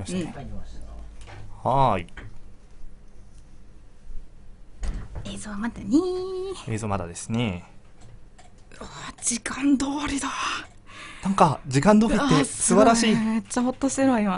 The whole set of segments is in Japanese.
ましたね。 入りました。 はーい。 映像まだね映像まだですね。 時間通りだ。 なんか時間通りって素晴らしい。 めっちゃホッとしてるわ今。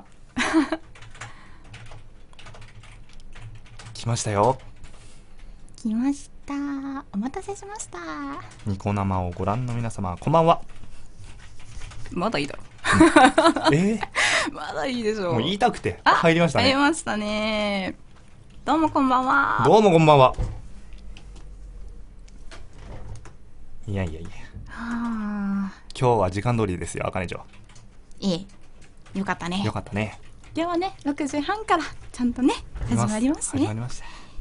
来ましたよ。 来ました。お待たせしました。 ニコ生をご覧の皆様、こんばんは。 まだいいだろ。まだいいでしょ。 もう言いたくて入りましたね。 入りましたね。どうもこんばんは。 どうもこんばんは。いやいやいや。今日は時間通りですよ、あかね嬢。 よかったね。 よかったね。 ではね、6時半からちゃんとね始まりますね。 始まりました。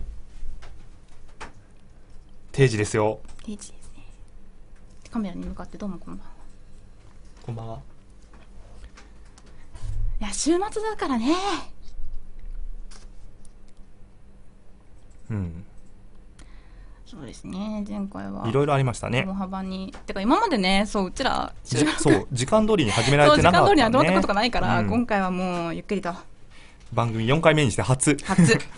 定時ですよ。 定時ですね。カメラに向かってどうもこんばんは。 こんばんは。 いや、週末だからね。そうですね、前回はいろいろありましたね。 大幅にてか今までね、そううちらそう時間通りに始められてなかったね。 時間通りに始まったことがないから、今回はもうゆっくりと番組4回目にして初ゆっ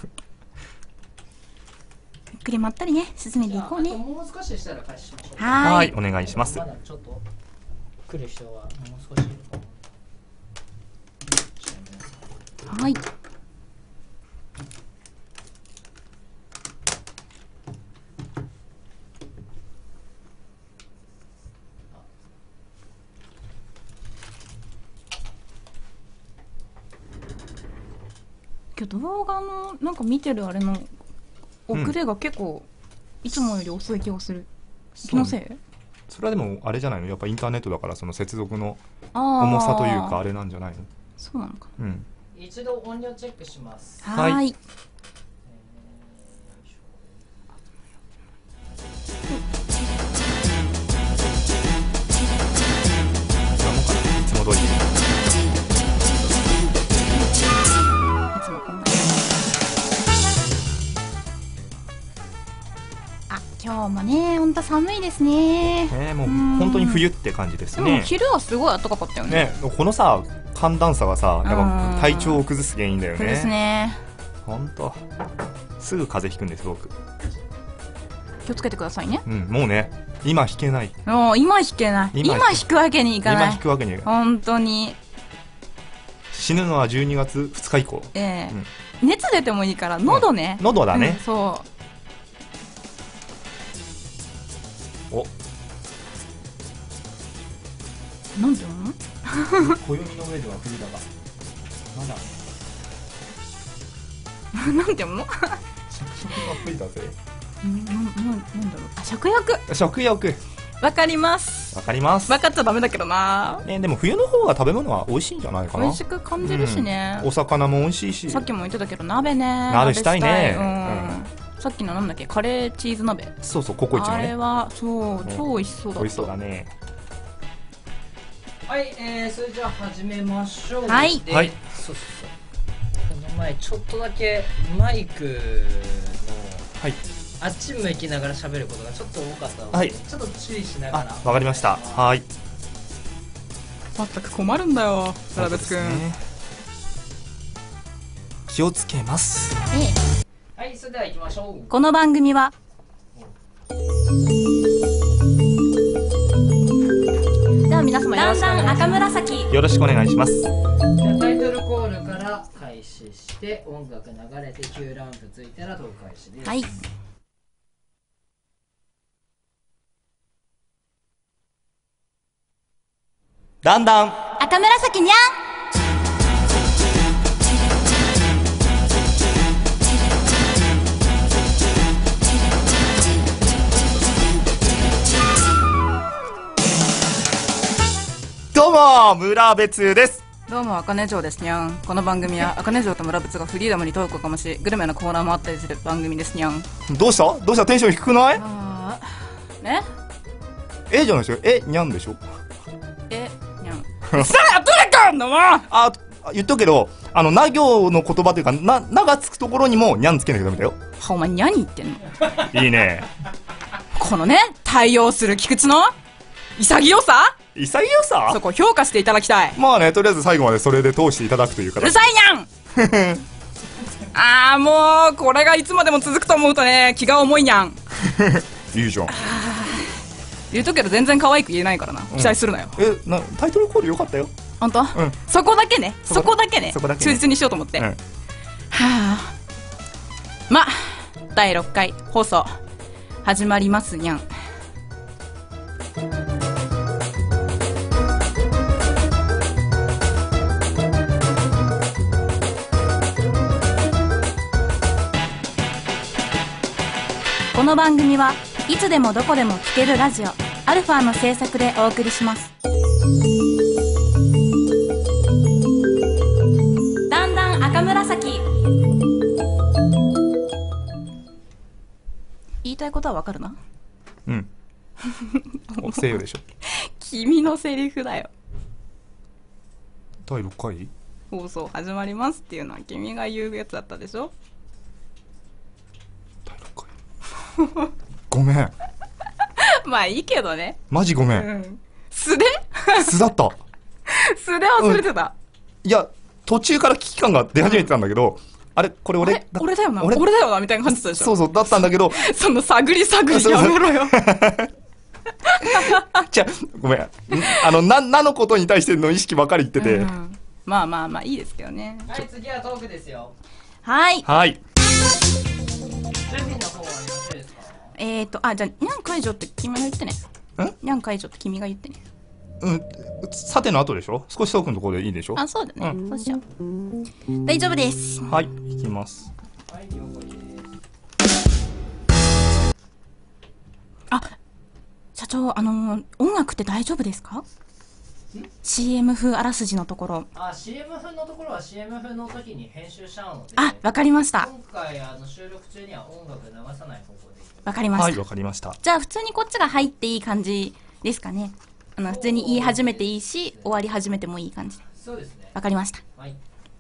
くりまったりね進めていこうね。 もう少ししたら開始しましょう。 はい、お願いします。 まだちょっと来る人はもう少しいるかも。 はい。今日動画のなんか見てるあれの遅れが結構いつもより遅い気がする。気のせい？ それはでもあれじゃないの、やっぱインターネットだからその接続の重さというかあれなんじゃないの？ そうなのかな。 一度音量チェックします。 はい。 いつも通り。 今日もね、本当寒いですね。 もう本当に冬って感じですね。 昼はすごい暖かかったよね。 このさ、寒暖差がさ、やっぱ体調を崩す原因だよね。 そうですね。 本当。すぐ風邪ひくんです僕。 気をつけてくださいね。 もうね、今ひけない。 今ひけない。今ひくわけにいかない。 今ひくわけにいかない。 本当に。 死ぬのは12月2日以降。 熱出てもいいから喉ね。 喉だね。 そう。なんで暦の上では冬だがまだなんでも食が冬だぜ。 なんだろう。食欲。 食欲。 わかります。 わかります。 わかっちゃダメだけどな。 でも冬の方が食べ物は美味しいんじゃないかな。 美味しく感じるしね。 お魚も美味しいし。 さっきも言ってたけど鍋ね。 鍋したいね。 さっきのなんだっけ、カレーチーズ鍋。 そうそう、ココイチのね。 あれはそう超美味しそうだった。 美味しそうだね。 はい、それじゃあ始めましょう。 はい。 そうそうそう。この前ちょっとだけマイクのあっち向きながら喋ることがちょっと多かったので、ちょっと注意しながら。 わかりました。はい。 まったく困るんだよ、村別くん。 気をつけます。 はい、それでは行きましょう。 この番組はでは皆様よろしくお願いします。赤紫よろしくお願いします。 じゃあタイトルコールから開始して音楽流れてQランプついたらトーク開始です。 はい。 だんだん赤紫にゃん。 どうも村別です。 どうも赤根城ですにゃん。この番組は赤根城と村別がフリーダムにトークをかましグルメのコーナーもあったりする番組ですにゃん。 どうしたテンション低くない？ ね？ じゃないですよ。にゃんでしょ。 にゃん。さあどれかんのも。 言っとくけどな行の言葉というかながつくところにもにゃんつけなきゃダメだよ。 お前にゃんに言ってんの？ いいね。 このね対応する菊池の潔さ。 潔さそこ評価していただきたい。 まあね、とりあえず最後までそれで通していただくという形。 うるさいにゃんあーもうこれがいつまでも続くと思うとね気が重いにゃん。 いいじゃん。 言うとくけど全然可愛く言えないからな、期待するなよ。 タイトルコールよかったよ。 本当、そこだけね、そこだけね、忠実にしようと思って。はあ、ま、第6回放送始まりますにゃん。この番組はいつでもどこでも聴けるラジオアルファの制作でお送りします。だんだん赤紫。言いたいことはわかるな。 うんおせよでしょ。 君のセリフだよ。 第6回放送始まりますっていうのは君が言うやつだったでしょ。 第6回ごめん。 まあいいけどね。 マジごめん。 素で素だった素で忘れてた。 いや途中から危機感が出始めてたんだけど、あれこれ俺だよな俺だよなみたいな感じだったでしょ。 そうそうだったんだけどその探りやめろよ。 じゃごめん、なのことに対しての意識ばかり言ってて、 まあいいですけどね。 はい、次はトークですよ。 はいはい。 準備の方はよろしいですか？ じゃあにゃん解除って君が言ってね。にゃん解除って君が言ってね。 さての後でしょ。少しトークのところでいいでしょ。 あ、そうだね、そうしよう。大丈夫です。 はい、いきます。 はい、了解です。 あ、社長、音楽って大丈夫ですか？CM 風あらすじのところ。 CM 風のところは CM 風の時に編集しちゃうので。 わかりました。 今回収録中には音楽流さない方向で。 わかりました。 はい、わかりました。 じゃあ普通にこっちが入っていい感じですかね。普通に言い始めていいし、終わり始めてもいい感じで。 そうですね。 わかりました。 はい。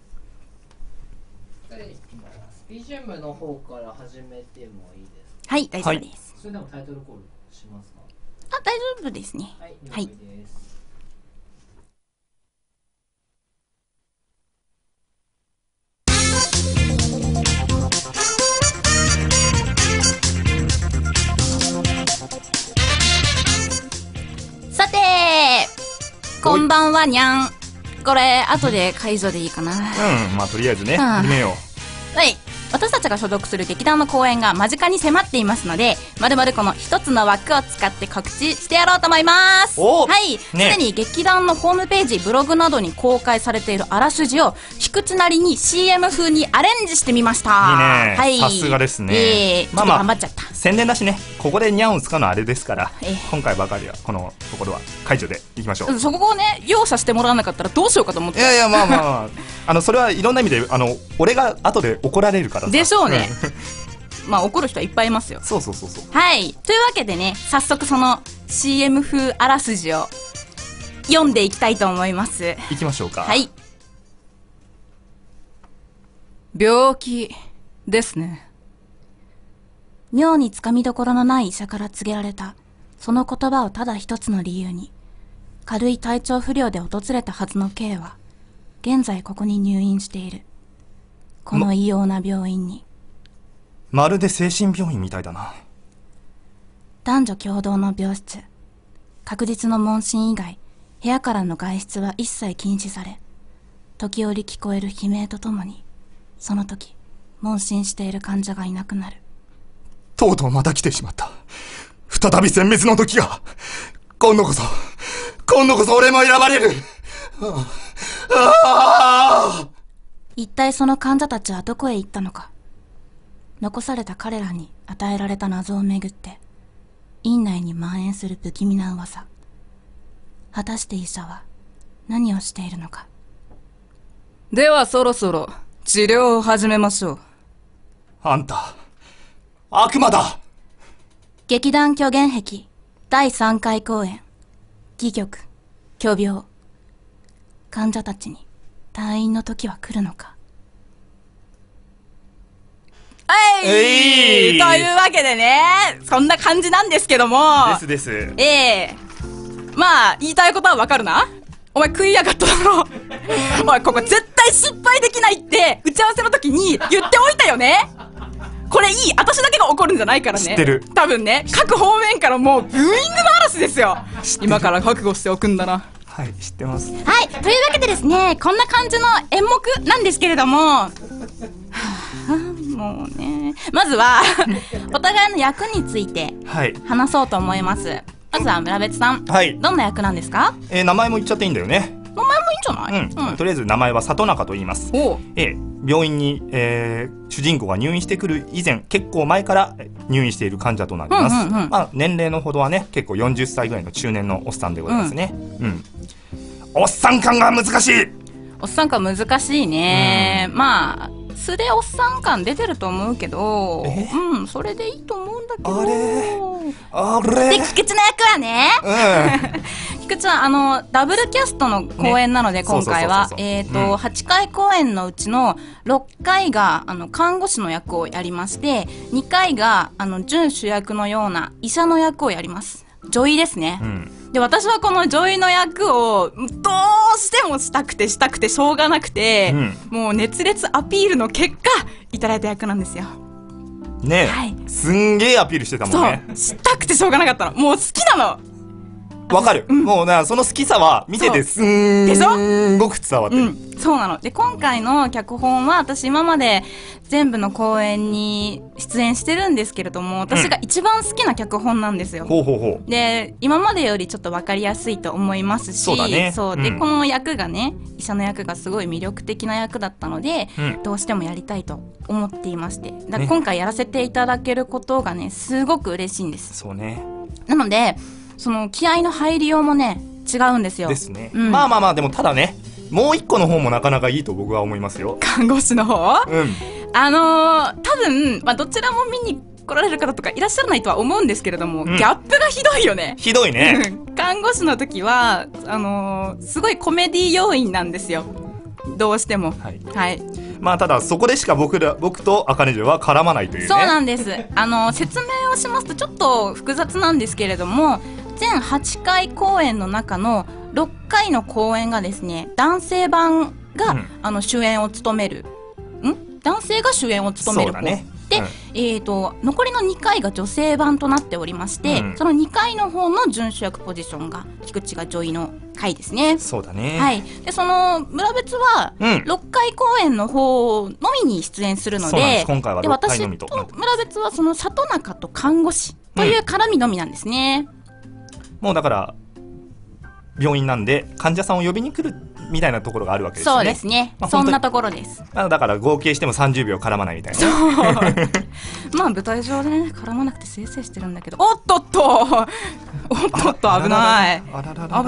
で、BGM の方から始めてもいいですか？ はい、大丈夫です。 それでもタイトルコールしますか？ 大丈夫ですね。 はい、了解です。 さてこんばんはにゃん。これ後で解除でいいかな。 まあとりあえずね、始めよう。はい、私たちが所属する劇団の公演が間近に迫っていますので、まるまるこの一つの枠を使って告知してやろうと思います。はい、すでに劇団のホームページ、ブログなどに公開されているあらすじを卑屈なりに CM 風にアレンジしてみました。 いいね、はい、さすがですね。 ちょっと頑張っちゃった。 宣伝だしね、ここでニャンを使うのはあれですから、今回ばかりはこのところは解除でいきましょう。 そこをね、容赦してもらわなかったらどうしようかと思って。 いやまあそれはいろんな意味で俺が後で怒られるからさ。 でしょうね。まあ怒る人はいっぱいいますよ。 そう。 はい、というわけでね、早速その CM 風あらすじを読んでいきたいと思います。 いきましょうか。 はい。病気ですね。妙につかみどころのない医者から告げられたその言葉をただ一つの理由に、軽い体調不良で訪れたはずの K は現在ここに入院している。この異様な病院に。 まるで精神病院みたいだな。 男女共同の病室。確実の問診以外部屋からの外出は一切禁止され、時折聞こえる悲鳴とともにその時問診している患者がいなくなる。 とうとうまた来てしまった。再び殲滅の時が。今度こそ俺も選ばれる。 一体その患者たちはどこへ行ったのか。残された彼らに与えられた謎をめぐって院内に蔓延する不気味な噂。果たして医者は何をしているのか。ではそろそろ治療を始めましょう。 あんた悪魔だ。 劇団虚言癖第3回公演、戯曲虚病。患者たちに退院の時は来るのか。というわけでね、そんな感じなんですけども。 です。 まあ言いたいことはわかるな。お前食いやがっただろ。おい、ここ絶対失敗できないって打ち合わせの時に言っておいたよね。これいい、私だけが怒るんじゃないからね。 知ってる。 多分ね、各方面からもうブーイングの嵐ですよ。今から覚悟しておくんだな。 はい、知ってます。 はい、というわけでですね、こんな感じの演目なんですけれども、はあ、もうね、まずはお互いの役についてはい話そうと思います。まずは村別さん、 はい、 どんな役なんですか？ 名前も言っちゃっていいんだよね。 名前もいいんじゃない？ とりあえず名前は里中と言います。病院に、主人公が入院してくる以前、結構前から入院している患者となります。まあ、年齢のほどはね、結構40歳ぐらいの中年のおっさんでございますね。おっさん感が難しい。 おっさん感難しいね。まあ素でおっさん感出てると思うけど、それでいいと思うんだけど。 あれで、菊池の役はね、菊池はダブルキャストの公演なので、今回は8回公演のうちの6回が看護師の役をやりまして、2回が準主役のような医者の役をやります。女医ですね。で、私はこの女医の役をどうしてもしたくてしょうがなくて、もう熱烈アピールの結果いただいた役なんですよ。 ねえ、 はい、 すんげえアピールしてたもんね。 そう、したくてしょうがなかったの。もう好きなの。 わかる、もうな、その好きさは見ててすんごく伝わってる。 そうなの。で、今回の脚本は私今まで全部の公演に出演してるんですけれども、私が一番好きな脚本なんですよ。で、今までよりちょっと分かりやすいと思いますし、 そうだね。 で、この役がね、医者の役がすごい魅力的な役だったので、どうしてもやりたいと思っていまして、だから今回やらせていただけることがね、すごく嬉しいんです。 そうね。 なので、その気合の入りようもね、違うんですよ。 ですね。まあまあまあ、でもただね、もう一個の方もなかなかいいと僕は思いますよ。 看護師の方？多分、 まあ、どちらも見に来られる方とかいらっしゃらないとは思うんですけれども、ギャップがひどいよね。 ひどいね。 看護師の時はすごいコメディ要因なんですよ。どうしても。はい。 まあただそこでしか僕と茜女は絡まないというね。 そうなんです。説明をしますとちょっと複雑なんですけれども、全8回公演の中の6回の公演がですね、男性版が、主演を務める。男性が主演を務める方。で、残りの2回が女性版となっておりまして、その2回の方の準主役ポジションが菊池が女医の回ですね。 そうだね。 はい。で、その村別は6回公演の方のみに出演するので、 今回は6回のみと。 私と村別はその里中と看護師という絡みのみなんですね。 もうだから病院なんで患者さんを呼びに来るみたいなところがあるわけですね。 そうですね。そんなところです。 だから合計しても30秒絡まないみたいな。そうまあ舞台上でね、絡まなくてせいせいしてるんだけど、おっとっとおっとっと危ない。危ない。あ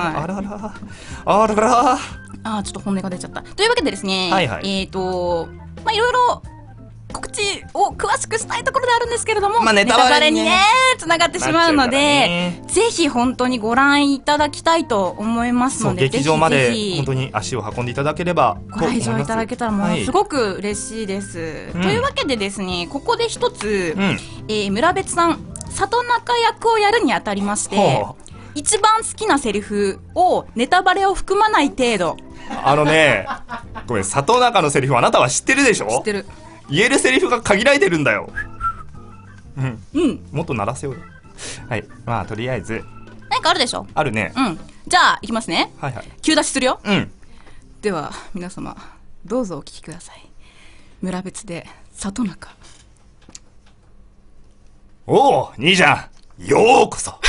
あ、ちょっと本音が出ちゃった。というわけでですね、まあいろいろ告知を詳しくしたいところであるんですけれども、ネタバレにねつながってしまうので、ぜひ本当にご覧いただきたいと思いますので、 劇場まで本当に足を運んでいただければご来場いただけたらものすごく嬉しいです。というわけでですね、ここで一つ、村別さん里中役をやるにあたりまして、一番好きなセリフをネタバレを含まない程度。 ごめん、里中のセリフあなたは知ってるでしょ？知ってる。言えるセリフが限られてるんだよ。もっと鳴らせようよ。はい、まあとりあえず何かあるでしょ？ あるね。 じゃあいきますね。急出しするよ。 では皆様どうぞお聞きください。村別で里中。 おお、兄ちゃん、ようこそ。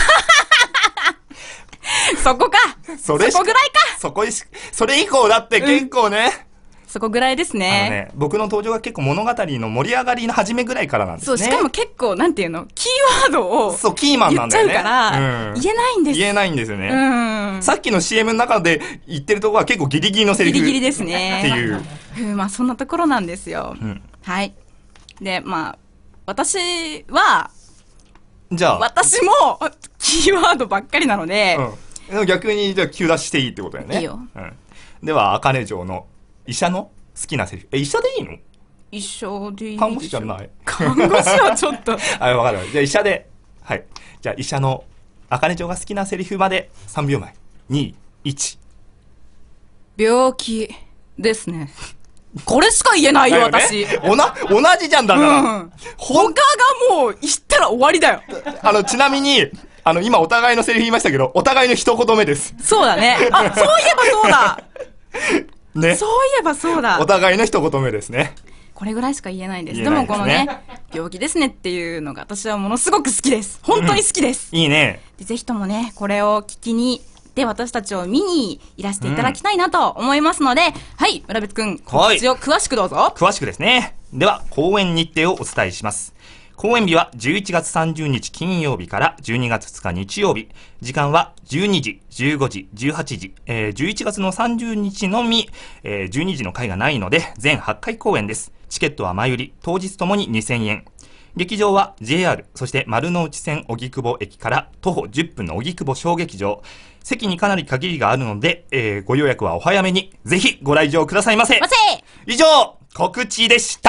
そこか。 そこぐらいか。 それ以降だって結構ね。 そこぐらいですね。 僕の登場が結構物語の盛り上がりの初めぐらいからなんですね。 そう、しかも結構なんていうの、キーワードをキーマンなんだよね。 言っちゃうから言えないんです。 言えないんですよね。さっきの CM の中で言ってるところは結構ギリギリのセリフ。 ギリギリですね。 っていう。 まあそんなところなんですよ。はい。で、まあ私はじゃあ私もキーワードばっかりなので、 逆にじゃあ急出ししていいってことだよね。 いいよ。 では茜城の医者の好きなセリフ。医者でいいの？ 医者でいいでしょ。 看護師じゃない。 看護師はちょっと。 わかる。じゃあ医者で。はい。じゃあ医者のあかねちょが好きなセリフまで3秒前。2、1。 病気ですね。これしか言えないよ、私。 同じじゃんだから。 他がもう言ったら終わりだよ。 ちなみに、今お互いのセリフ言いましたけど、お互いの一言目です。 そうだね。あ、そういえばそうだ。 ね。 そういえばそうだ。 お互いの一言目ですね。 これぐらいしか言えないです。でもこのね、病気ですねっていうのが私はものすごく好きです。本当に好きです。 いいね。 ぜひともね、これを聞きに、で私たちを見にいらしていただきたいなと思いますので、はい、村別くん、告知を詳しくどうぞ。 詳しくですね。では、公演日程をお伝えします。公演日は11月30日金曜日から12月2日日曜日。時間は12時、15時、18時。11月の30日のみ、12時の回がないので、全8回公演です。チケットは前売り、当日ともに2000円。劇場は JR、そして丸の内線荻窪駅から徒歩10分の荻窪小劇場。席にかなり限りがあるので、ご予約はお早めに、ぜひご来場くださいませ。以上、告知でした。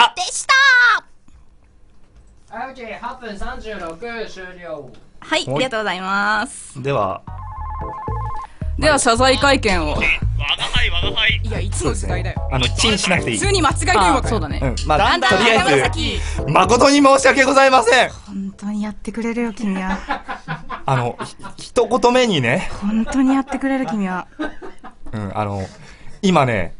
はい、8分36終了。 はい、ありがとうございます。 では謝罪会見を。 我が輩。 いや、いつの時代だよ。 チンしなくていい。 普通に間違い電話か。そうだね。 まあ、とりあえず、誠に申し訳ございません。 本当にやってくれるよ、君は。 一言目にね。 本当にやってくれる、君は。 今ね。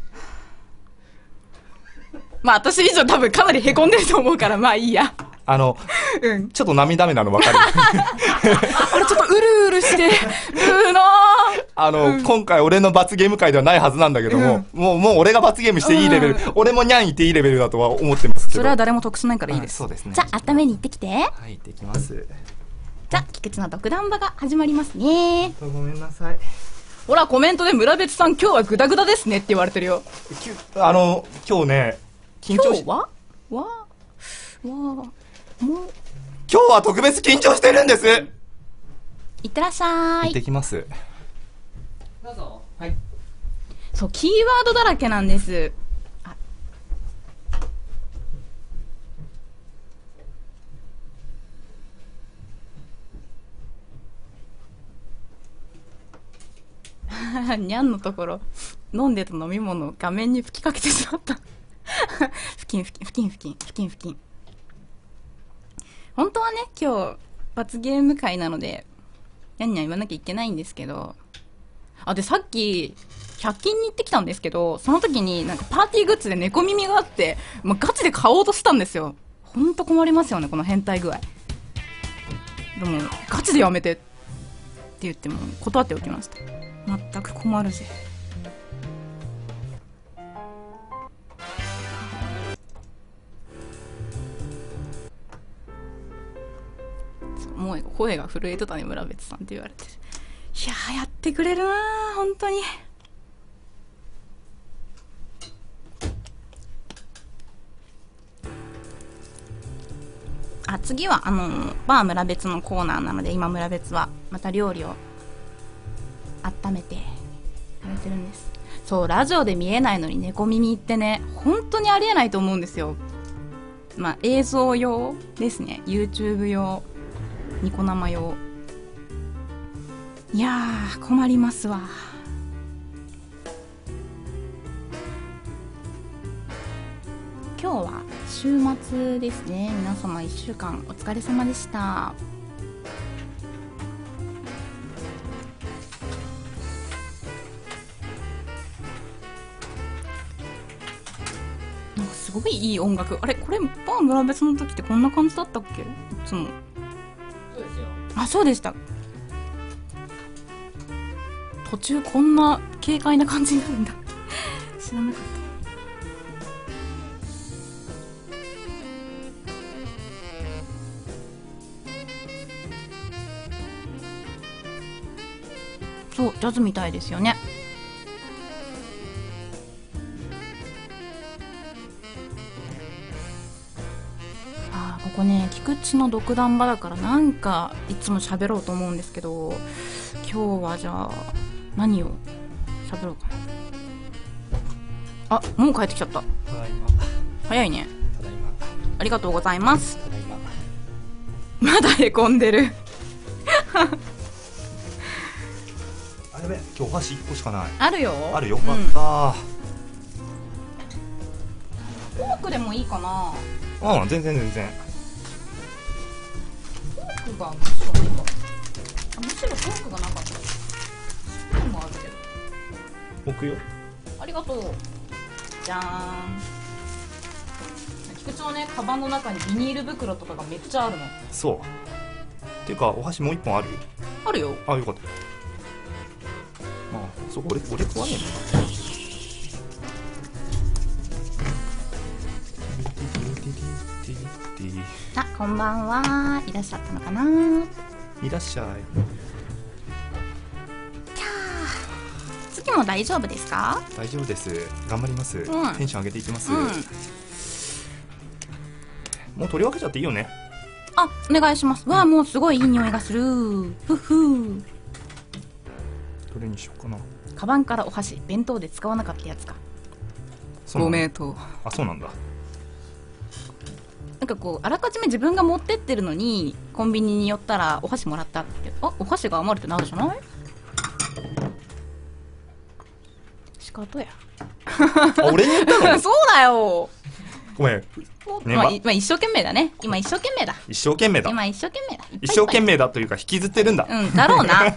まあ、私以上多分かなり凹んでると思うから、まあいいや。 ちょっと涙目なの分かる。 あれちょっとうるうるしてるな今回俺の罰ゲーム会ではないはずなんだけども、もう俺が罰ゲームしていいレベル、俺もニャンいていいレベルだとは思ってますけど。 それは誰も得しないからいいです。 そうですね。 じゃあ、温めに行ってきて。 はい、行ってきます。 じゃあ、菊池の独断場が始まりますね。 ごめんなさい。 ほら、コメントで村別さん今日はグダグダですねって言われてるよ。 今日ね、緊張し、今日は特別緊張してるんです。 いってらっしゃい。 行ってきます。 どうぞ。 はい。 そう、キーワードだらけなんです。にゃんのところ、飲んでた飲み物を画面に吹きかけてしまった。ふきん。本当はね、今日、罰ゲーム会なので、にゃんにゃん言わなきゃいけないんですけど、で、さっき、100均に行ってきたんですけど、その時になんかパーティーグッズで猫耳があって、ガチで買おうとしたんですよ。ほんと困りますよね、この変態具合。でも、ガチでやめてって言っても断っておきました。全く困るぜ。もう声が震えてたね、村別さんって言われてる。いやー、やってくれるなー、本当に。次はバー村別のコーナーなので、今村別はまた料理を温めてやってるんです。そう、ラジオで見えないのに猫耳ってね、本当にありえないと思うんですよ。まあ映像用ですね、 YouTube 用、ニコ生用。いやー、困りますわ。今日は週末ですね。皆様1週間お疲れ様でした。なんかすごいいい音楽。あれ、これバー村別の時ってこんな感じだったっけ？いつも。 そうですよ。 あ、そうでした。途中こんな軽快な感じになるんだ。知らなかった。そう、ジャズみたいですよね。ここね、菊池の独断場だからなんかいつも喋ろうと思うんですけど、今日はじゃあ何を喋ろうかな。もう帰ってきちゃった。早いね。ありがとうございます。まだへこんでる。 やべえ、今日お箸1個しかない。 あるよ。 あるよかった。 フォークでもいいかな。 うん、全然。 フォークがむしろないか。むしろフォークがなかった。スプーンもあるけど。 置くよ。 ありがとう。じゃーん。菊池のね、カバンの中にビニール袋とかがめっちゃあるの。 そうっていうか、お箸もう1本ある？ あるよ。 あ、よかった。まあ、そう、俺食わねえもんな。 あ、こんばんは。いらっしゃったのかな。 いらっしゃい。 次も大丈夫ですか？ 大丈夫です。頑張ります。テンション上げていきます。もう取り分けちゃっていいよね。 あ、お願いします。わあ、もうすごいいい匂いがする。ふふ。 どれにしようかな。 カバンからお箸、弁当で使わなかったやつか。ご名答。 あ、そうなんだ。 なんかこう、あらかじめ自分が持ってってるのにコンビニに寄ったらお箸もらったって、あ、お箸が余るってなるじゃない？仕方や。 あ、俺に言ったの？ そうだよ。 ごめん。 まあ一生懸命だね。今一生懸命だ。 一生懸命だ。 今一生懸命だ。 一生懸命だというか引きずってるんだ。 うん、だろうな。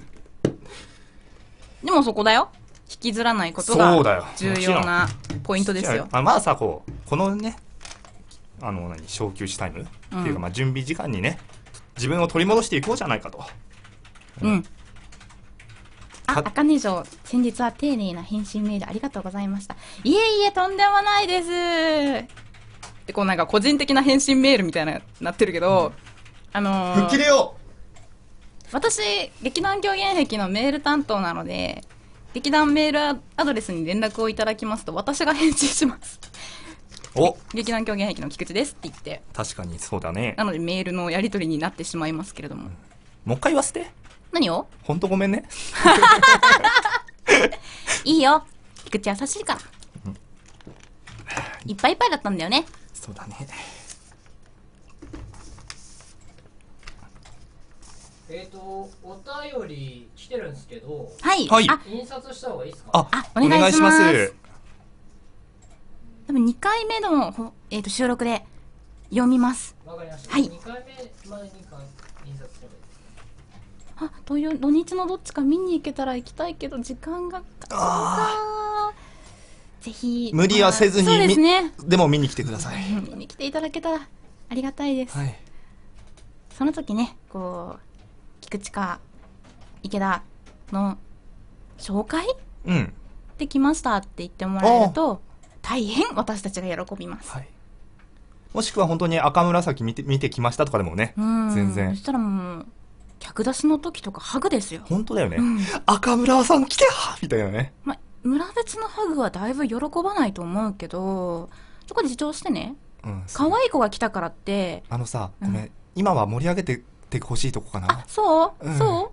でもそこだよ。引きずらないことが重要なポイントですよ。 まあさ、このね、小休止タイムっていうか、まあ準備時間にね、自分を取り戻していこうじゃないかと。 うん。あ、茜城、先日は丁寧な返信メールありがとうございました。いえいえ、とんでもないです。で、こうなんか個人的な返信メールみたいななってるけど、 吹っ切れよ。 私、劇団狂言壁のメール担当なので、劇団メールアドレスに連絡をいただきますと、私が返信します。 お、 劇団狂言壁の菊池ですって言って。 確かにそうだね。 なのでメールのやり取りになってしまいますけれども。 もう一回言わせて。 何を？ ほんとごめんね。 いいよ。菊池優しいから。いっぱいいっぱいだったんだよね。 そうだね。 お便り来てるんですけど。 はい。 はい。 印刷した方がいいですか？ あ、お願いします。多分2回目の収録で読みます。 わかりました。 はい。 2回目までに印刷すればいいですか？あ、土日のどっちか見に行けたら行きたいけど時間がぜひ無理はせずに、 そうですね。 でも見に来てください。 見に来ていただけたらありがたいです。 はい。 その時ね、こう菊池か池田の紹介できましたって言ってもらえると大変私たちが喜びます。 はい。もしくは本当に赤紫見てきましたとかでもね、全然。 そしたらもう客出しの時とかハグですよ。 本当だよね。赤村さん来てはみたいなね。 まあ、村別のハグはだいぶ喜ばないと思うけど、そこで自重してね。可愛い子が来たからって。 さ、ごめん、今は盛り上げてほしいとこかな。 あ、そうそう、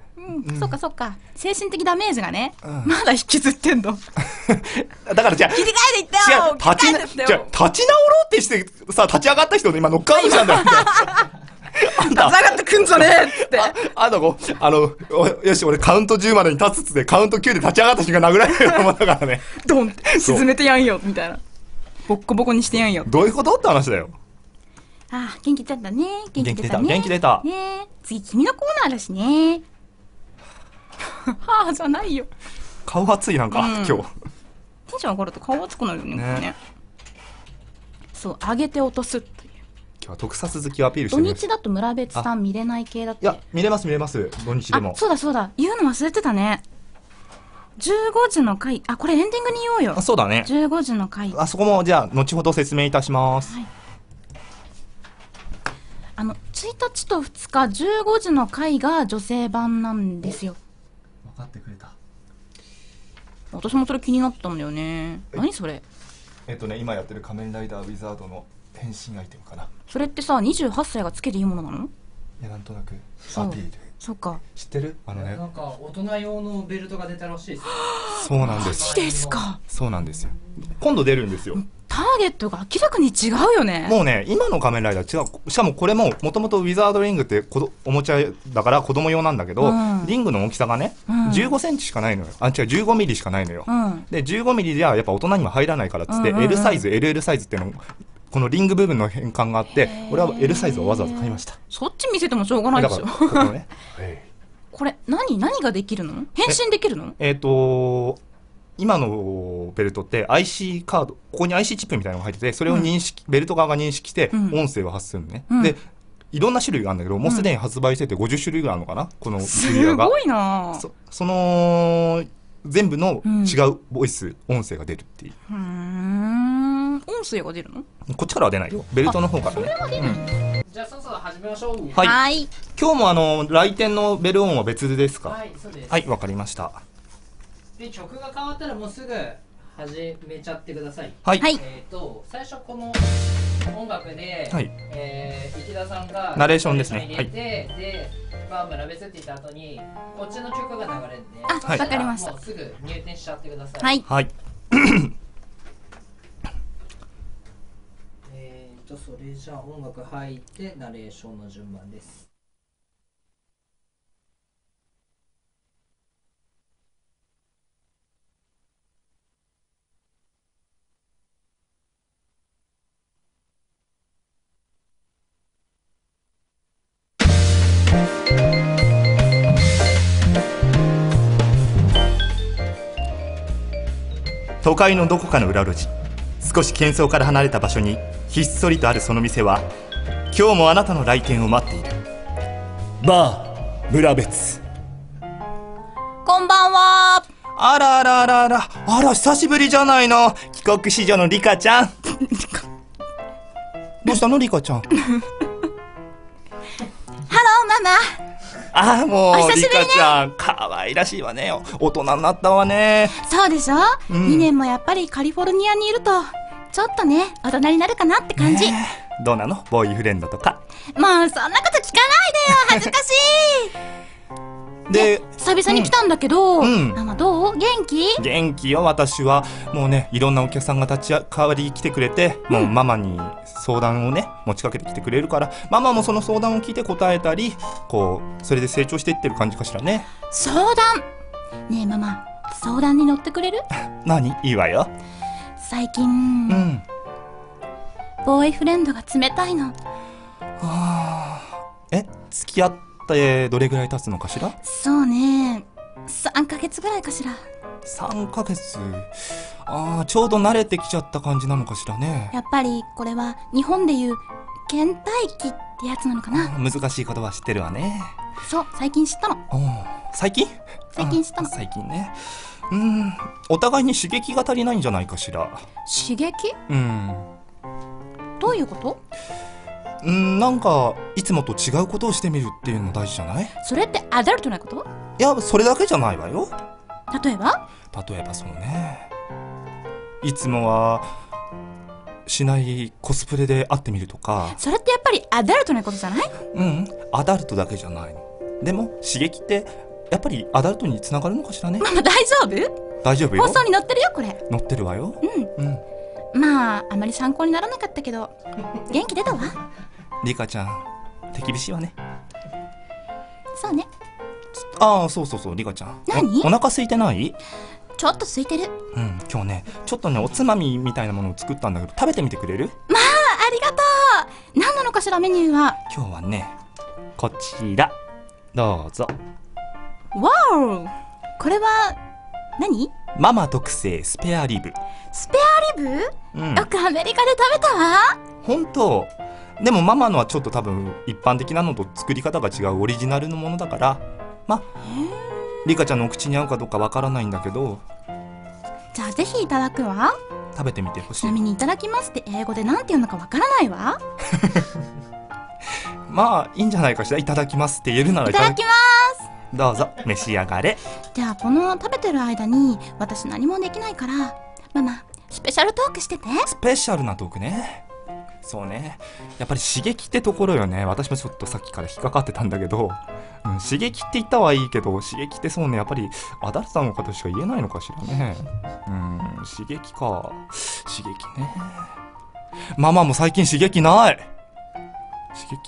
そっかそっか。精神的ダメージがね、まだ引きずってんの。 だからじゃあ、 切り替えていってよ。 立ち直ろうってしてさ、立ち上がった人の今ノックアウトしたんだよ。 立ち上がってくんじゃねえっつって。 よし、俺カウント10までに立つっつって、カウント9で立ち上がった瞬間殴られると思ったからね。 ドンって沈めてやんよ、みたいな。ボッコボコにしてやんよ。 どういうことって話だよ。 あ、元気出たね。 元気出た。元気出た。 ね、次君のコーナーだしね。はあ、じゃないよ。 顔熱いなんか、今日。テンション上がると顔熱くなるよね。そう、上げて落とすっていう。 今日は特撮好きをアピールしてる。 土日だと村別さん見れない系だって。 いや、見れます。土日でも。 そうだ。言うの忘れてたね。15時の回、これエンディングに言おうよ。 そうだね。 15時の回。 そこもじゃあ、後ほど説明いたします。 はい。1日と2日、15時の回が女性版なんですよ。 分かってくれた。 私もそれ気になったんだよね。何それ？ 今やってる仮面ライダーウィザードの変身アイテムかな。 それってさ、28歳がつけていいものなの？ いや、なんとなくアピール。 そっか。 知ってる？ なんか大人用のベルトが出たらしいです。 そうなんです。 マジですか？ そうなんですよ。今度出るんですよ。 ターゲットが明らかに違うよね。 もうね、今の仮面ライダー違う。しかもこれももともとウィザードリングっておもちゃだから子供用なんだけど、リングの大きさがね、15センチしかないのよ。違う、15ミリしかないのよ。で、15ミリじゃやっぱ大人には入らないからっつって、L サイズ、LL サイズっていうのこのリング部分の変換があって、俺は L サイズをわざわざ買いました。 そっち見せてもしょうがないでしょ。これ何ができるの？変身できるの？ 今のベルトって IC カード、ここに IC チップみたいなのが入ってて、それをベルト側が認識して音声を発するのね。で、いろんな種類があるんだけど、もうすでに発売してて50種類ぐらいあるのかな、このクリアが。 すごいな。 その全部の違うボイス、音声が出るっていう。 音声が出るの？ こっちからは出ないよ。ベルトの方からね。 それは出ない。 じゃあそろそろ始めましょう。 はい。 今日も来店のベル音は別ですか？ はい、そうです。 はい、わかりました。 で、曲が変わったらもうすぐ始めちゃってください。 はい。 最初この音楽で、 はい、 池田さんがナレーションですね。 はい。で、村別って言った後にこっちの曲が流れるんで、 わかりました。 もうすぐ入店しちゃってください。 はい。 はい。 それじゃあ音楽入ってナレーションの順番です。 都会のどこかの裏路地、少し喧騒から離れた場所にひっそりとあるその店は、今日もあなたの来店を待っている。バー村別。 こんばんは。 あらあらあらあら、あら久しぶりじゃないの、帰国子女のリカちゃん。どうしたのリカちゃん。 ハローママ。 ああ、もうリお久しぶりね。 カちゃん可愛らしいわね。大人になったわね。 そうでしょ、2年もやっぱりカリフォルニアにいるとちょっとね大人になるかなって感じ、 どうなのボーイフレンドとか。 もうそんなこと聞かないでよ、恥ずかしい。 で久々に来たんだけど、 マママどう？元気？ 元気よ。私はもうね、いろんなお客さんが立ち代わり来てくれて、もうママに相談をね持ちかけてきてくれるから、ママもその相談を聞いて答えたり、こうそれで成長していってる感じかしらね。 相談？ねえママ、相談に乗ってくれる？ 何？いいわよ。 最近、ボーイフレンドが冷たいの。 付き合ってどれぐらい経つのかしら？ そうね、3ヶ月ぐらいかしら。 3ヶ月。ちょうど慣れてきちゃった感じなのかしらね。 やっぱりこれは日本でいう倦怠期ってやつなのかな。 難しい言葉知ってるわね。 そう、最近知ったの。 最近知ったの。 最近ね。お互いに刺激が足りないんじゃないかしら。 刺激？どういうこと？ なんかいつもと違うことをしてみるっていうのも大事じゃない？ それってアダルトなこと？ いや、それだけじゃないわよ。 例えばそうね、いつもはしないコスプレで会ってみるとか。 それってやっぱりアダルトなことじゃない？ アダルトだけじゃないの。でも刺激ってやっぱりアダルトにつながるのかしらね。 ママ大丈夫？ 大丈夫よ。 放送に載ってるよこれ。 載ってるわよ。 まああまり参考にならなかったけど元気出たわ。 リカちゃん手厳しいわね。 そうね。 そうリカちゃん。 何？ お腹空いてない？ ちょっと空いてる。 今日ねちょっとねおつまみみたいなものを作ったんだけど、食べてみてくれる？ まあありがとう。何なのかしらメニューは。 今日はねこちらどうぞ。 わお、これは何？ ママ特製スペアリブ。 スペアリブ？よくアメリカで食べたわ。 本当？でもママのはちょっと多分一般的なのと作り方が違うオリジナルのものだから、リカちゃんのお口に合うかどうかわからないんだけど。 じゃあぜひいただくわ。 食べてみてほしい。 ちなみにいただきますって英語でなんて言うのかわからないわ。 まあいいんじゃないかしら。いただきますって言えるならいただきます。 どうぞ召し上がれ。 じゃあこの食べてる間に私何もできないから、ママスペシャルトークしてて。 スペシャルなトークね。 そうね。やっぱり刺激ってところよね。私もちょっとさっきから引っかかってたんだけど、刺激って言ったはいいけど、刺激ってそうね、やっぱりアダルトの方しか言えないのかしらね。刺激か。刺激ね。ママも最近刺激ない。刺激。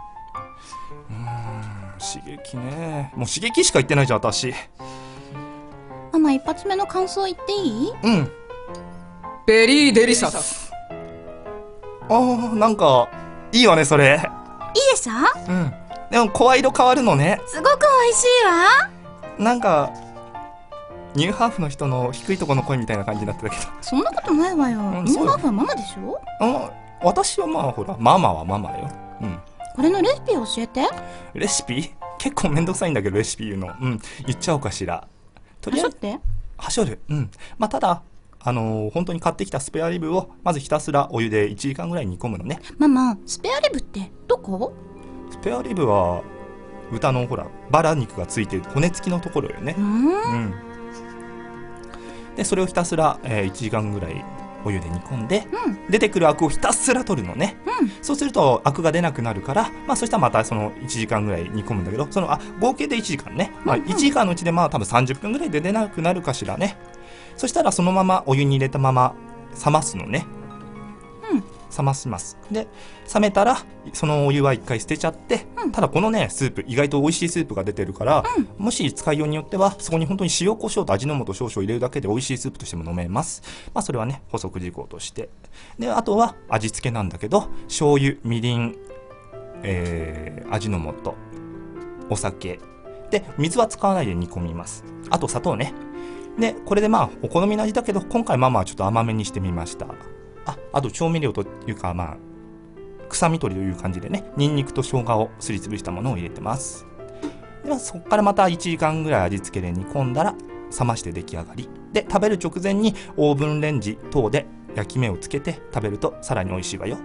刺激ね。もう刺激しか言ってないじゃん、私。 ママ、一発目の感想言っていい？ ベリーデリシャス。 なんか、いいわね、それ。 いいでしょ？ でも、声色変わるのね。 すごく美味しいわ。 なんか、ニューハーフの人の低いところの声みたいな感じになってたけど。 そんなことないわよ。ニューハーフはママでしょ？ 私はまあ、ほら、ママはママよ。 これのレシピ教えて。 レシピ？結構めんどくさいんだけど、レシピ言うの。言っちゃおうかしら。とりあえず。はしょる。まあ、ただ、本当に買ってきたスペアリブをまずひたすらお湯で1時間ぐらい煮込むのね。 ママ、スペアリブってどこ？ スペアリブは豚のほらバラ肉がついてる骨付きのところよね。でそれをひたすら、1時間ぐらいお湯で煮込んで、出てくるアクをひたすら取るのね。そうするとアクが出なくなるから、そしたらまたその1時間ぐらい煮込むんだけど、合計で1時間ね。1時間のうちで多分30分ぐらいで出なくなるかしらね。そしたらそのままお湯に入れたまま冷ますのね。冷まします。で冷めたらそのお湯は一回捨てちゃって、ただこのねスープ意外と美味しいスープが出てるから、もし使いようによってはそこに本当に塩コショウと味の素少々入れるだけで美味しいスープとしても飲めます。それはね補足事項として。であとは味付けなんだけど、醤油、みりん、味の素、お酒で水は使わないで煮込みます。あと砂糖ね。でこれでお好みの味だけど、今回ママはちょっと甘めにしてみました。あと調味料というか臭み取りという感じでね、ニンニクと生姜をすりつぶしたものを入れてます。ではそこからまた1時間ぐらい味付けで煮込んだら冷まして出来上がりで、食べる直前にオーブンレンジ等で焼き目をつけて食べるとさらに美味しいわよ。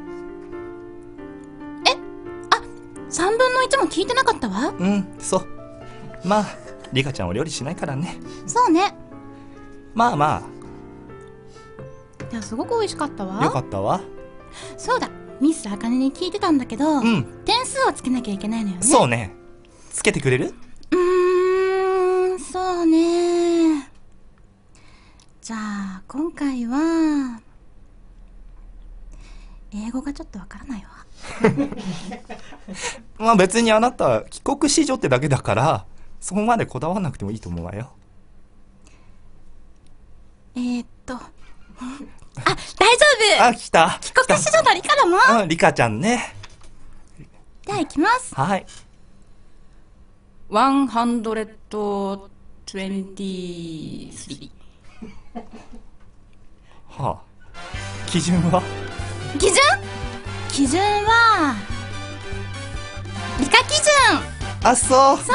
3分の1も聞いてなかったわ。 そう。リカちゃんは料理しないからね。 そうね。 いや、すごく美味しかったわ。 よかったわ。 そうだ、ミスあかねに聞いてたんだけど、点数をつけなきゃいけないのよね。 そうね。つけてくれる？ そうね。じゃあ今回は英語がちょっとわからないわ。別にあなた帰国子女ってだけだから、そこまでこだわらなくてもいいと思うわよ。 大丈夫。 来た。 帰国子女のリカだもん。 リカちゃんね。 では行きます。 はい。 123。 基準は？ 基準は理科基準。 そう。 そう。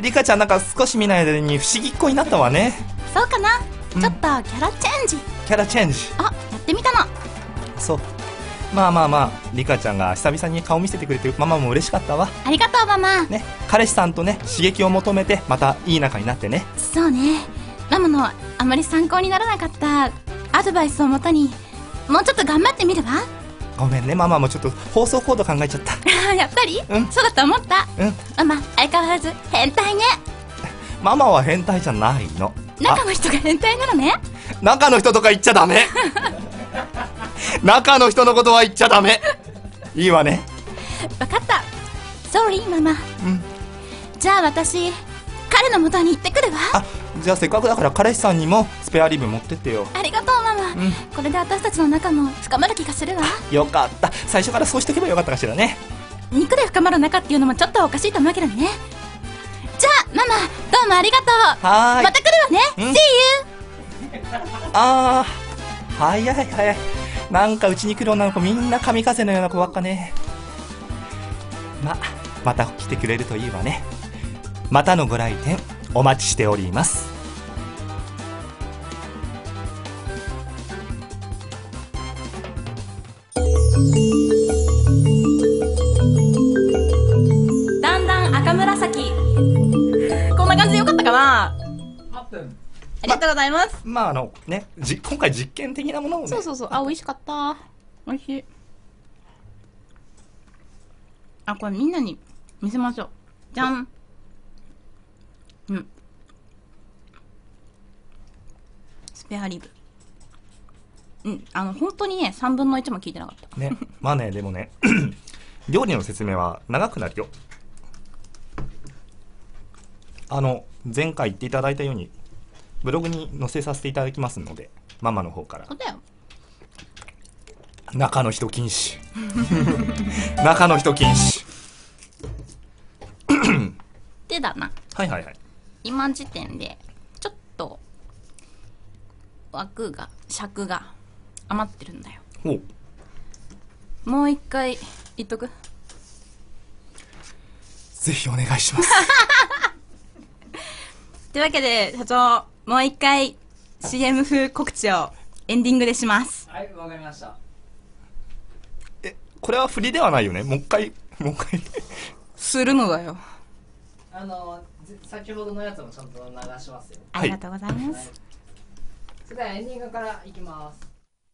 リカちゃんなんか少し見ない間に不思議っ子になったわね。 そうかな。ちょっとキャラチェンジ。やってみたの。 そう。リカちゃんが久々に顔見せてくれてママも嬉しかったわ。 ありがとうママ。 ね、彼氏さんとね刺激を求めてまたいい仲になってね。 そうね。ママのあまり参考にならなかったアドバイスをもとにもうちょっと頑張ってみるわ。 ごめんね、ママもちょっと放送コード考えちゃった。 やっぱり、そうだと思った。ママ相変わらず変態ね。 ママは変態じゃないの。 中の人が変態なのね。 中の人とか言っちゃダメ。中の人のことは言っちゃダメ。いいわね。 わかった。Sorry ママ。じゃあ私彼の元に行ってくるわ。 じゃあせっかくだから彼氏さんにもスペアリブ持ってってよ。 ありがとうママ。これで私たちの仲も深まる気がするわ。 よかった。最初からそうしておけばよかったかしらね。 肉で深まる仲っていうのもちょっとおかしいと思うけどね。じゃあママどうもありがとう。また来るわね。See you。 早い。なんかうちに来る女の子みんな神風のような子ばっかね。また来てくれるといいわね。またのご来店お待ちしております。 だんだん赤紫。こんな感じでよかったかな。 8分。 ありがとうございます。 今回実験的なものをね。 そう。美味しかった。美味しい。 あ、これみんなに見せましょう。じゃん。うん。スペアリブ。うん、本当にね、3分の1も聞いてなかった。 ね、まあね、でもね、料理の説明は長くなるよ。前回言っていただいたように、ブログに載せさせていただきますので、ママの方から。 そうだよ。 中の人禁止。中の人禁止。 でだな。 はいはいはい。 今時点で、ちょっと、尺が余ってるんだよ。 ほう。 もう一回言っとく？ ぜひお願いします。 というわけで、社長、もう一回 CM 風告知をエンディングでします。 はい、わかりました。 これは振りではないよね。もう一回。 するのだよ。 先ほどのやつもちゃんと流しますよ。 ありがとうございます。はい、 それではエンディングからいきます。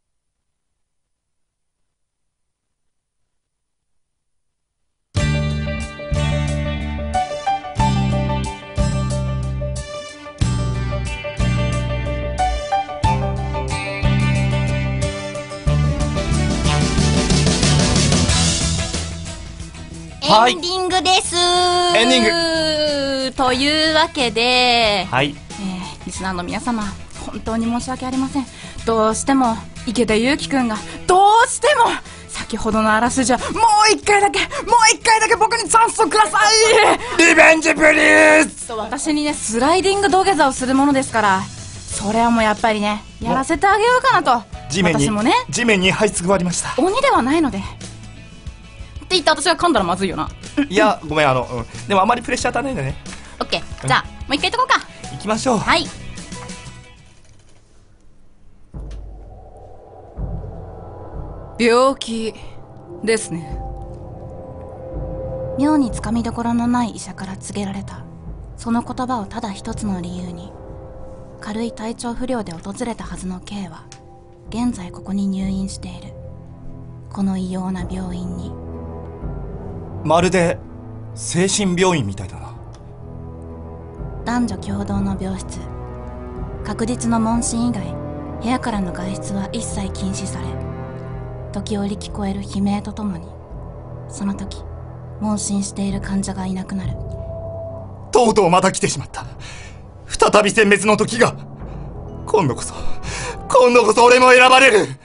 エンディングです。 エンディングというわけで、 はい、 リスナーの皆様、本当に申し訳ありません。どうしても池田裕貴くんがどうしても先ほどのあらすじはもう一回だけ僕にチャンスをください。 リベンジプリーズ。 私にね、スライディング土下座をするものですから、それはもうやっぱりね、やらせてあげようかなと。私もね、 地面に這いつくばりました。 鬼ではないのでって言って私が噛んだらまずいよな。 いや、ごめん、でもあまりプレッシャー与えないでね。 オッケー、じゃあ、もう一回とこうか。 行きましょう。 はい。病気ですね。 妙につかみどころのない医者から告げられたその言葉をただ一つの理由に、軽い体調不良で訪れたはずの K は現在ここに入院している。この異様な病院に。 まるで精神病院みたいだな。 男女共同の病室。確実の問診以外部屋からの外出は一切禁止され、時折聞こえる悲鳴とともにその時問診している患者がいなくなる。 とうとうまた来てしまった。再び殲滅の時が。今度こそ俺も選ばれる。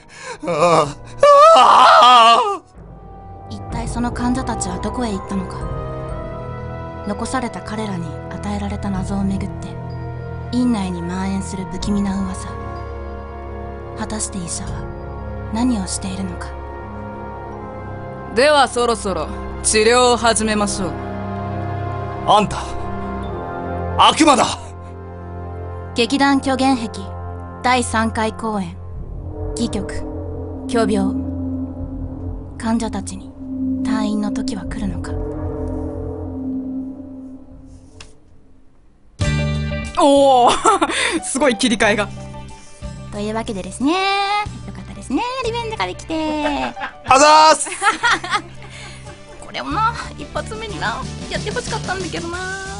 一体その患者たちはどこへ行ったのか。残された彼らに与えられた謎をめぐって院内に蔓延する不気味な噂。果たして医者は何をしているのか。 ではそろそろ治療を始めましょう。 あんた悪魔だ。 劇団虚言癖第3回公演、戯曲虚病。患者たちに退院の時は来るのか。 おおすごい切り替えが。 というわけでですね、よかったですね、リベンジができて。 あざーす。 これをな、一発目になやってほしかったんだけどな。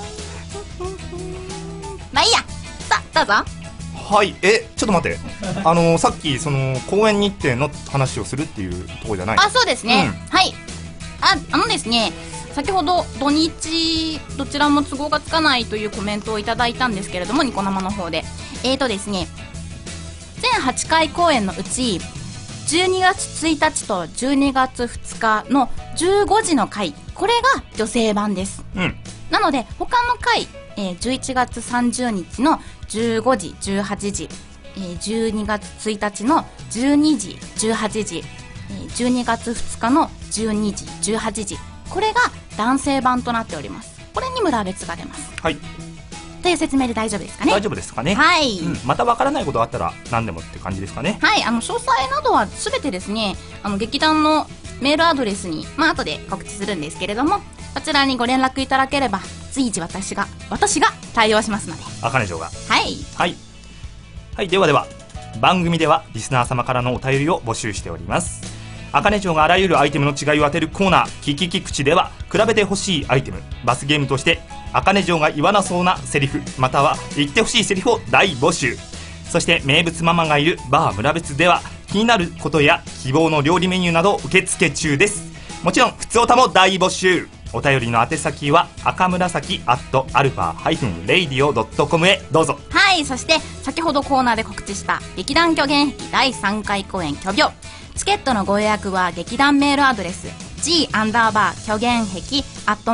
まあいいや。さあ、どうぞ。 はい、ちょっと待って。さっきその公演日程の話をするっていうところじゃない。 あ、そうですね、はい。ですね、先ほど土日どちらも都合がつかないというコメントをいただいたんですけれども、ニコ生の方でですね、全8回公演のうち12月1日と12月2日の15時の回、これが女性版です、なので他の回、11月30日の15時18時、12月1日の12時18時、12月2日の12時18時、これが男性版となっております。これに村別が出ます。 はい。 という説明で大丈夫ですかね。 大丈夫ですかね。 はい。 またわからないことがあったら何でもって感じですかね。 はい。詳細などはすべてですね、劇団のメールアドレスに、後で告知するんですけれども、こちらにご連絡いただければ、随時私が対応しますので。 茜嬢が。 はい。 はい。はい。では、番組ではリスナー様からのお便りを募集しております。茜嬢があらゆるアイテムの違いを当てるコーナー、キキキ口では、 比べてほしいアイテム、罰ゲームとして茜嬢が言わなそうなセリフ、または言ってほしいセリフを大募集。そして名物ママがいるバー村別では気になることや希望の料理メニューなど受付中です。もちろんふつおたも大募集。お便りの宛先は赤紫@alpha-radio.com へどうぞ。 はい、そして先ほどコーナーで告知した劇団虚言癖第3回公演虚病、チケットのご予約は劇団メールアドレス G_虚言癖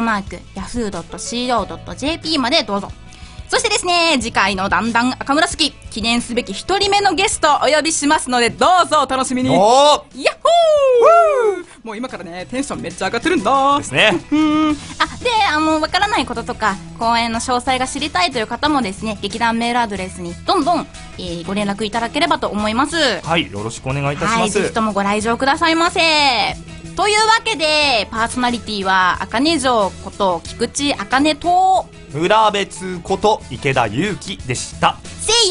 @yahoo.co.jp までどうぞ。そしてですね、次回のだんだん赤紫、記念すべき1人目のゲストをお呼びしますので、どうぞお楽しみに。 おー、 ヤッホー、もう今からね、テンションめっちゃ上がってるんだですね。 で、わからないこととか公演の詳細が知りたいという方もですね、劇団メールアドレスにどんどん、ご連絡いただければと思います。 はい、よろしくお願いいたします。 はい、ぜひともご来場くださいませ。というわけで、パーソナリティは茜嬢こと菊池茜と村別こと池田裕樹でした。 See you。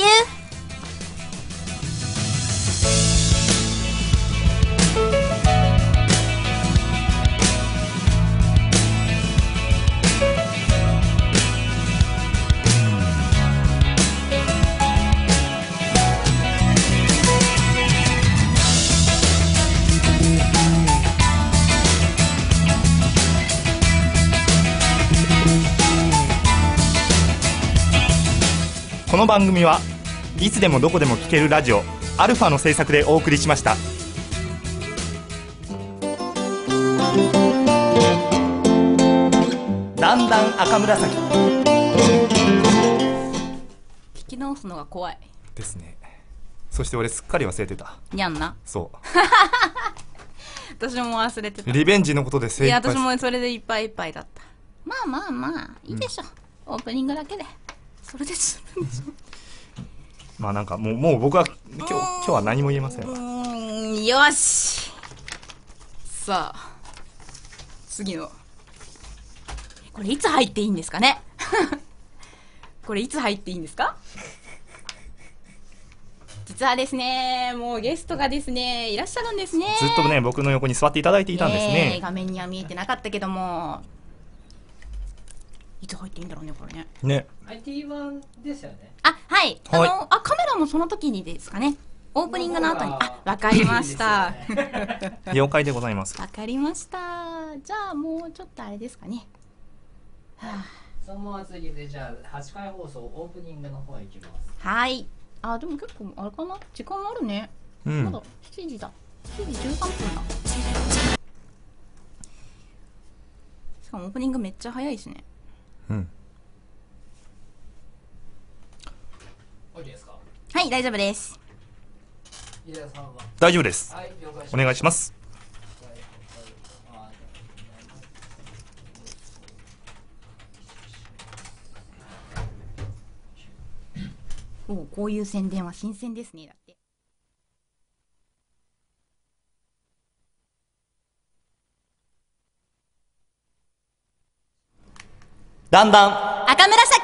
この番組はいつでもどこでも聴けるラジオアルファの制作でお送りしました。だんだん赤紫聞き直すのが怖いですね。そして俺すっかり忘れてた。 にゃんな。 そう私も忘れてた。 リベンジのことで精一杯。 いや、私もそれでいっぱいいっぱいだった。まあまあまあいいでしょ、オープニングだけでそれですまあなんかもう僕は今日は何も言えませんわ。 よし、さあ次のこれいつ入っていいんですかねこれいつ入っていいんですか。実はですね、もうゲストがですねいらっしゃるんですね。 ずっとね僕の横に座っていただいていたんですね。 画面には見えてなかったけども、いつ入っていいんだろうねこれね。 ね。 IT1 ですよね。 あ、はい。 はい、 カメラもその時にですかね。オープニングの後に。あ、わかりました。 了解でございます。 わかりました。じゃあもうちょっとあれですかね。はあ、 そのまま次でじゃあ8回放送オープニングの方へ行きます。 はい。あ、でも結構あれかな、時間あるね。まだ7時だ。7時13分だ。しかもオープニングめっちゃ早いしね。 OK ですか。 はい、大丈夫です。 井田さんは大丈夫です。 はい、了解します。 お願いします。 おう、こういう宣伝は新鮮ですね。だってだんだん赤紫。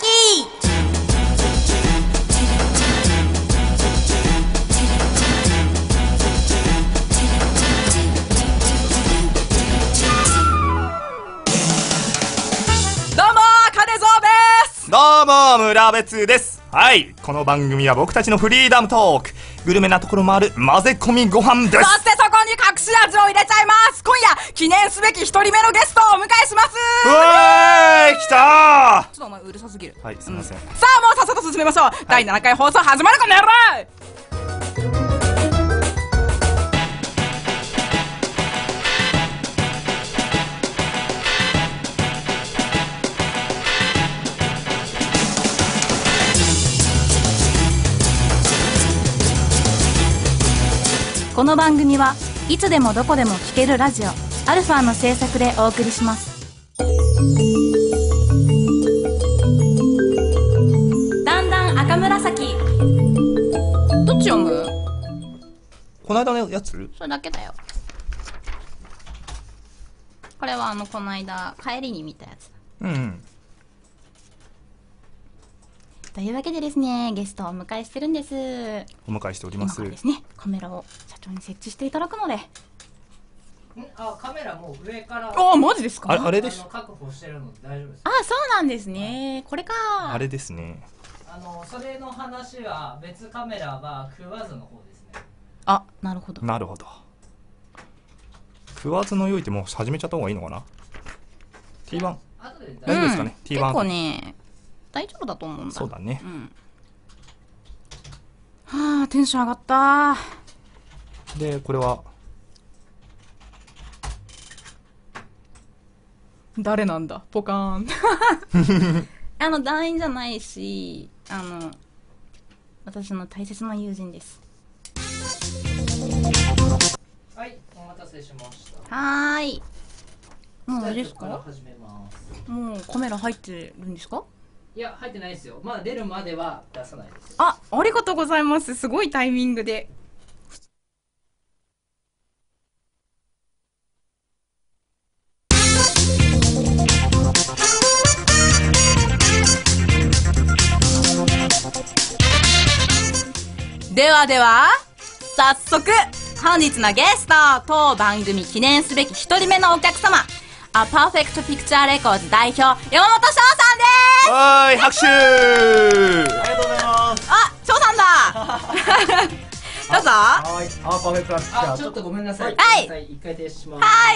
どうも茜蔵です。 どうも村別です。はい、この番組は僕たちのフリーダムトーク、グルメなところもある混ぜ込みご飯です。 そしてそこに隠し味を入れちゃいます。今夜記念すべき1人目のゲストをお迎えします。 うわーい、来たー。 ちょっとお前うるさすぎる。 はい、すみません。 さあもうさっさと進めましょう。第7回放送始まるかね、やろい。この番組はいつでもどこでも聴けるラジオアルファの制作でお送りします。だんだん赤紫。どっち読む？ この間のやつ？ それだけだよ。これはこの間帰りに見たやつ。というわけでですね、ゲストをお迎えしてるんです。 お迎えしております。 今からですね、カメラを社長に設置していただくので、 カメラもう上からあ、マジですか？ あれでし確保してるので大丈夫です。 あ、そうなんですね。これか。 あれですね。 それの話は別カメラは食わずの方ですね。 あ、なるほど。 なるほど。食わずの用意ってもう始めちゃった方がいいのかな。 T1 後で大丈夫ですかね。 T1 結構ね、大丈夫だと思うんだ。 そうだね。 はあ、テンション上がったー。 でこれは誰なんだ、ポカーン。団員じゃないし、私の大切な友人です。 はい、お待たせしました。 はーい。もうあれですからか？ 始めます。 もうカメラ入ってるんですか？ いや、入ってないですよ。まあ出るまでは出さないです。 ありがとうございます。すごいタイミングで。ではでは、早速、本日のゲスト、当番組記念すべき一人目のお客様、パーフェクトピクチャーレコーズ代表、山本翔さんです。 はーい、拍手。 ありがとうございます。 あ、翔さんだ。どうぞ。 はい、パーフェクトピクチャー。 ちょっとごめんなさい。 はい。 一回停止します。 はい。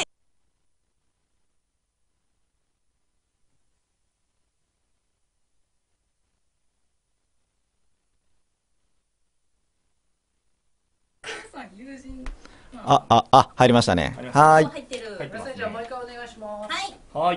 入りましたね。はい。 入ってる。 ごめんなさい、じゃあもう一回お願いします。 はい。 はい。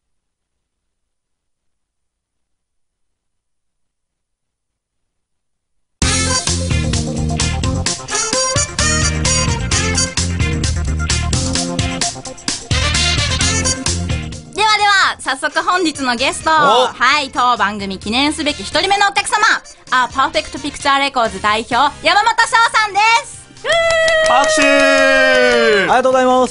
では、早速本日のゲスト、はい、当番組記念すべき一人目のお客様、パーフェクトピクチャーレコーズ代表、山本翔さんです。 拍手。 ありがとうございます。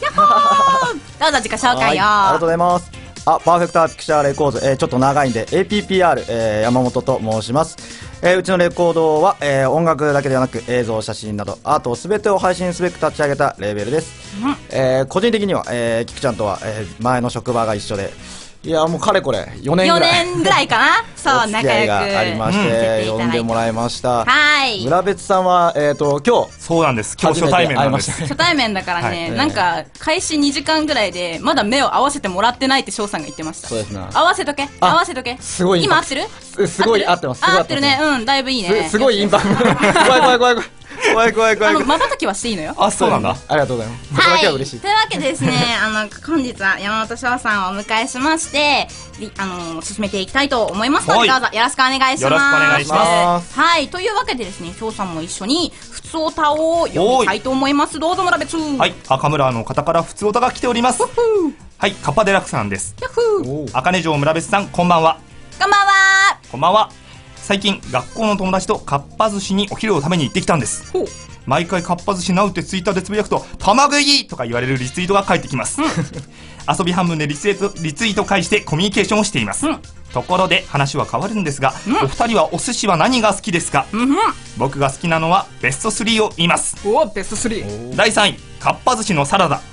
やっほー。どうぞ自己紹介を。 ありがとうございます。パーフェクトピクチャーレコーズ、ちょっと長いんで APPR、山本と申します。うちのレコードは、音楽だけではなく映像、写真などアートを全てを配信すべく立ち上げたレーベルです。個人的には、キクちゃんとは、前の職場が一緒で、いやもうかれこれ4年ぐらい 4年ぐらいかな。そう、仲良くがありまして、呼んでもらいました。 はい。 村別さんは今日そうなんです。今日初対面なんです。 初対面だからね、なんか開始2時間ぐらいでまだ目を合わせてもらってないって翔さんが言ってました。 そうですね。 合わせとけ、合わせとけ。 すごい今合ってる？ すごい合ってます。 合ってるね。うん、だいぶいいね。 すごいインパクト。怖い。 瞬きはしていいのよ。 あ、そうなんだ。 ありがとうございます。 はい。 というわけでですね、本日は山本翔さんをお迎えしまして、進めていきたいと思いますので、どうぞよろしくお願いします。 よろしくお願いします。 はい。というわけでですね、翔さんも一緒に、ふつおたを読みたいと思います。どうぞ村別。 はい。赤村の方からふつおたが来ております。はい。カッパデラックさんです。茜城村別さん、こんばんは。 こんばんは。 こんばんは。最近学校の友達とかっぱ寿司にお昼を食べに行ってきたんです。毎回かっぱ寿司なうってツイッターでつぶやくと卵いいとか言われるリツイートが返ってきます。遊び半分でリツイート返してコミュニケーションをしています。ところで話は変わるんですが、お二人はお寿司は何が好きですか？僕が好きなのはベスト3を言います。 ベスト3。 第3位かっぱ寿司のサラダ。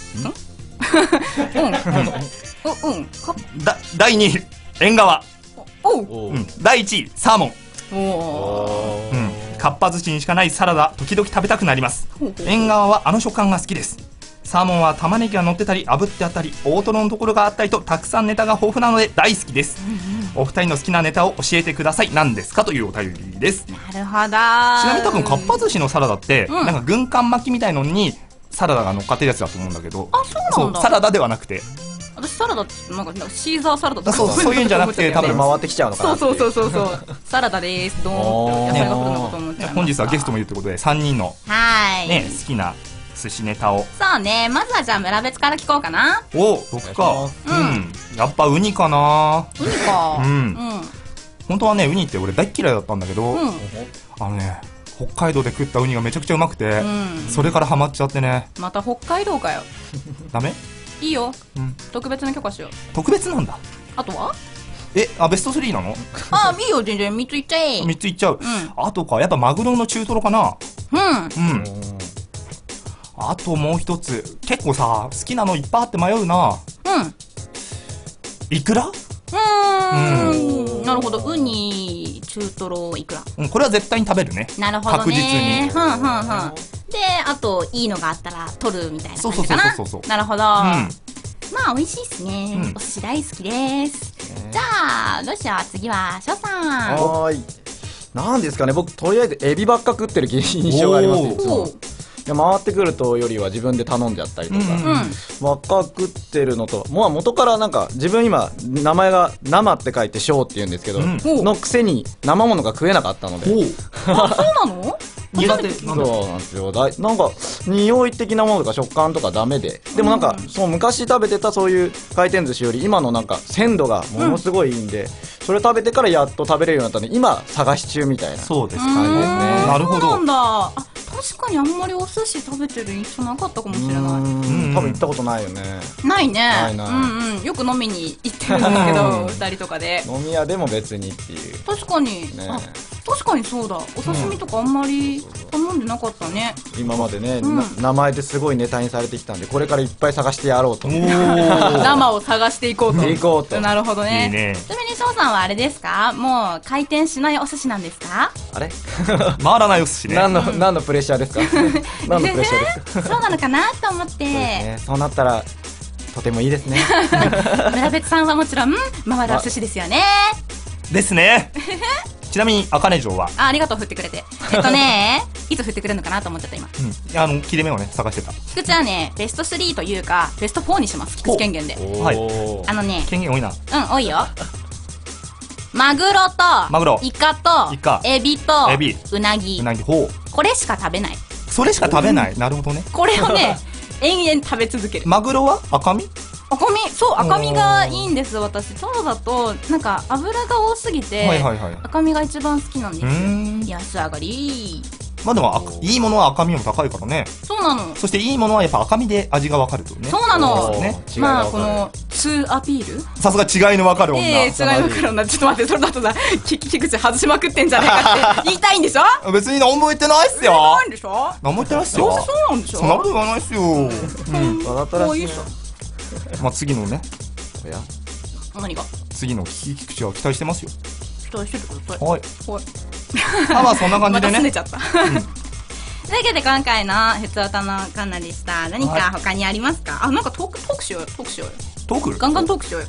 第2位縁側。第1位サーモン。かっぱ寿司にしかないサラダ、時々食べたくなります。縁側はあの食感が好きです。サーモンは玉ねぎが乗ってたり炙ってあったり大トロのところがあったりとたくさんネタが豊富なので大好きです。お二人の好きなネタを教えてください。何ですかというお便りです。 なるほど。ちなみに多分かっぱ寿司のサラダって、なんか軍艦巻きみたいのにサラダが乗っかってるやつだと思うんだけど、 そうなんだ。 サラダではなくて、 私サラダってなんかシーザーサラダとかそういうんじゃなくて多分回ってきちゃうのかな。 そうサラダでーす。ドーンって野菜が来るのかと思って。 本日はゲストもいるということで3人のね好きな寿司ネタを。 そうね、まずはじゃあ村別から聞こうかな。 僕か。やっぱウニかな。 ウニか。 本当はねウニって俺大っ嫌いだったんだけど、北海道で食ったウニがめちゃくちゃうまくて、それからハマっちゃってね。 また北海道かよ。 ダメ？ いいよ、特別な許可しよう。 特別なんだ。 あとはベスト3なの？ いいよ、全然3ついっちゃえ。 3ついっちゃう。あとかやっぱマグロの中トロかな。 あともう一つ、結構さ、好きなのいっぱいあって迷うな。イクラ？ なるほど。ウニ、中トロ、イクラ。 これは絶対に食べるね。 なるほどね。 確実に。 で、あと、いいのがあったら取るみたいな感じかな。 そう。 なるほど。まあ、美味しいっすね。お寿司大好きです。じゃあ、どうしよう。次は、翔さん。 はーい。なんですかね、僕、とりあえずエビばっか食ってる印象がありますね。いや、回ってくるとよりは自分で頼んじゃったりとか、ばっか食ってるのと、もう元からなんか自分今名前が生って書いて小って言うんですけど、のくせに生ものが食えなかったので。 あ、そうなの？ 苦手。 そうなんですよ。なんか匂い的なものとか食感とかダメで、でもなんかそう昔食べてたそういう回転寿司より今のなんか鮮度がものすごいいいんで、それ食べてからやっと食べれるようになったんで、今探し中みたいなそうです感じですね。 なるほど。 そうなんだ。確かにあんまりお寿司食べてる印象なかったかもしれない。 多分行ったことないよね。 ないね。 ないよく飲みに行ってるんだけど、二人とかで。 飲み屋でも別にっていう。 確かに。確かにそうだ。お刺身とかあんまり頼んでなかったね。 今までね、名前ですごいネタにされてきたんで、これからいっぱい探してやろうと。 生を探していこうと。なるほどね。 いいね。 ちなみに翔さんはあれですか？もう回転しないお寿司なんですか？ あれ回らないお寿司ね。 何のプレッシャーですか？何のプレッシャーですか？ そうなのかなと思って。 そうなったらとてもいいですね。 村別さんはもちろん回るお寿司ですよね。 ですね。ちなみに茜城はありがとう振ってくれて。いつ振ってくれるのかなと思っちゃった今。 切れ目をね探してた。 菊池はねベスト3というかベスト4にします。菊池権限で。 はい。権限多いな。 多いよ。マグロとイカとエビとうなぎ。これしか食べない。 それしか食べない。なるほどね。 これをね延々食べ続ける。 マグロは赤身？ そう、赤身がいいんです。私トロだとなんか油が多すぎて赤身が一番好きなんですよ。安上がり。 まあでもいいものは赤身も高いからね。 そうなの。 そしていいものはやっぱ赤身で味がわかるとね。 そうなの。まあこの2アピール。 さすが違いのわかる女。 違いのわかる女。ちょっと待って、それだとさ菊池外しまくってんじゃないかって言いたいんでしょ？ 別に何も言ってないっすよ。 何でしょ？ 何も言ってないっすよ。 そうなんでしょ？ そんなこと言わないっすよ。 わざとらしい。 まあ次のね。 何が？ 次の菊池は期待してますよ。 期待しててください。 はい。まあそんな感じでね。 また拗ねちゃった。というわけで今回のふつおたのコーナーでした。何か他にありますか？なんかトークしようよ。トーク？ガンガントークしようよ。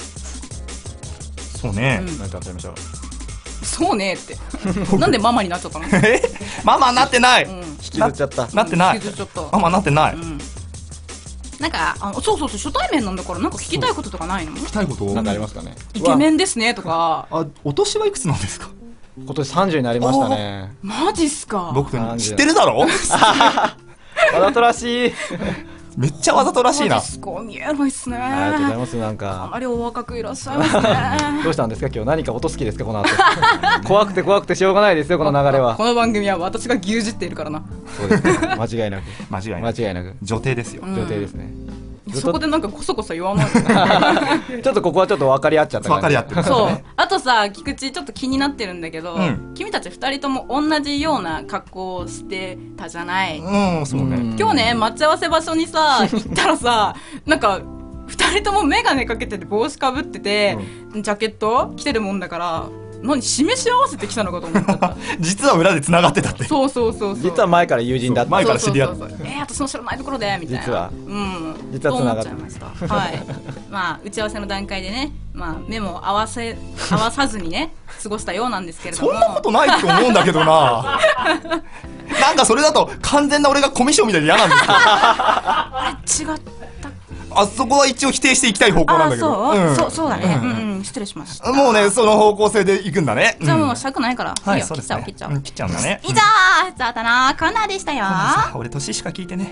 そうね。 何かやってみましょう。 そうねってなんでママになっちゃったの？ ママなってない。 引きずっちゃった。 なってない。ママなってない。 なんかそう初対面なんだからなんか聞きたいこととかないの？ 聞きたいことなんかありますかね？ イケメンですねとか。 お年はいくつなんですか？ 今年30になりましたね。 マジっすか？ 僕知ってるだろ？わざとらしい。 めっちゃわざとらしいな。 見えないっすね。 ありがとうございます。なんかかなりお若くいらっしゃいますね。 どうしたんですか今日？何か音好きですかこの後？怖くてしょうがないですよこの流れは。 この番組は私が牛耳っているからな。 そうですね。間違いなく。 間違いなく。女帝ですよ。 女帝ですね。 そこでなんかこそこそ言わない。 ちょっとここはちょっと分かり合っちゃった感じ。 分かり合ってる。 そう。あとさ、菊池ちょっと気になってるんだけど、君たち2人とも同じような格好をしてたじゃない。 そうね。 今日ね、待ち合わせ場所にさ、行ったらさ、なんか2人とも眼鏡かけてて帽子かぶってて、ジャケット着てるもんだから、示し合わせてきたのかと思っちゃった。 実は裏で繋がってたって。 そう実は前から友人だった。 前から知り合った。 私の知らないところでみたいな。 実は繋がってました。はい。まあ打ち合わせの段階でね、まあ目も合わさずにね過ごしたようなんですけれども。 そんなことないと思うんだけどな。なんかそれだと完全な俺がコミュ障みたいで嫌なんですよ。 違った。 あそこは一応否定していきたい方向なんだけど。 そうだね。失礼しました。 もうね、その方向性で行くんだね。 じゃあもうしたくないから。 はい、そうですね。 切っちゃう。 切っちゃうんだね。 以上、ふつおたのコーナーでしたよ。 俺年しか聞いてね。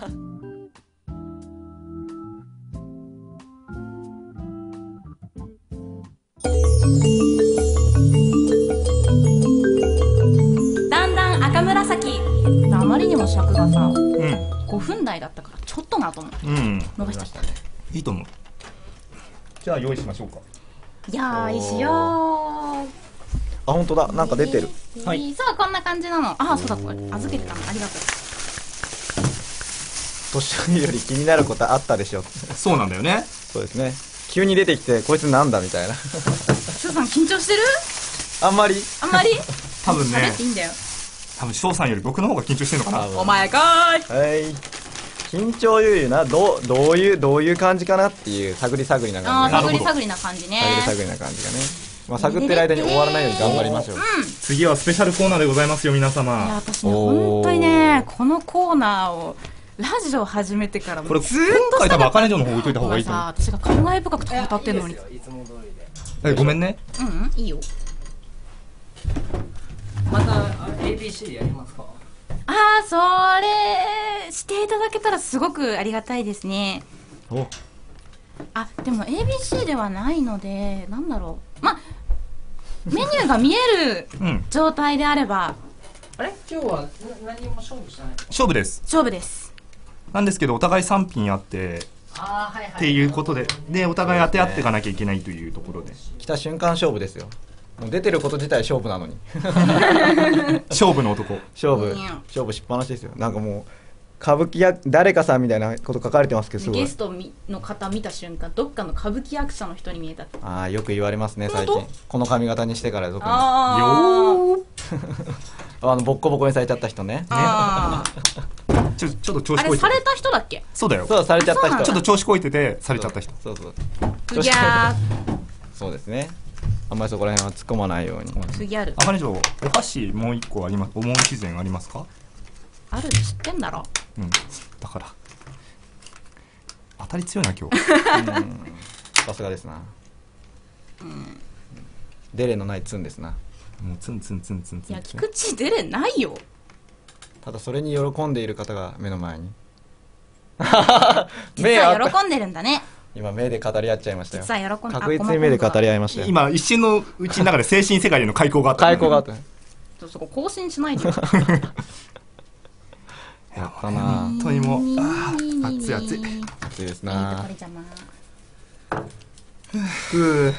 だんだん赤紫。あまりにも尺がさ、5分台だったからちょっとなと思って伸ばしちゃった。 いいと思う。じゃあ用意しましょうか。 用意しよう。 あ、本当だ。なんか出てる。 そう、こんな感じなの。そうだ、これ預けてたの。ありがとう。 年より気になることあったでしょ。 そうなんだよね。 そうですね。急に出てきてこいつなんだみたいな。 翔さん緊張してる？ あんまり多分ね喋っていいんだよ。 多分翔さんより僕の方が緊張してるのかな。 お前かーい。 はい。緊張ゆうな、どういう感じかなっていう探りな感じああ、 が。 探り探りな感じね。 探りな感じがね。まあ探ってる間に終わらないように頑張りましょう。 次はスペシャルコーナーでございますよ皆いや、 様。 私ね、本当にね、このコーナーを、ラジオ始めてからもこれずーっと今回多分茜城の方置いといた方がいいと思う。 さ、私が感慨深く語ってるのに。 いいですよいつも通りで。 ごめんね。 いいよ。 また ABC やりますか？ ああ、それ、していただけたらすごくありがたいですね。 お、 あ、でも ABC ではないので、なんだろう。まあ、メニューが見える状態であれば、 あれ今日は何も勝負しない？ 勝負です。 勝負です。 なんですけどお互い3品あってはいはい。 っていうことで、お互い当て合っていかなきゃいけないというところで、 来た瞬間勝負ですよ。もう出てること自体勝負なのに。 勝負の男。 勝負しっぱなしですよ。なんかもう歌舞伎や誰かさんみたいなこと書かれてますけど、すごいゲストの方見た瞬間、どっかの歌舞伎役者の人に見えたって。 ああ、よく言われますね最近。この髪型にしてから特に。 あボッコボコにされちゃった人ね。 あちょっと調子あれこいてされた人だっけ？ そうだよ。 そう、されちゃった人。 ちょっと調子こいててされちゃった人。 そうそう。 ふぎゃそうですね。あんまりそこら辺は突っ込まないように。 ー。ふぎある。 茜城、お箸もう一個あります。思い自然ありますか？ あるって知ってんだろ。 だから当たり強いな今日。 さすがですな。デレのないツンですな。 もうツンツンツンツンツン。 いや、菊池出れないよ。 ただそれに喜んでいる方が目の前に。 実は喜んでるんだね。 今目で語り合っちゃいましたよ。 実は喜んで、 確実に目で語り合いましたよ。 今一瞬のうちの中で精神世界での開口があった。 開口があった。 そこ更新しないでよ。 やったな。 本当にもう熱い熱い熱いですいいなとこ。りじゃまふう。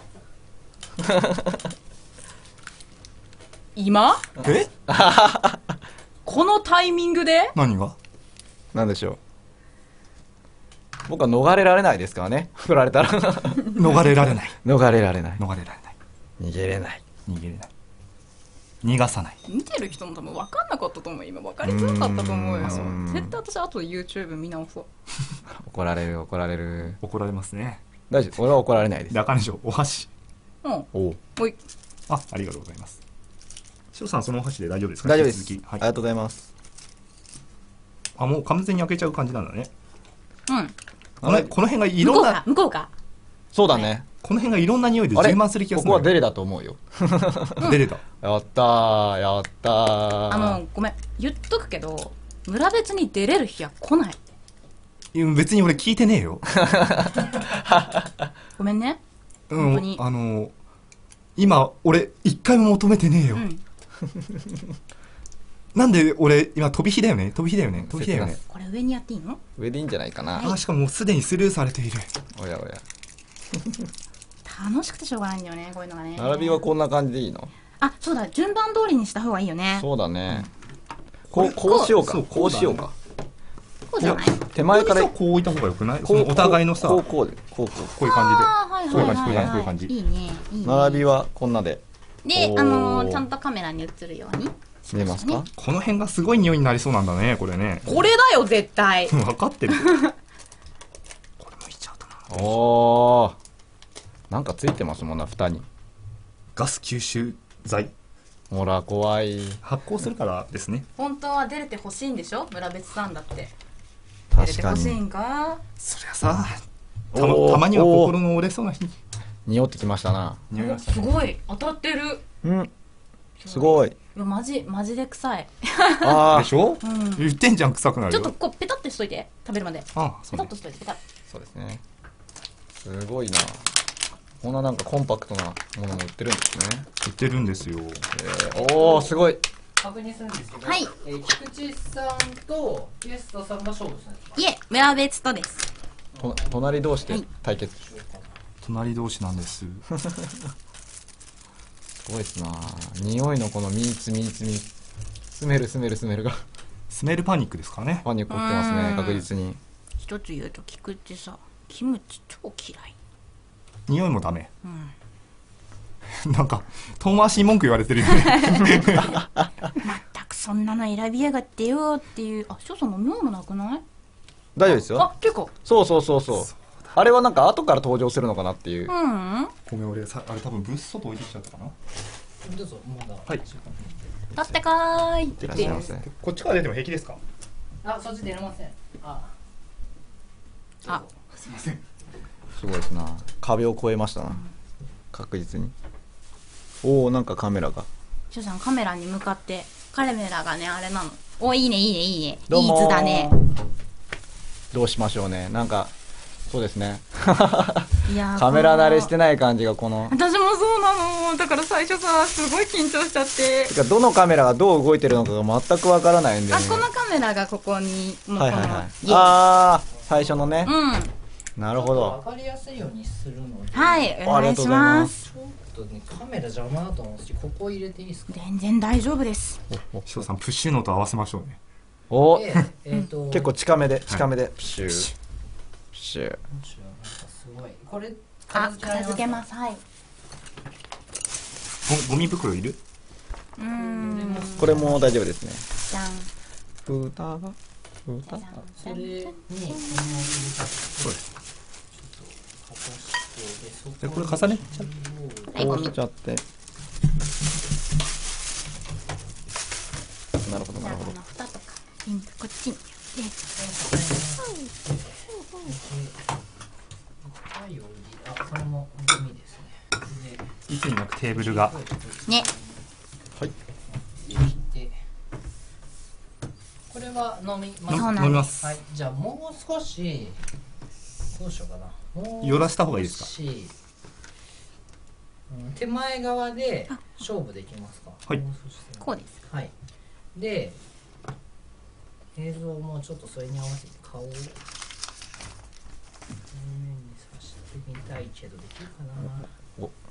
今え？ このタイミングで？ 何が？ なんでしょう。僕は逃れられないですからね。振られたら。 逃れられない。 逃れられない。 逃れられない。 逃げれない。 逃げれない。逃がさない。 見てる人も多分分かんなかったと思う。今分かりづらかったと思うよ。 ん絶対私後で YouTube 見直そう。 怒られる怒られる。 怒られますね。 大丈夫。俺は怒られないです。 で、茜城、お箸。 おい。 ありがとうございます。シロさん、そのお箸で大丈夫ですか？ 大丈夫です。 引き続き。 ありがとうございます。 もう完全に開けちゃう感じなんだね。 あれこの辺がいろんな、 向こうか。 そうだね。 この辺がいろんな匂いで充満する気がする。 ここはデレだと思うよ。 デレだ。 やったー、やったー。 ごめん。言っとくけど、村別に出れる日は来ない。 別に俺聞いてねえよ。 ごめんね。本当に今俺一回も求めてねえよ。なんで俺今飛び火だよね。飛び火だよね。 これ上にやっていいの？ 上でいいんじゃないかな。 しかももうすでにスルーされている。 おやおや。 楽しくてしょうがないんだよね、こういうのがね。 並びはこんな感じでいいの？ あ、そうだ、順番通りにした方がいいよね。 そうだね。こうしようか。こうしようか。 こうじゃない？ 手前からこう置いた方がよくない？お互いのさ、ここういう感じで。 こういう感じ。 いいね。 並びはこんなで。 で、ちゃんとカメラに映るように。 見えますか？ この辺がすごい匂いになりそうなんだね、これね。 これだよ、絶対。 分かってる。これもいっちゃうとな。 おー。なんかついてますもんな、蓋に。 ガス吸収剤。 ほら、怖い。 発酵するからですね。 本当は出れてほしいんでしょ、村別さんだって。 確か出れてほしいに。 んか？ そりゃさ、たおーまには心の折れそうな日に。 匂ってきましたな。 匂いがすすごい、当たってる。 すごい。 マジで臭い。 でしょ？言ってんじゃん、臭くなるよ。 ちょっとこうペタってしといて、食べるまで。 そうねペタッとしといて、ペタッ。 そうですね。すごいな。こんななんかコンパクトなものも売ってるんですね。 売ってるんですよ。 おー、すごい。 確認するんですけど、 はい菊池さんとゲストさんが勝負したんですか？ いえ、村別とです。 隣同士で対決。 隣同士なんです。 すごいですな。匂いのこのスメルが。 スメルパニックですからね。 パニック起きてますね、確実に。 一つ言うと菊池さ、キムチ超嫌い。 匂いもダメ。なんか遠回しに文句言われてるよね。 まったくそんなの選びやがってよっていう。あ、翔さん飲み物なくない？ 大丈夫ですよ。 あ、結構。 そうそうそうそう。あれはなんか後から登場するのかなっていう。 ごめん、俺あれ多分ブース外置いてきちゃったかな。 どうぞ、まだ。 はい。 取ってかーい。 いってらっしゃいませ。 こっちから出ても平気ですか？ あ、そっち出れません。あ、 すいません。 すごいですな。壁を越えましたな。確実に。おお、なんかカメラが。 翔さんカメラに向かって、カメラがね、あれなの。お、いいねいいねいいね。 どうもーいい図だね。 どうしましょうね。なんか、そうですね。 いやーカメラ慣れしてない感じがこの。 私もそうなの。だから最初さ、すごい緊張しちゃって。 てかどのカメラがどう動いてるのかが全くわからないんで、ね。 あ、このカメラがここに、もうこの、 はいはいはい。 イエイああ、最初のね。 うん。 なるほど。 わかりやすいようにするので。 はい、お願いします。 ちょっとね、カメラ邪魔だと思うし、ここ入れていいですか？ 全然大丈夫です。 翔さんプッシュノート合わせましょうね。 お、 で結構近めで、近めで、プシュー、プシュー。 なんかすごい。これあ、片付けます。はい。 ゴミ袋いる？ これも大丈夫ですね。 じゃん。 蓋が、蓋。 それにこの入れたそうです。 ちょっとかしてでこれ重ねちゃう。 はい、ゴミ。 こうしちゃって。なるほどなるほど。 蓋とか、ピンクこっちに。で、 あ、これもゴミですね。 いつになくテーブルが。 ね。 はい。 でこれは飲みます。 そうなんです飲みます。 はい、じゃあもう少しどうしようかな。もう寄らした方がいいですか？ 少し手前側で勝負できますか？ はい。 もう少しこうです。 はい。で、映像もちょっとそれに合わせて顔を正面にさしてみたいけどできるかな。 お、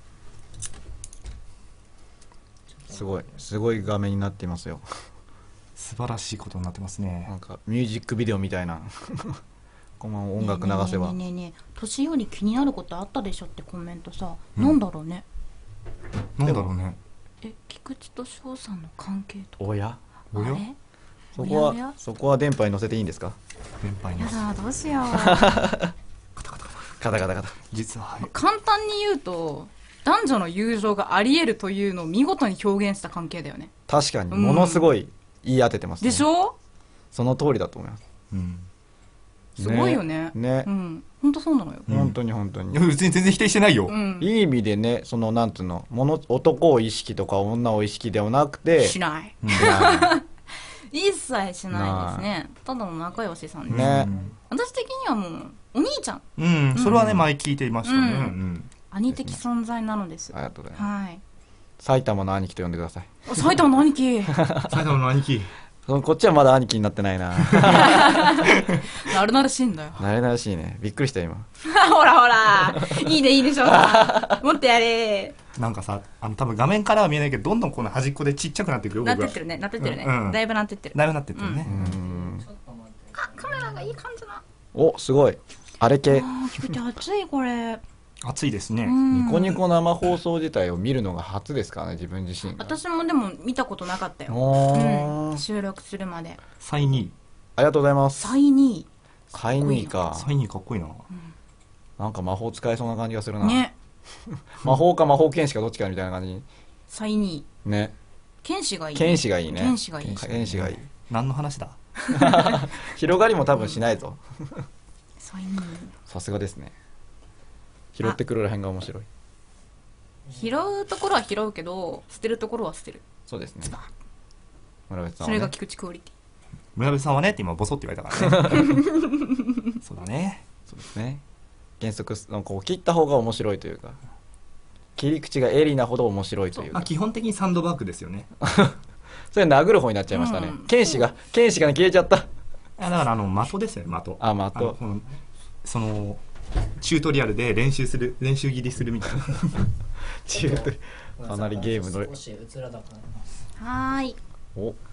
すごい画面になっていますよ。 素晴らしいことになってますね。 なんかミュージックビデオみたいな。このまま音楽流せば。 ねえねえねえ、年より気になることあったでしょってコメントさ、なんだろうね。 なんだろうね。 え、菊池と翔さんの関係とか。 おや？ おや？ あれ？おやおやそこは電波に乗せていいんですか？ 連敗にや。だ、どうしよう。 カタカタカタ。 実は簡単に言うと、男女の友情があり得るというのを見事に表現した関係だよね。 確かにものすごい言い当ててますね。 でしょ？ その通りだと思います。 うん。 すごいよね。 ねう。ん。本当そうなのよ。 本当に本当に。 いや別に全然否定してないよ。 うん。 いい意味でね、そのなんつうの、男を意識とか女を意識ではなくて、 しない。 な一切しないですね。ただの仲良しさんです。 ね私的にはもう、お兄ちゃん、 うん、それはね前聞いていましたね。 うんうん。 兄的存在なのです。 ありがとうございます。 はい。 埼玉の兄貴と呼んでください。 お埼玉の兄貴。 埼玉の兄貴。 こっちはまだ兄貴になってないな。 なるなるしいんだよ。 慣れならしいね。びっくりした今。 ほらほら。いいねいいでしょ。もっとやれ。 なんかさ、多分画面からは見えないけど、どんどんこの端っこでちっちゃくなっていくよ。僕がなってってるね。なってってるね。 うんだいぶなってってる。 だいぶなってってるね。 うん。 ちょっと待って。 あ、カメラがいい感じな。 お、すごい。あれ系。 あー、菊池熱いこれ。 暑いですね。 ニコニコ生放送自体を見るのが初ですからね、自分自身が。 私もでも見たことなかったよ。 おー。 収録するまで。 サイニありがとうございます。 サイニサイニーー。 か。 サイニーかっこいいな。 なんか魔法使えそうな感じがするな。 ー。ね。 魔法か魔法剣士かどっちかみたいな感じ。 サイニね。 ー。剣士がいい。 剣士がいいね。 剣士がいい。 剣士がいい。 何の話だ？ 広がりも多分しないぞ。 サイニー。 さすがですね。拾ってくるらへんが面白い。 拾うところは拾うけど、捨てるところは捨てる。 そうですね。村口さんそれがはね。 菊池クオリティ。 村部さんはねって今ボソって言われたからね。そうだね。 そうですね。原則なんかこう切った方が面白いというか、切り口が鋭利なほど面白いというか。 まあ基本的にサンドバッグですよね。 それ殴る方になっちゃいましたね。剣士がね消えちゃった。 だから的ですよね、的。 あ的このそのチュートリアルで練習切りするみたいな。 かなりゲームの少し映らなくなります。 はーい。 お、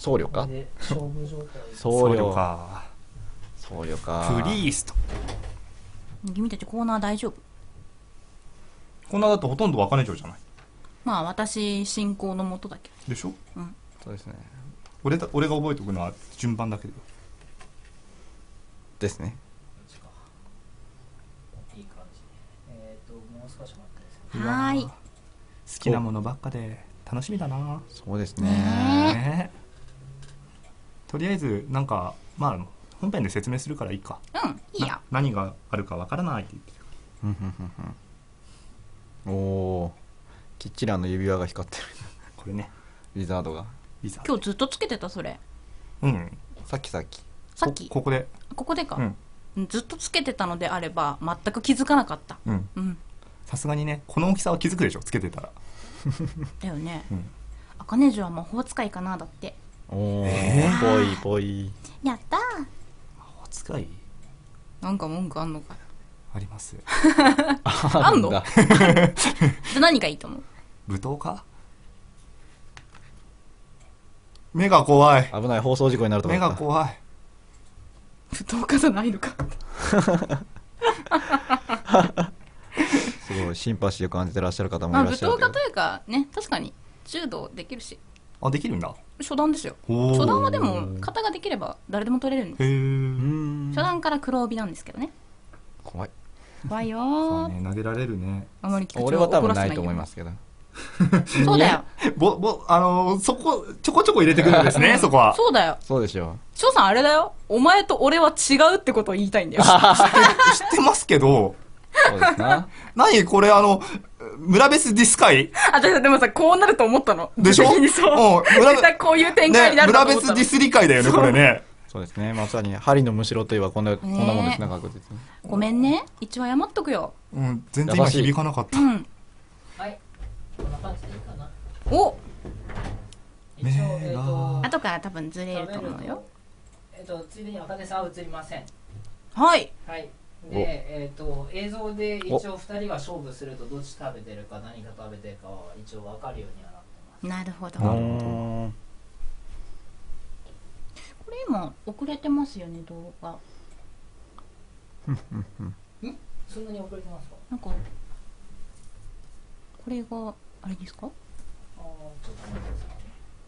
僧侶か。 で勝負状態僧僧侶侶。 か。 僧侶か。 プリースト。 君たちコーナー大丈夫？ こんなだとほとんど茜城じゃないまあ私進行のもとだけど。 でしょ。 そうですね。 俺が覚えておくのは順番だけど。 ですね。 いい感じもう少し待ってください。 はーい。 好きなものばっかで楽しみだな。 そうですね。 ねとりあえずなんかまあ本編で説明するからいいか。 うんいいや。 何があるかわからないって言ってる。 ふんふんふんふん。おー、キッチランの指輪が光ってる。 これね。 ウィザードが。 いざ。 今日ずっとつけてたそれ。 うん。 さっき。 さっきここで。 ここでか、 うん。 ずっとつけてたのであれば全く気づかなかった。 うん。 うんさすがにねこの大きさは気づくでしょつけてたら。 だよね。 うん。 茜城は魔法使いかなだって。 おー、ぽいぽい。 やったー。 お使いなんか文句あんのか。 あります。 あんの？ だ。 じゃあ何がいいと思う？ 舞踏家？目が怖い。 危ない、放送事故になるとこ目だった。 が怖い。 舞踏家じゃないのか。 すごいシンパシーを感じてらっしゃる方もまあ舞いらっしゃる踏家というかね、確かに柔道できるしあ、できるんだ。 初段ですよ。 おー初段はでも型ができれば誰でも取れるんです。 へえ。 初段から黒帯なんですけどね。 怖い。 怖いよー。 そうね、投げられるね。 あまり菊池を俺は多分怒らせないと思いますすけど。 そうだよ。 そこ、ちょこちょこ入れてくるんですね、そこは。 そうだよ。 そうでしょ翔さんあれだよ。お前と俺は違うってことを言いたいんだよ。 知ってますけど、 う。そうですな。 何これ村ベスディス会あ、でもさ、こうなると思ったの。 でしょ的にそう。 うん絶対こういう展開になると村ベ思ったの。 スディス理会だよね、これね。 そうですね。まさに、針のむしろといえばこんなもんですね、確実に。 ごめんね。一応謝っとくよ。 うん、全然今響かなかった。 うん。 はい、こんな感じでいいかな。 お一応目が後から多分ずれると思うよ。 ついでに茜さんは映りません。 はい。 はい。で、映像で一応2人が勝負するとどっち食べてるか何が食べてるかは一応分かるようにはなってます。 なるほど。 おー。 これ今遅れてますよね、動画。 そんなに遅れてますか？ なんか、これが、あれですか？ ちょっと待ってくださいね。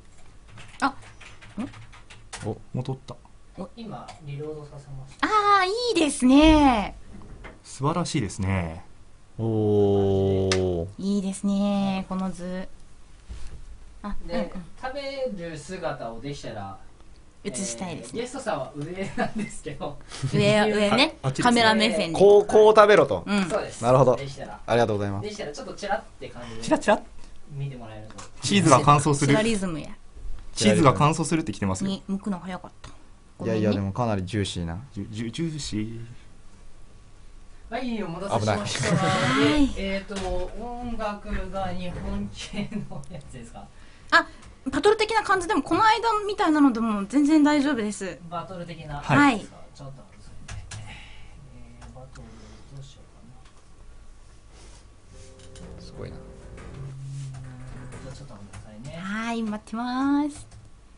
戻った。 今リロードさせました。 ああ、いいですね。 素晴らしいですね。 おー。 いいですね、この図。あ、 で、食べる姿をできたら映したいですね。 ゲストさんは上なんですけど、 上ねあっちです、 カメラ目線で。 こう食べろと。 うん。 そうです。 なるほどできたらありがとうございます。 できたらちょっとチラって感じでチラチラ見てもらえると。 チーズが乾燥するスラ。リズムや。 チーズが乾燥するって来てますよ。 に向くの早かった。 いやいや、でも。 もかなりジューシーな。 ジューシー。 はい、お待たせしました。 危で、音楽が日本系のやつですか？ あ、バトル的な感じでも、この間みたいなのでも全然大丈夫です。 バトル的な。 はいちょっと待ってくださいね。バトルどうしようかな。 すごいな。 じゃあちょっと待ってくださいね。 はい、待ってます。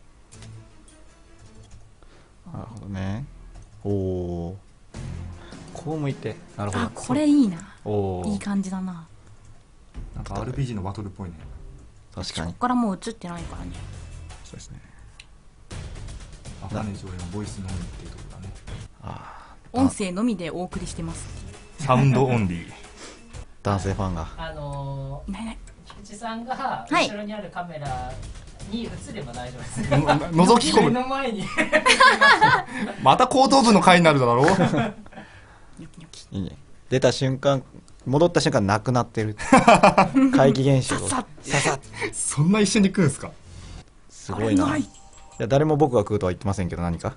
なるほどね。おー。こう向いて。なるほど。 あ、これいいな。 おー。 いい感じだな。 なんか RPG のバトルっぽいね。 確かにこっ。からもう映ってないからね。 そうですね。 茜城へのボイスのみっていうところだね。 あ音声のみでお送りしてます。 サウンドオンリー。 ー、男性ファンが。 ね、 菊池さんがはい後ろにあるカメラに映れば大丈夫です。 覗き込む。 目の前に。 また後頭部の回になるだろう。 ニョキニョキ。 いいね。出た瞬間、戻った瞬間なくなってる。怪奇現象。 さっささっ。 そんな一瞬で食うんすか？ すごいな。 あれないいや、誰も僕が食うとは言ってませんけど、何か。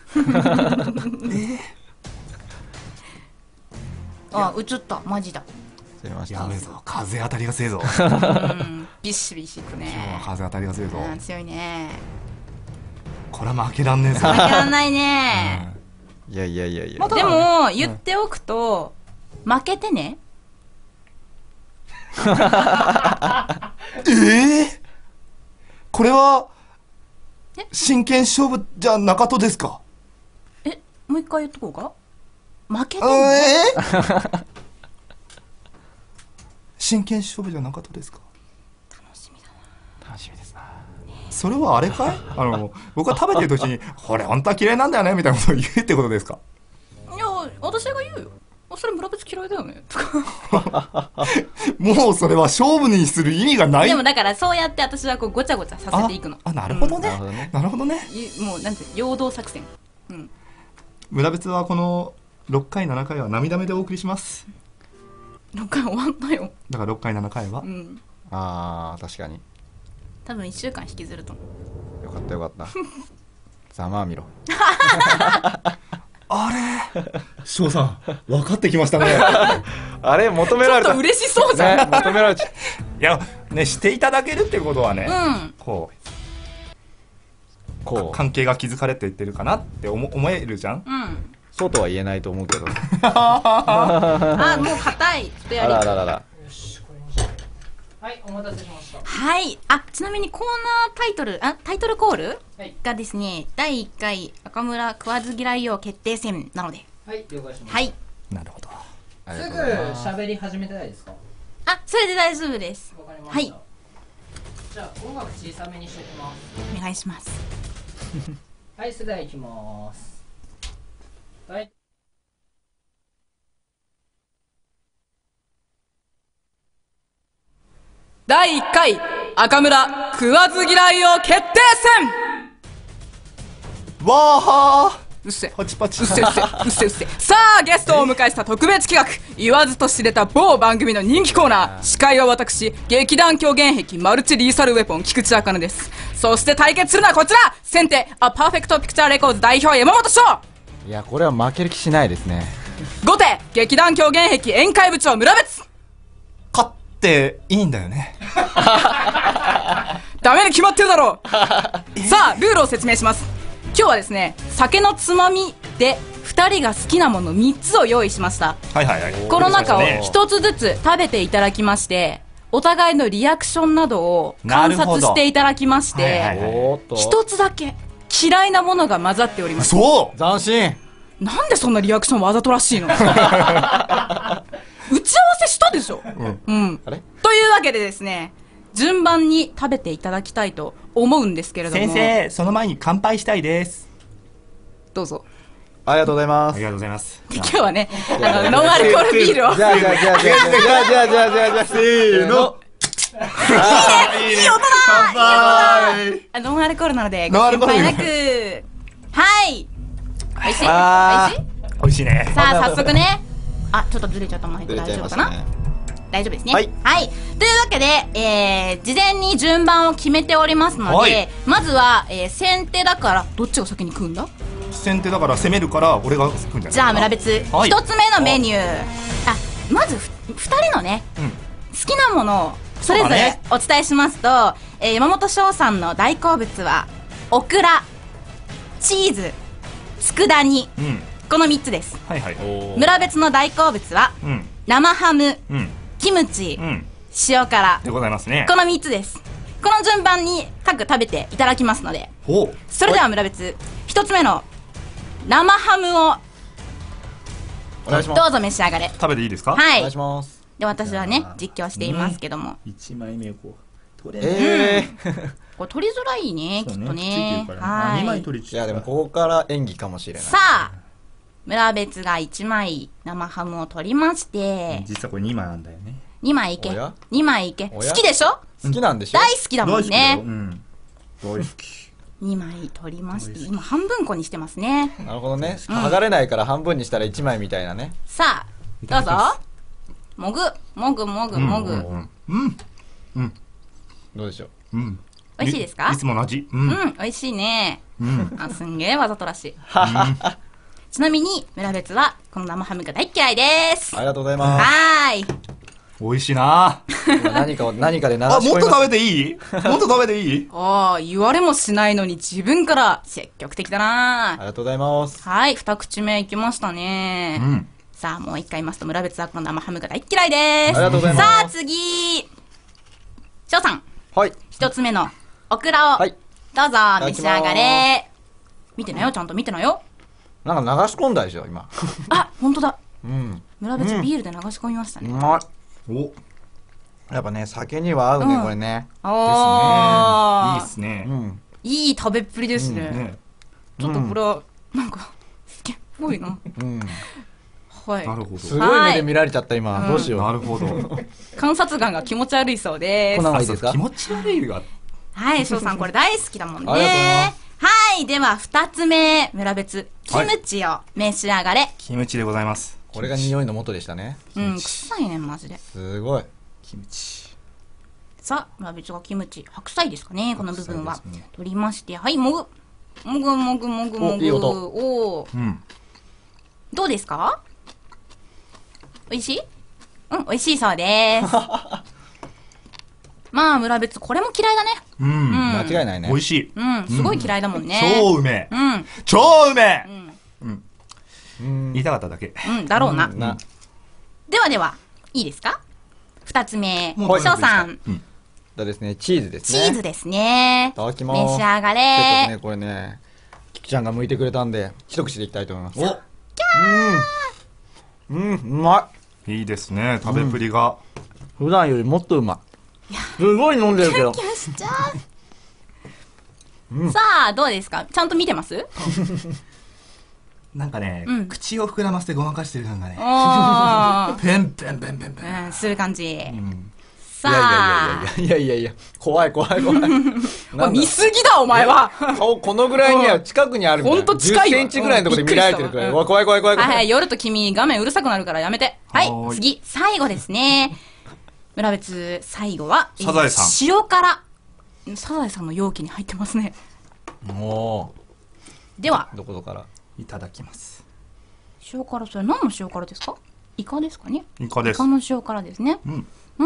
あ、映った。マジだ。 すみません。 やべえぞ。風当たりが強いぞ。 うん。ビシビシいく今日はね。 風当たりが強いぞ。 うん、強いね。 これは負けらんねえぞ。 負けらんないね。 いやいやいやいや。 でも、言っておくと、負けてね。 これは真剣勝負じゃなかとですか？ もう一回言っとこうか。負けてんの？ 真剣勝負じゃなかったですか？ 楽しみだな。 楽しみですな。 それはあれかい？僕が食べてる時にこれ本当は嫌いなんだよねみたいなことを言うってことですか？ いや、私が言うよ。それ村別嫌いだよねとか。 もうそれは勝負にする意味がない。 でもだからそうやって私はこうごちゃごちゃさせていくの。 なるほどね。なるほどね。 もうなんて陽動作戦。 村別はこの6回7回は涙目でお送りします。 6回終わったよ。 だから6回7回は、 確かに。 多分1週間引きずると思う。 よかったよかった。ざまあみろ。 あれ翔さん分かってきましたね。 あれ求められた。 ちょっと嬉しそうじゃん、 ね、求められちゃう。 いやね、していただけるってことはね、こう関係が築かれていってるかなって思えるじゃん。 そうとは言えないと思うけど。 もう硬い。ちょっとやり。 あら。 よし、これにして。はい、お待たせしました。 はい。ちなみにコーナータイトルコール、がですね、第1回赤村食わず嫌い王決定戦なので。 はい、了解しました。 はい。 なるほど。 すぐ喋り始めてないですか？ それで大丈夫です。 わかりました。じゃあ音楽小さめにしておきます。 お願いします。 はい、それでは行きます。はい。 第1回赤村食わず嫌い王決定戦。 わーうっせパチパチうっせさあゲストをお迎えした特別企画、言わずと知れた某番組の人気コーナー、司会は私劇団狂言壁マルチリーサルウェポン菊池茜です。そして対決するのはこちら、先手パーフェクトピクチャーレコーズ代表山本翔。 いやこれは負ける気しないですね。 後手劇団狂言壁宴会部長村別。 勝っていいんだよね。 ダメに決まってるだろう。さあルールを説明します。今日はですね、酒のつまみで2人が好きなもの3つを用意しました。この中を1つずつ食べていただきまして、お互いのリアクションなどを観察していただきまして、1つだけ嫌いなものが混ざっております。 そう斬新。 なんでそんなリアクションわざとらしいの？打ち合わせしたでしょ。 あれというわけでですね、順番に食べていただきたいと思うんですけれども。 先生、その前に乾杯したいです。 どうぞ。 ありがとうございます。 ありがとうございます。 今日はね、ノンアルコールビールを。 じゃあ、せーの。 いい音だ。いい音だ。ノンアルコールなのでご心配なく。はい。おいしい？ おいしいね。 さあ早速ね。ちょっとずれちゃった前で大丈夫かな？大丈夫ですね。はい。というわけで、事前に順番を決めておりますので、まずは、先手だからどっちが先に食うんだ？ 先手だから攻めるから俺が食うんじゃない？ じゃあ村別、一つ目のメニュー。まず2人のね、好きなものをそれぞれお伝えしますと、山本翔さんの大好物はオクラ、チーズ、佃煮、この3つです。村別の大好物は、生ハム、キムチ、塩辛でございますね。 この3つです。この順番に各食べていただきますので、それでは村別、1つ目の生ハムをどうぞ召し上がれ。 食べていいですか？ はい。 お願いします。 で私はね実況していますけども、 1枚目をこう取れる。これ取りづらいね、きっとね。 はい。2枚取り。 いやでもここから演技かもしれない。 さあ村別が1枚生ハムを取りまして、 実はこれ2枚なんだよね。 2枚いけ、2枚いけ。好きでしょ？ 好きなんでしょ？ 大好きだもんね。 大好き。 2枚取りまして、今半分こにしてますね。 なるほどね。剥がれないから半分にしたら1枚みたいなね。 さあどうぞ。もぐもぐもぐもぐ。 どうでしょう？ 美味しいですか？ いつもの味。 美味しいね。すんげえわざとらしい。ちなみに村別はこの生ハムが大嫌いです。 ありがとうございます。 美味しいな。 何かで流し込みます。 もっと食べていい？もっと食べていい？ 言われもしないのに自分から積極的だな。 ありがとうございます。 はい、2口目いきましたね。さあもう一回言いますと、村別はこの生ハムが大嫌いです。 ありがとうございます。 さあ次、翔さん。 はい。 1つ目のオクラをどうぞ、召し上がれ。見てなよ、ちゃんと見てなよ。 なんか流し込んだでしょ、今。 あ、ほんとだ。 うん。 村別ビールで流し込みましたね。 うまい。 お、 やっぱね、酒には合うね、これね。 ああ。 いいっすね。 いい食べっぷりですね。ちょっとこれは、なんか、酒っぽいな。はい。 なるほど。 すごい目で見られちゃった、今。どうしよう。 なるほど。 観察眼が気持ち悪いそうです。 こんなのいいですか？ 気持ち悪いが。 はい、翔さんこれ大好きだもんね。 ありがとうございます。 はい、では2つ目、村別。キムチを召し上がれ。 キムチでございます。 これが匂いの元でしたね。 うん、臭いね、マジで。 すごい。 キムチ。 さあ、村別がキムチ。白菜ですかね、この部分は。取りまして、はい、もぐ。もぐもぐもぐもぐ。 いい音。 おー。どうですか？美味しい？うん、美味しいそうです。まあ、村別、これも嫌いだね。 間違いないね。 美味しい。 うん、すごい嫌いだもんね。 超うめえ。 うん。 超うめえ。言いたかっただけ。 うん、だろうな。ではでは、いいですか？二つ目、翔さん。 ですね、チーズですね。 チーズですね。 いただきます。 召し上がれ。 ちょっとね、これね、キキちゃんが剥いてくれたんで、一口でいきたいと思います。お、うまい。いいですね、食べっぷりが。 普段よりもっとうまい。すごい飲んでるけど。 キャッキャしちゃう。さあ、どうですか？ちゃんと見てます？ なんかね、口を膨らませてごまかしてる感がね。ペンペンペンペンペン。 する感じ。さあ。 いや、怖い。 見すぎだ、お前は。 顔このぐらいには近くにあるみたいな。 ほんと近い 10センチぐらいのところで見られてるくらい。怖い。 はい、夜と君、画面うるさくなるからやめて。はい、次、最後ですね。村別、最後は、 サザエさん。 塩辛。サザエさんの容器に入ってますね。では、 どこからいただきます。 塩辛、それ何の塩辛ですか？イカですかね？ イカです。 イカの塩辛ですね。も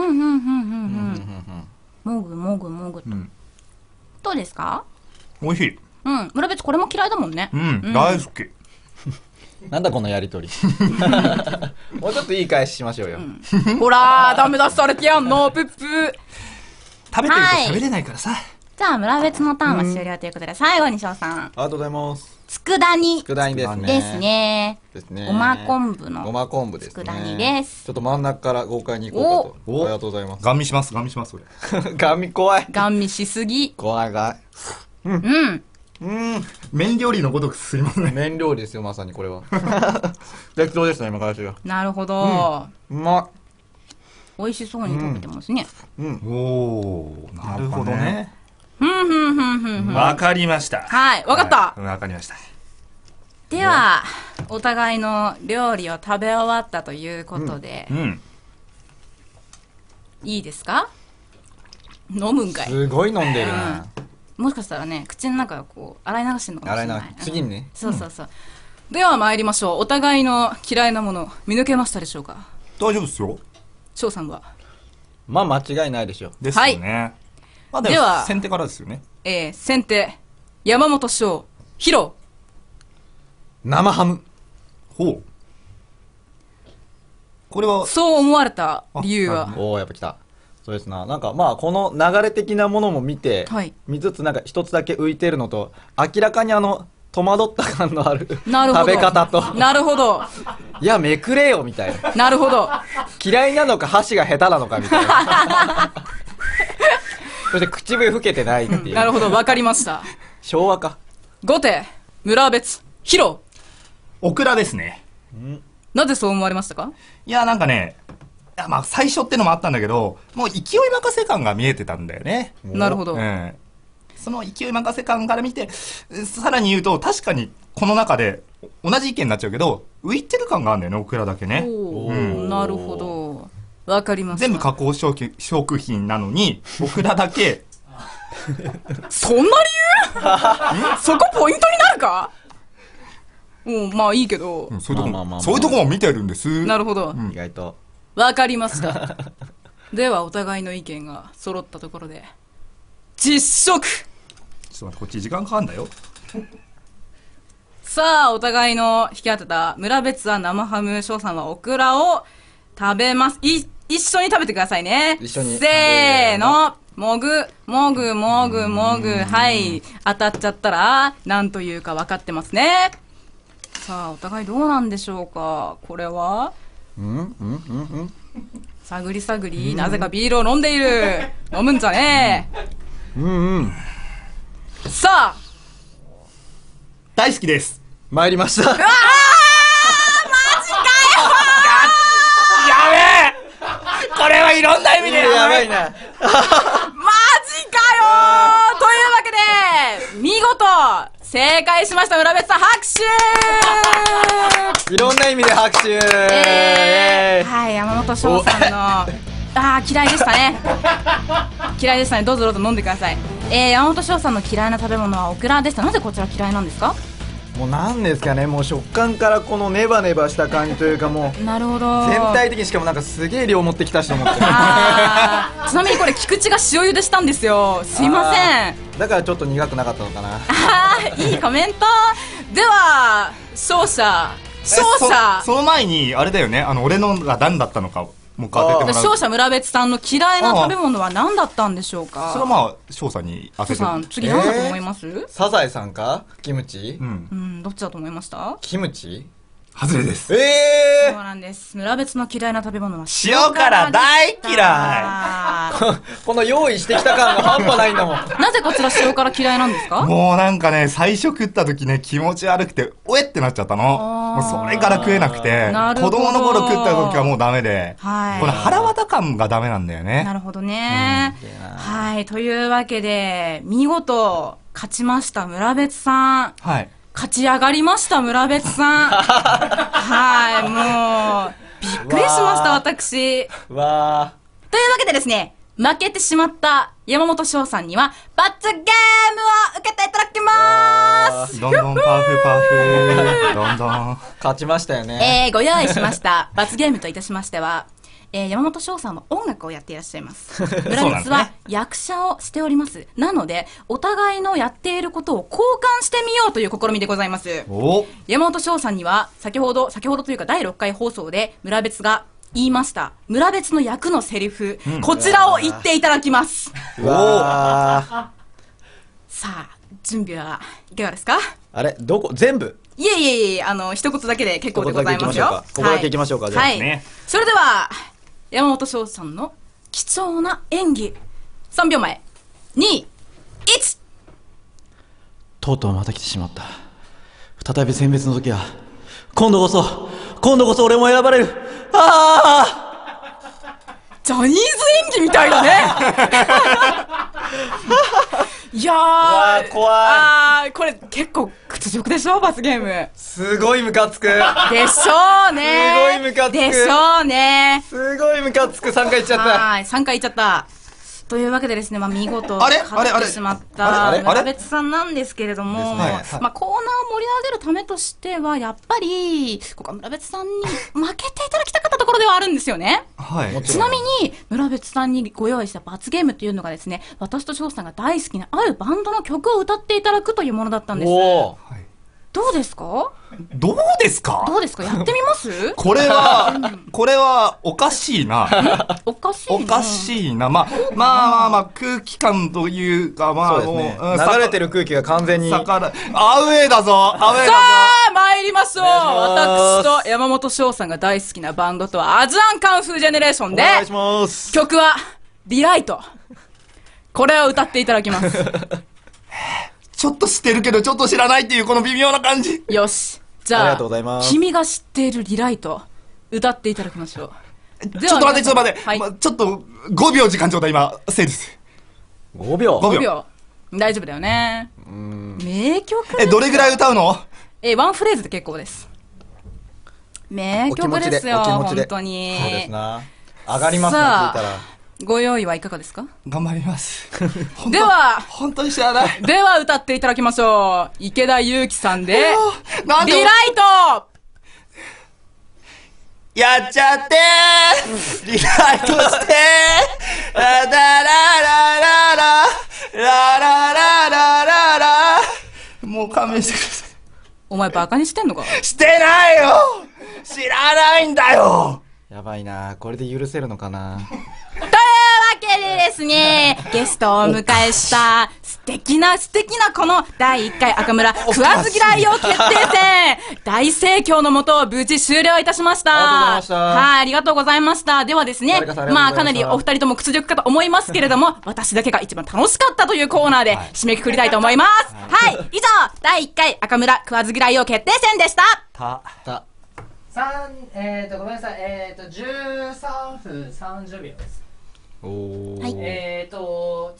ぐと。どうですか？ 美味しい。 村別これも嫌いだもんね。 大好き。 なんだこのやりとり。もうちょっといい返ししましょうよ。 ほらダメ出しされてやんの、プップ。 食べてると喋れないからさ。 じゃあ村別のターンは終了ということで、最後に翔さん。 ありがとうございます。 佃煮。 佃煮ですね。 ですね。ごま昆布の。 ごま昆布ですね。 佃煮です。 ちょっと真ん中から豪快にいこうかと。ありがとうございます。 ガン見します、それ。 ガン見怖い。 ガン見しすぎ。 怖い。 麺料理のごとくすいません。 麺料理ですよ、まさにこれは。適当ですね、今からしが。 なるほど。 うまい。 美味しそうに食べてますね。 おー、なるほどね。わかりました。 はい、わかった。 わかりました。 では、お互いの料理を食べ終わったということで、いいですか？飲むんかい。 すごい飲んでるな。 もしかしたらね、口の中をこう、洗い流してるのかもしれない。 次にね。 そう。では参りましょう。お互いの嫌いなもの、見抜けましたでしょうか？ 大丈夫ですよ。 翔さんは？ まあ間違いないでしょう。 ですよね。では、先手からですよね。 先手、山本翔、ヒロ。 生ハム。 ほう。これはそう思われた理由は？ やっぱ来た。そうですな。なんかまあこの流れ的なものも見て、見つつなんか一つだけ浮いてるのと、明らかに戸惑った感のある食べ方と。 なるほど。 いや、めくれよみたいな。 なるほど。 嫌いなのか箸が下手なのかみたいな。そして口笛吹けてないっていう。 なるほど、わかりました。 昭和か。 後手、村別、ヒロ。 オクラですね。 なぜそう思われましたか？ いや、なんかね、まあ最初ってのもあったんだけど、もう勢い任せ感が見えてたんだよね。 なるほど。 その勢い任せ感から見て、さらに言うと、確かにこの中で同じ意見になっちゃうけど、浮いてる感があるんだよね、オクラだけね。 なるほど。わかりました。 全部加工食品なのに、オクラだけ。 そんな理由？そこポイントになるか？まあいいけど。 そういうとこも見てるんです。 なるほど。 意外と。 わかりました。ではお互いの意見が揃ったところで、実食。 ちょっと待って、こっち時間かかんだよ。 さあ、お互いの引き当てた村別は生ハム、翔さんはオクラを食べます。一緒に食べてくださいね。 一緒に。 せーの。 もぐ、もぐ、もぐ、もぐ。はい。当たっちゃったら、なんというか分かってますね。さあ、お互いどうなんでしょうか。これは探り探り、なぜかビールを飲んでいる。飲むんじゃねえ。さあ。 大好きです。 参りました。 うわーマジかよやべえこれはいろんな意味でやばいな。 マジかよというわけで、見事正解しました村別さん、拍手いろんな意味で拍手はい、山本翔さんの嫌いでしたね嫌いでしたね。どうぞどうぞ飲んでください。山本翔さんの嫌いな食べ物はオクラでした。なぜこちら嫌いなんですか？ もうなんですかね、もう食感からこのネバネバした感じというか、もうなるほど、 全体的にしかもなんかすげえ量持ってきたしと思ってちなみにこれ菊池が塩茹でしたんですよ。すいません。 だからちょっと苦くなかったのかな。 いいコメント。では勝者その前にあれだよね、俺のが何だったのかもう一回当ててもらう。 勝者村別さんの嫌いな食べ物は何だったんでしょうか？ それはまあ翔さんに当てて。 翔さん次何だと思います？ サザエさんかキムチ？ どっちだと思いました？ キムチ？ 外れです。 そうなんです。村別の嫌いな食べ物は塩辛大嫌いこの用意してきた感が半端ないんだもん。 なぜこちら塩辛嫌いなんですか？ もうなんかね、最初食った時ね、気持ち悪くておえってなっちゃったの。もうそれから食えなくて、子供の頃食った時はもうダメで、この腹渡感がダメなんだよね。 なるほどね。はい、というわけで見事勝ちました村別さん。はい、勝ち上がりました村別さんはい、もうびっくりしました私。というわけでですね、負けてしまった山本翔さんには罰ゲームを受けていただきます。 どんどんパフパフどんどん勝ちましたよね。 ご用意しました罰ゲームといたしましては、山本翔さんの音楽をやっていらっしゃいます。村別は役者をしております。なのでお互いのやっていることを交換してみようという試みでございます。山本翔さんには先ほどというか第6回放送で村別が言いました村別の役のセリフ、こちらを言っていただきます。さあ準備はいかがですか？ あれどこ全部？ いえ一言だけで結構でございますよ。 ここだけいきましょうか。じゃあそれでは山本翔さんの貴重な演技、3秒前、2、1。 とうとうまた来てしまった。再び選別の時は今度こそ俺も選ばれる。 ジャニーズ演技みたいだねいやー怖い。これ結構屈辱でしょ罰ゲーム。 すごいムカつく。 でしょうね。 すごいムカつく。 でしょうね。 すごいムカつく。3回いっちゃった。 はい、3回いっちゃった。というわけでですね、見事勝ってしまった村別さんなんですけれども、コーナーを盛り上げるためとしてはやっぱりここは村別さんに負けていただきたかったところではあるんですよね。ちなみに村別さんにご用意した罰ゲームというのがですね、私と翔さんが大好きなあるバンドの曲を歌っていただくというものだったんです。どうですか？ どうですか？ やってみます？ これはおかしいな。 おかしいな。 まあ空気感というか、 流れてる空気が完全にアウェーだぞ。さあ参りましょう。私と山本翔さんが大好きなバンドとはアジアンカンフージェネレーションで、 お願いします。 曲はリライト。これを歌っていただきますちょっと知ってるけどちょっと知らないっていうこの微妙な感じ。 よし、じゃあ君が知っているリライト歌っていただきましょう。 ちょっと待って、ちょっと5秒時間ちょうだい。今セールス 5秒大丈夫だよね。名曲。 どれぐらい歌うの？ ワンフレーズで結構です。名曲ですよ本当に。 そうですな。上がりますね聞いたら。 ご用意はいかがですか？ 頑張りますでは本当に知らない。 では歌っていただきましょう。池田裕貴さんでリライト。 やっちゃってリライトしてララララララもう勘弁してください。 お前バカにしてんのか？ してないよ。知らないんだよ。 やばいな。これで許せるのかな。 というわけでですですね、ゲストをお迎えした素敵なこの第1回赤村食わず嫌い王決定戦大盛況のもと無事終了いたしました。はい、ありがとうございました。ではですね、まあかなりお二人とも屈辱かと思いますけれども、私だけが一番楽しかったというコーナーで締めくくりたいと思います。はい、以上第1回赤村食わず嫌い王決定戦でした。 ごめんなさい、13分30秒です。 はい、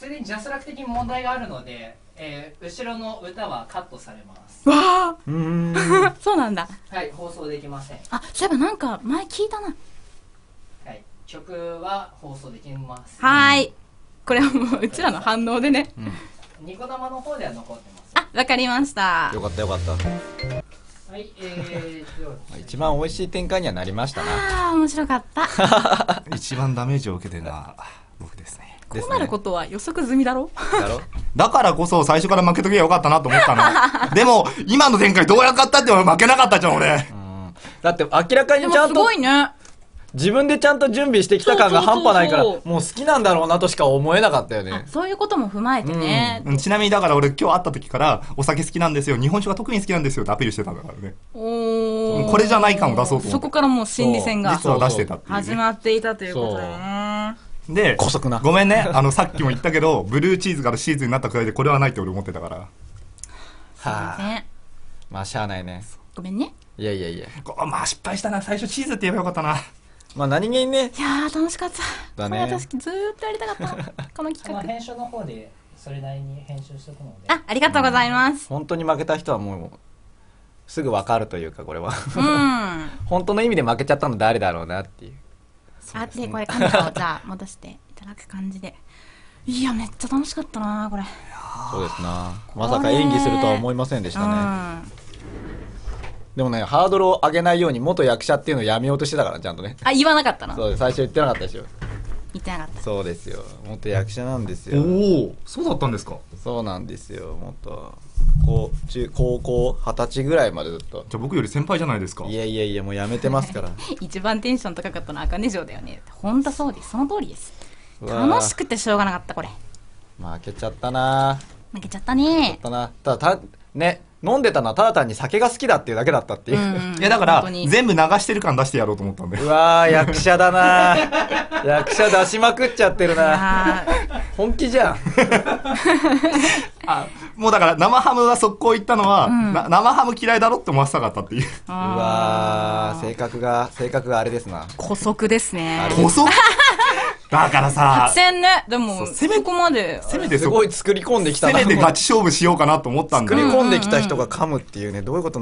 ついでにジャスラック的に問題があるので、後ろの歌はカットされます。 わあそうなんだ。 はい、放送できません。 あ、そういえばなんか前聞いたな。 はい、曲は放送できます。 はい、これはもううちらの反応でね、 ニコ生の方では残ってます。 あ、わかりました。 よかったよかった。 はい、 一番美味しい展開にはなりましたな。 ああ、面白かった一番ダメージを受けてるのは僕ですね。 こうなることは予測済みだろだからこそ最初から負けときゃよかったなと思ったの。でも今の展開どうやったって負けなかったじゃん俺。 だって明らかにちゃんとすごいね、 自分でちゃんと準備してきた感が半端ないから、もう好きなんだろうなとしか思えなかったよね。 そういうことも踏まえてね、 ちなみにだから俺今日会った時からお酒好きなんですよ、日本酒が特に好きなんですよってアピールしてたんだからね。これじゃない感を出そうと思って、 そこからもう心理戦が実は出してたっていう、ね、 始まっていたということでね。 で、 姑息な。 ごめんね、さっきも言ったけどブルーチーズからシーズンになったくらいでこれはないって俺思ってたから。 すいません、 まあしゃあないね。 ごめんね。 いやいやいや、 まあ失敗したな、最初チーズって言えばよかったな。 まあ何気にね。 いやー楽しかった。 だね。 私ずーっとやりたかったこの企画。 編集の方でそれなりに編集しておくので。 ありがとうございます。 本当に負けた人はもうすぐ分かるというか、これは本当の意味で負けちゃったの誰だろうなっていう。 でこれカメラをじゃあ戻していただく感じで。いやめっちゃ楽しかったなこれ。 そうですな、まさか演技するとは思いませんでしたね。でもね、ハードルを上げないように元役者っていうのをやめようとしてたから、ちゃんとね。 あ、言わなかったな。 そう、最初言ってなかったでしょ。 言ってなかった。 そうですよ、元役者なんですよ。 おお、そうだったんですか。 そうなんですよ、元高校20歳ぐらいまでずっと。 じゃあ僕より先輩じゃないですか。 いやいやいや、もうやめてますから一番テンション高かったのは茜城だよね。ほんとそうです、その通りです。楽しくてしょうがなかったこれ。 負けちゃったな。 負けちゃったね。 ただね、飲んでたのはただ単に酒が好きだっていうだけだったっていう、 いやだから全部流してる感出してやろうと思ったんで。 うわー、役者だな役者出しまくっちゃってるな本気じゃんもうだから生ハムは速攻言ったのは、生ハム嫌いだろって思わせたかったっていう。 うわー、性格があれですな。 姑息ですね。 姑息だからさ、 発戦ね。でもそこまでせめてすごい作り込んできたな。 せめてガチ勝負しようかなと思ったんだ。 作り込んできた人が噛むっていうね、どういうことな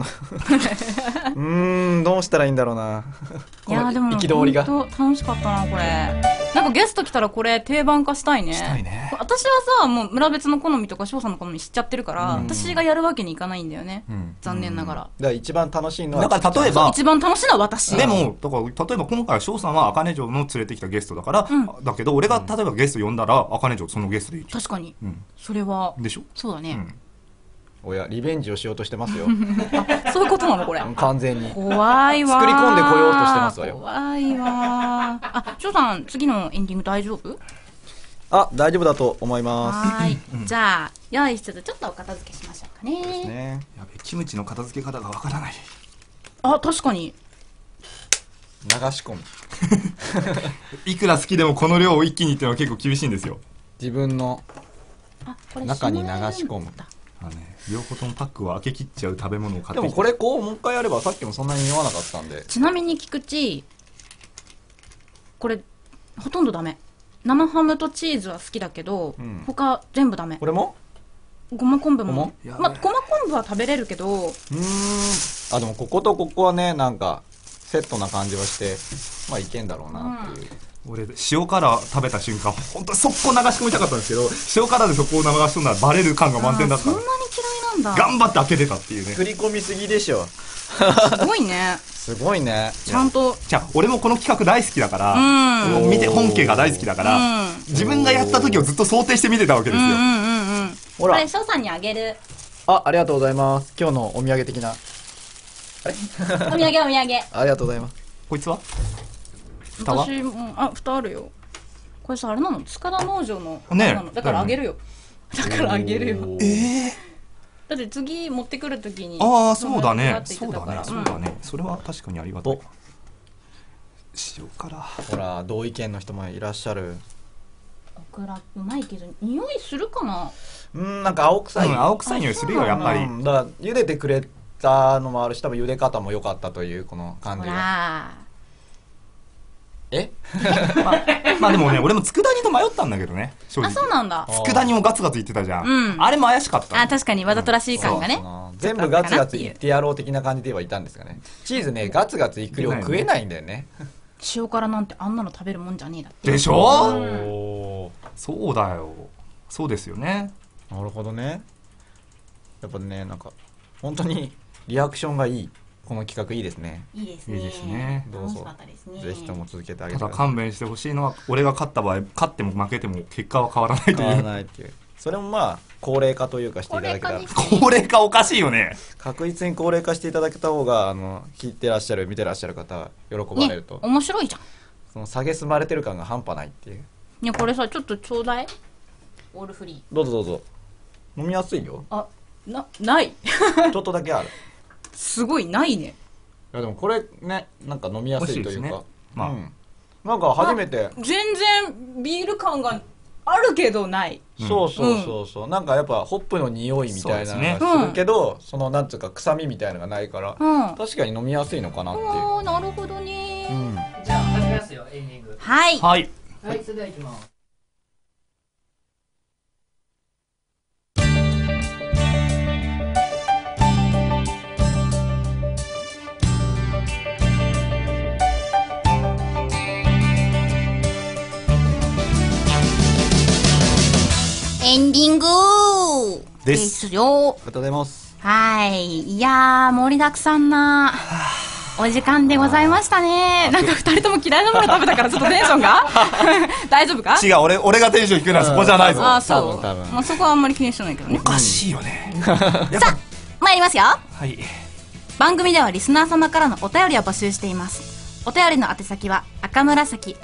どうしたらいいんだろうな。 いやでも憤りが楽しかったなこれ。なんかゲスト来たらこれ定番化したいね。 したいね。 私はさ、もう村別の好みとか翔さんの好み知っちゃってるから、私がやるわけにいかないんだよね。残念ながら。 だから一番楽しいのは、 だから例えば一番楽しいのは私。 でもだから例えば今回翔さんは茜城の連れてきたゲストだから、だけど俺が例えばゲスト呼んだら茜城そのゲストでいい。 確かに。それはでしょ。 そうだね。 おや、リベンジをしようとしてますよそういうことなのこれ。 完全に怖いわ。 作り込んでこようとしてますわよ。 怖いわ。翔さん次のエンディング大丈夫？ 大丈夫だと思います。 はい、じゃあ用意しつつちょっとお片付けしましょうかね。 ですね。 やべ、キムチの片付け方がわからない。 確かに流し込むいくら好きでもこの量を一気にっていうのは結構厳しいんですよ。 自分の中に流し込む。 両方ともパックを開け切っちゃう食べ物を買ってきて。 でもこれもう一回やればさっきもそんなに言わなかったんで。 ちなみに菊池、これほとんどダメ。生ハムとチーズは好きだけど、他全部ダメ。 これもごま昆布も。ごま昆布は食べれるけど。 でもこことここはね、なんかセットな感じはしてまあいけんだろうなっていう。 俺塩辛食べた瞬間本当に速攻流し込みたかったんですけど、塩辛でそこを流し込んだらバレる感が満点だった。 そんなに嫌いなんだ。 頑張って開けてたっていうね。 作り込みすぎでしょすごいねすごいね。 ちゃんと。 じゃあ俺もこの企画大好きだから、見て本家が大好きだから、自分がやった時をずっと想定して見てたわけですよ。 ほら、これ翔さんにあげる。 ありがとうございます。今日のお土産的な。 お土産。ありがとうございます。 こいつは私も蓋あるよ。 これさ、あれなの、塚田農場のね、だからあげるよ。だからあげるよ。だって次持ってくるときに。 ああ、そうだね。そうだね。そうだね。それは確かにありがとう。塩辛。 ほら、同意見の人もいらっしゃる。 オクラうまいけど匂いするかな。 なんか青臭い。 青臭い匂いするよやっぱり。 だから茹でてくれたのもあるし、多分茹で方も良かったというこの感じが。 まあでもね、俺も佃煮と迷ったんだけどね、正直。 あ、そうなんだ。 佃煮もガツガツ言ってたじゃん。あれも怪しかった。 あ、確かにわざとらしい感がね。 全部ガツガツ言ってやろう的な感じではいたんですがね。チーズね、ガツガツいく量食えないんだよね。 塩辛なんてあんなの食べるもんじゃねえだって。 でしょ。そうだよ。そうですよね。 なるほどね。やっぱね、なんか本当にリアクションがいい。この企画いいですね。 いいですね。 いいですね。 どうぞ。ぜひとも続けてあげてください。 ただ勘弁してほしいのは、俺が勝った場合、勝っても負けても結果は変わらないという。 変わらないっていう。それもまあ高齢化というかしていただけたら。 高齢化おかしいよね。 確実に高齢化していただけた方が聞いてらっしゃる見てらっしゃる方喜ばれると。 面白いじゃん。 その蔑まれてる感が半端ないっていう。 ね、これさ、ちょっとちょうだい。オールフリー。 どうぞどうぞ。飲みやすいよ。 あ、ない。 ちょっとだけある。 すごいないね。 いやでもこれね、なんか飲みやすいというか、なんか初めて全然ビール感があるけどない。 そうそうそうそう、なんかやっぱホップの匂いみたいなのがするけど、そのなんつうか臭みみたいなのがないから、確かに飲みやすいのかなっていう。 なるほどね。 じゃあ始めますよ、エンディング。 はいはい、 それではいきます。 エンディングですよ。 ありがとうございます。 はい。いやー、盛りだくさんなお時間でございましたね。なんか二人とも嫌いなもの食べたからちょっとテンションが大丈夫か。 違う、俺がテンション低いのはそこじゃないぞ。 あ、そう。まあそこはあんまり気にしてないけどね。 おかしいよね。 さあ、参りますよ。 はい。 番組ではリスナー様からのお便りを募集しています。お便りの宛先は赤紫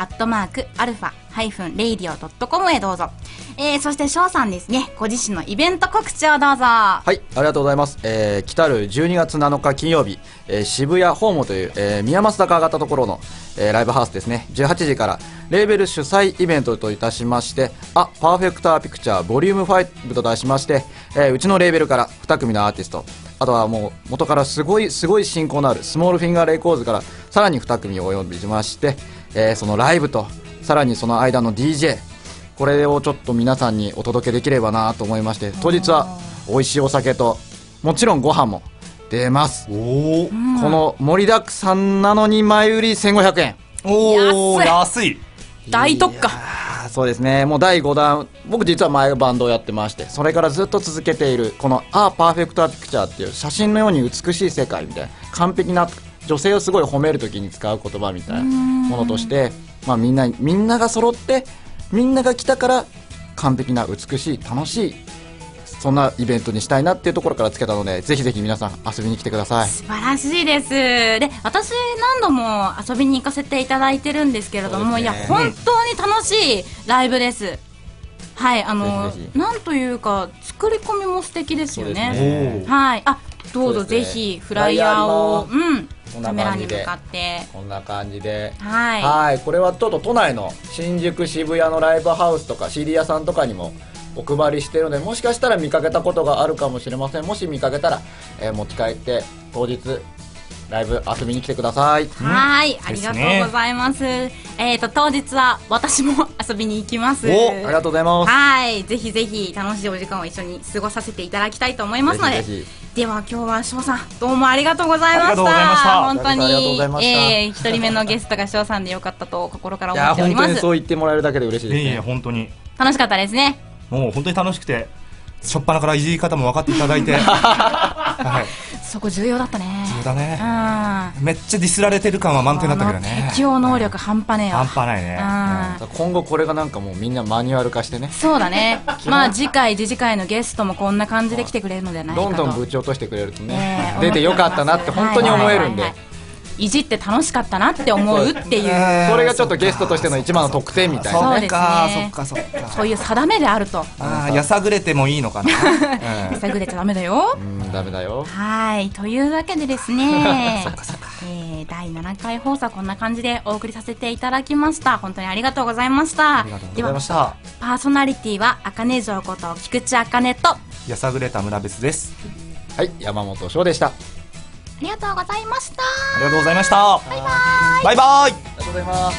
@alpha-radio.com へどうぞ。そして翔さんですね、ご自身のイベント告知をどうぞ。 はい、ありがとうございます。来たる12月7日金曜日、渋谷ホームという、宮益坂上がったところの、ライブハウスですね、18時からレーベル主催イベントといたしまして、パーフェクターピクチャーボリューム5と題しまして、うちのレーベルから2組のアーティスト、あとはもう元からすごい親交のあるスモールフィンガーレコーズからさらに2組をお呼びしまして、そのライブとさらにその間の DJ、 これをちょっと皆さんにお届けできればなと思いまして、当日は美味しいお酒ともちろんご飯も出ます。この盛りだくさんなのに前売り1500円。 おー、安い。 大特価。 そうですね、もう第5弾、僕実は前バンドをやってまして、それからずっと続けているこのパーフェクトピクチャーっていう写真のように美しい世界みたいな、完璧な女性をすごい褒めるときに使う言葉みたいなものとして、まあ、みんなが揃ってみんなが来たから完璧な美しい楽しい、そんなイベントにしたいなっていうところからつけたので、ぜひぜひ皆さん遊びに来てください。 素晴らしいです。で、私何度も遊びに行かせていただいてるんですけれども、いや本当に楽しいライブです。はい、なんというか作り込みも素敵ですよね。はい、どうぞぜひフライヤーをカメラに向かってこんな感じで、 はい、 これはちょっと都内の新宿渋谷のライブハウスとか CD 屋さんとかにもお配りしているので、もしかしたら見かけたことがあるかもしれません。もし見かけたら、持ち帰って当日ライブ遊びに来てください。 はい、ありがとうございます。当日は私も遊びに行きます。 ありがとうございます。 はい、ぜひぜひ楽しいお時間を一緒に過ごさせていただきたいと思いますので、では今日は翔さんどうもありがとうございました。本当に1人目のゲストが翔さんでよかったと心から思っております。 いや本当にそう言ってもらえるだけで嬉しいですね。 本当に楽しかったですね。 もう本当に楽しくて、初っ端からいじり方も分かっていただいてはい、 そこ重要だったね。 重要だね。めっちゃディスられてる感は満点だったけどね。 適応能力半端ねえよ。 半端ないね。 今後これがなんかもうみんなマニュアル化してね。 そうだね。まあ次回のゲストもこんな感じで来てくれるのではないかと。 どんどんぶち落としてくれるとね、出てよかったなって本当に思えるんで。 いじって楽しかったなって思うっていうそれがちょっっとゲストとしての一番の特典みたいなそうね。 ですね。 そっかそっか。 そういう定めであると。 やさぐれてもいいのかな。 やさぐれちゃダメだよ。 ダメだよ。 はい、というわけでですねそっかそっか。 第7回放送こんな感じでお送りさせていただきました。本当にありがとうございました。 ありがとうございました。 パーソナリティはあかね城こと菊池あかねとやさぐれた村別です。 はい、山本翔でした。あありがとうございました。 ありがとうございました。バイバイ。バイバイ。 りがとうございます。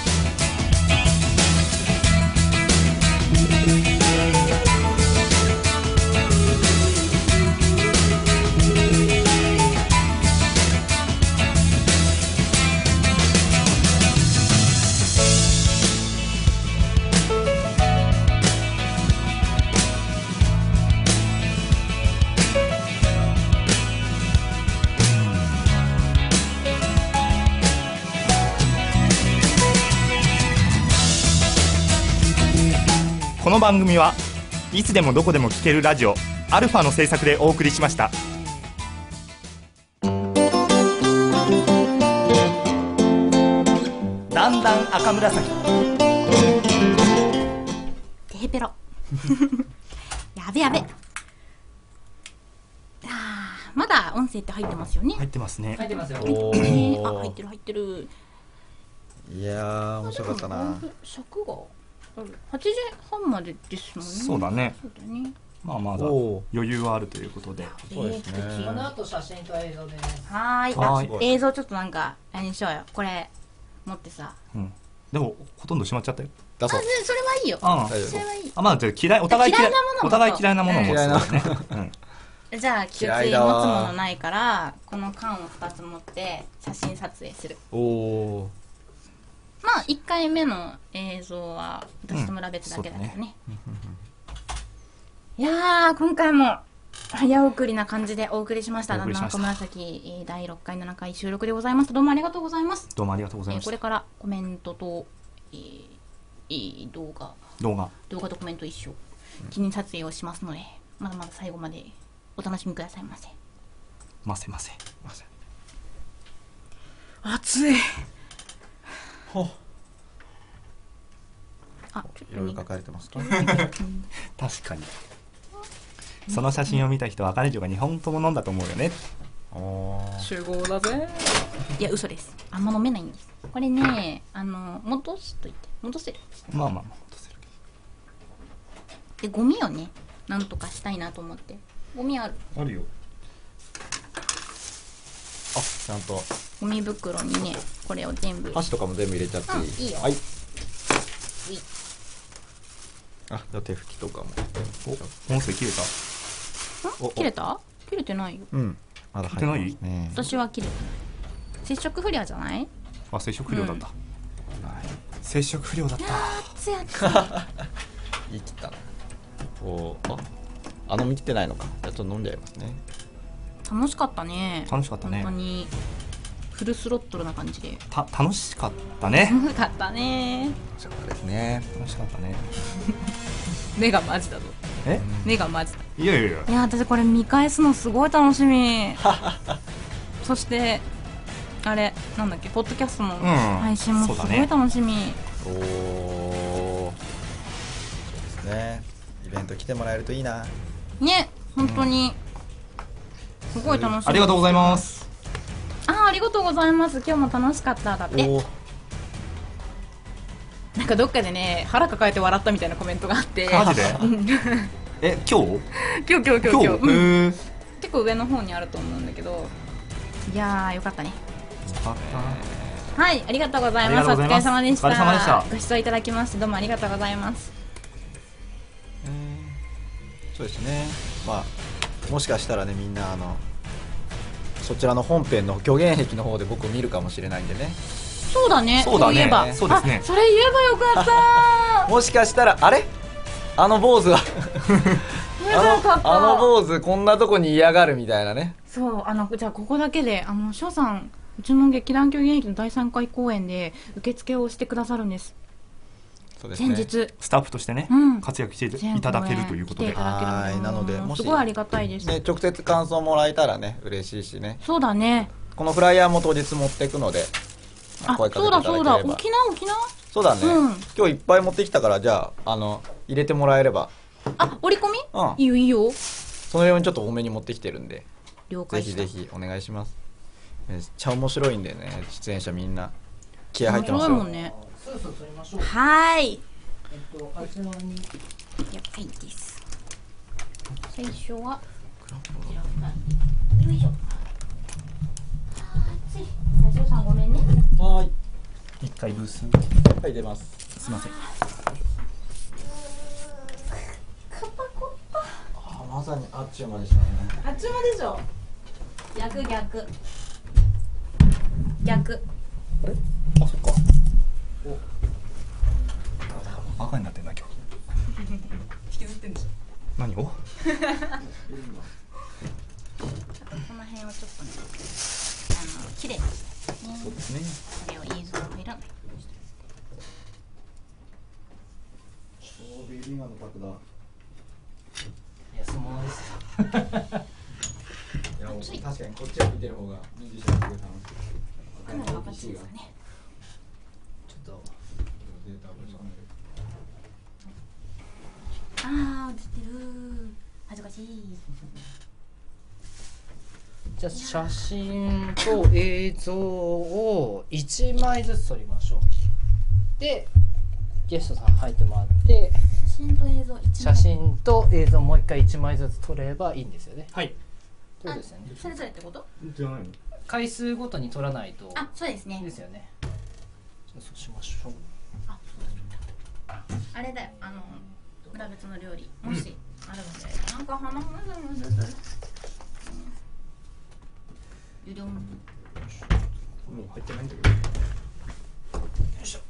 この番組はいつでもどこでも聴けるラジオアルファの制作でお送りしました。だんだん赤紫。 テヘペロやべやべまだ音声って入ってますよね。 入ってますね。 入ってますよ。 入ってる入ってる。 いやー面白かったな。 尺が8時半までですもんね。 そうだね。 そうだね。 まあまだ余裕はあるということで。 そうですね。 この後写真と映像でね。 はい映像ちょっとなんかあれにしようよ。これ持ってさ。 でもほとんど閉まっちゃったよ。 出そう。 それはいいよ。それはいい。 まあじゃあお互い嫌いなものを持つからね。 じゃあ気をつい持つものないからこの缶を2つ持って写真撮影する。 おー。 まあ1回目の映像は私と村別だけだけどね。いやー今回も早送りな感じでお送りしました。だんだん赤紫第6回7回収録でございます。どうもありがとうございます。 どうもありがとうございました。 これからコメントと動画とコメント一緒記念撮影をしますのでまだまだ最後までお楽しみくださいませ。 ませ。 暑い。 いろいろ書かれてます。 確かに。その写真を見た人は赤根城が2本とも飲んだと思うよね。 集合だぜ。いや嘘です。あんま飲めないんです。これね戻しといて戻せる。 まあ戻せるけど。でゴミをねなんとかしたいなと思って。ゴミあるよ。 ちゃんとゴミ袋にねこれを全部箸とかも全部入れちゃっていい？ いいよ。 はい。じゃあ手拭きとかも。 音声切れた？ 切れた？切れてないよ。 まだ入ってますね。 私は切れてない。接触不良じゃない？ 接触不良だった。接触不良だった。 言い切ったな。飲み切ってないのか。じゃあちょっと飲んじゃいますね。 楽しかったね。 楽しかったね。 本当にフルスロットルな感じで。 楽しかったね。 楽しかったね。 楽しかったですね。 楽しかったね。 目がマジだぞ。目がマジだ。 いや私これ見返すのすごい楽しみ。そしてあれなんだっけポッドキャストの配信もすごい楽しみ。 そうですね。イベント来てもらえるといいな。 ね本当にすごい楽しみ。 ありがとうございます。 ありがとうございます。今日も楽しかっただって。なんかどっかでね腹抱えて笑ったみたいなコメントがあって。 マジで？今日？ 結構上の方にあると思うんだけど、いやーよかったね。はい、ありがとうございます。お疲れ様でした。ご視聴いただきましてどうもありがとうございます。 そうですね。もしかしたらねみんなそちらの本編の虚言癖の方で僕を見るかもしれないんでね。 そうだね。そういえば。 そうですね。 それ言えばよかった。 もしかしたらあれ坊主は坊主こんなとこに嫌がるみたいなね。 そうじゃあここだけで翔さんうちの劇団虚言劇の第3回公演で受付をしてくださるんです。 そうですね、 前日スタッフとしてね、活躍していただけるということで、 なのでもしすごいありがたいです、 ね、直接感想もらえたらね嬉しいしね。 そうだね、 このフライヤーも当日持っていくので、 声かけていただければ。そうだ沖縄そうだね、今日いっぱい持ってきたから、じゃあ入れてもらえれば。 折り込み、いいよいいよ。 そのようにちょっと多めに持ってきてるんで、 了解した。 ぜひぜひお願いします。めっちゃ面白いんでね、出演者みんな気合入ってますよ。 面白いもんね。 そろそろ撮りましょう。 はい。 あちらに。 はいです。最初は。 よいしょ。最初さんごめんね。 はい。 一回ブース。 はい、出ます。 すみません。 まさにあっちゅう間でしたね。 あっちゅう間でしょ。逆。 あれ？あ、そっか。赤になってんな今日。 引きずってんでしょ。 何を？ この辺をちょっとね、綺麗にしたいですね。 そうですね。 これを映像を入らない。 ビールインガーのパクだ。 安物ですよ。 いや、確かにこっちを見てる方がミュージシャンすごい楽しい。 かなり分かってますかね。 ちょっとデータをぶち込んでる。 映ってる。恥ずかしい。 じゃあ写真と映像を1枚ずつ撮りましょう。でゲストさん入ってもらって写真と映像1枚。 写真と映像もう一回1枚ずつ撮ればいいんですよね。 はい。 そうですよね。 それぞれってこと？ じゃないの？ 回数ごとに撮らないと。 そうですね。 ですよね。じゃあそうしましょう。 あれだよ、裏別の料理もしあるので、なんか鼻むずむずする。ゆりょん。 もう入ってないんだけど。よいしょ。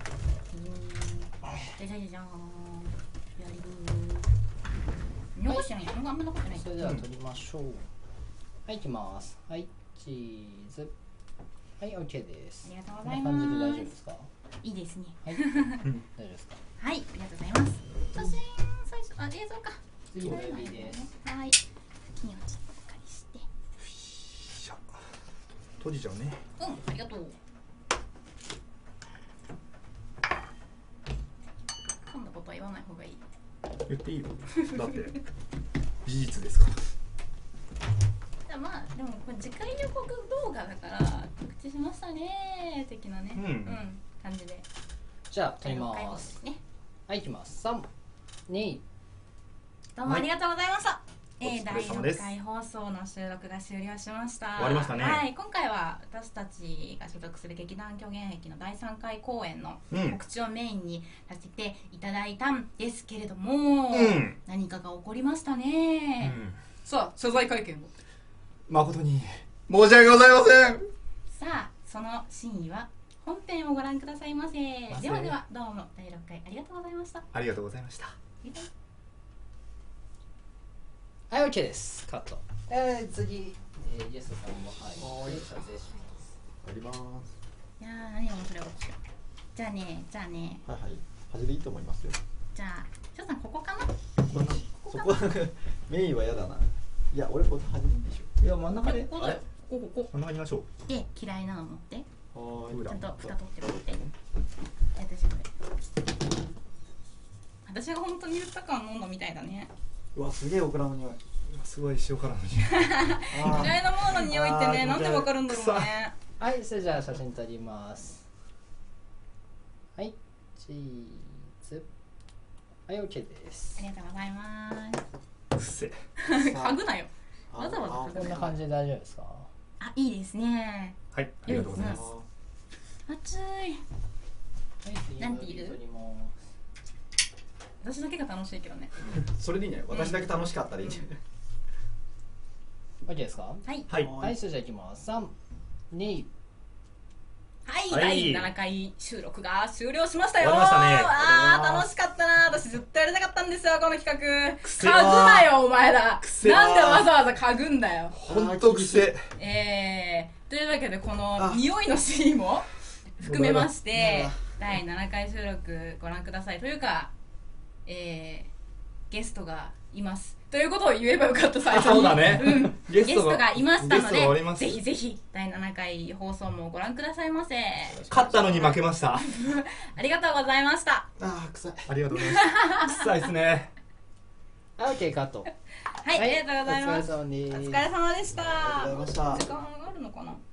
じゃじゃじゃじゃーん。やりよーしやんや。あんまなことない。 それでは撮りましょう。はい、いきます。はい、チーズ。はい、OK です。 ありがとうございます。 こんな感じで大丈夫ですか？ いいですね。 はい、大丈夫ですか？ はい、ありがとうございます。写真最初、映像か。 次お呼びです。 はい。金をちょっと借りして。 閉じちゃうね。 ありがとう。そんなことは言わない方がいい。 言っていいよ。だって事実ですから。 まあでもこれ次回予告動画だから告知しましたね的なね、感じで。 じゃあ撮ります。はい、いきます。3、2。 どうもありがとうございました。 第 6回放送の収録が終了しました。 終わりましたね。 はい、今回は私たちが所属する劇団狂言劇の第3回公演の告知をメインにさせていただいたんですけれども、何かが起こりましたね。 さあ、謝罪会見を。 誠に申し訳ございません。 さあ、その真意は本編をご覧くださいませ。ではでは、どうも第6回ありがとうございました。 ありがとうございました。 はい、OK です。カット。次、ゲストさんもはい、撮影します。 やります。 いやー、何が面白い。じゃあね。 はいはい。端でいいと思いますよ。 じゃあ、ちょっとここかな。 そこメインは嫌だな。いや、俺こっち端でいいでしょ。 いや、真ん中で。 ここだよ。ここ。 真ん中にいましょう。 で、嫌いなの持って。ちはゃんと蓋取って持って。私これ。私が本当に言った感飲んだみたいだね。 うわ、すげえオクラの匂い。 すごい塩辛の匂い。 嫌いなものの匂いってね、なんでわかるんだろうね。 はい、それじゃあ写真撮ります。はい、チーズ。はい、OK です。 ありがとうございます。 うっせ。 嗅ぐなよ。 わざわざ嗅ぐな。 こんな感じで大丈夫ですか？ いいですね。 はい、ありがとうございます。 暑い。なんて言う？ 私だけが楽しいけどね。 それでいいね。私だけ楽しかったでいいね。 OK ですか？ はい。 はい、それじゃあいきます。3、2。 はい、第7回収録が終了しましたよ。 終わりましたね。 楽しかったな。私ずっとやりたかったんですよ、この企画。嗅ぐなよ、お前ら。なんでわざわざ嗅ぐんだよ。 ほんとくせ。 というわけで、この匂いのシーンも含めまして、第7回収録ご覧ください。というか、 ゲストがいますということを言えばよかった最初に。 そうだね、 ゲストがいましたのゲストがおりまですぜひぜひ第7回放送もご覧くださいませ。 勝ったのに負けましたありがとうございました。 臭い。 ありがとうございます臭いですね。 オッケーカット。 はい、ありがとうございます。 お疲れ様です。 お疲れ様でした。 ありがとうございました。 時間あるのかな。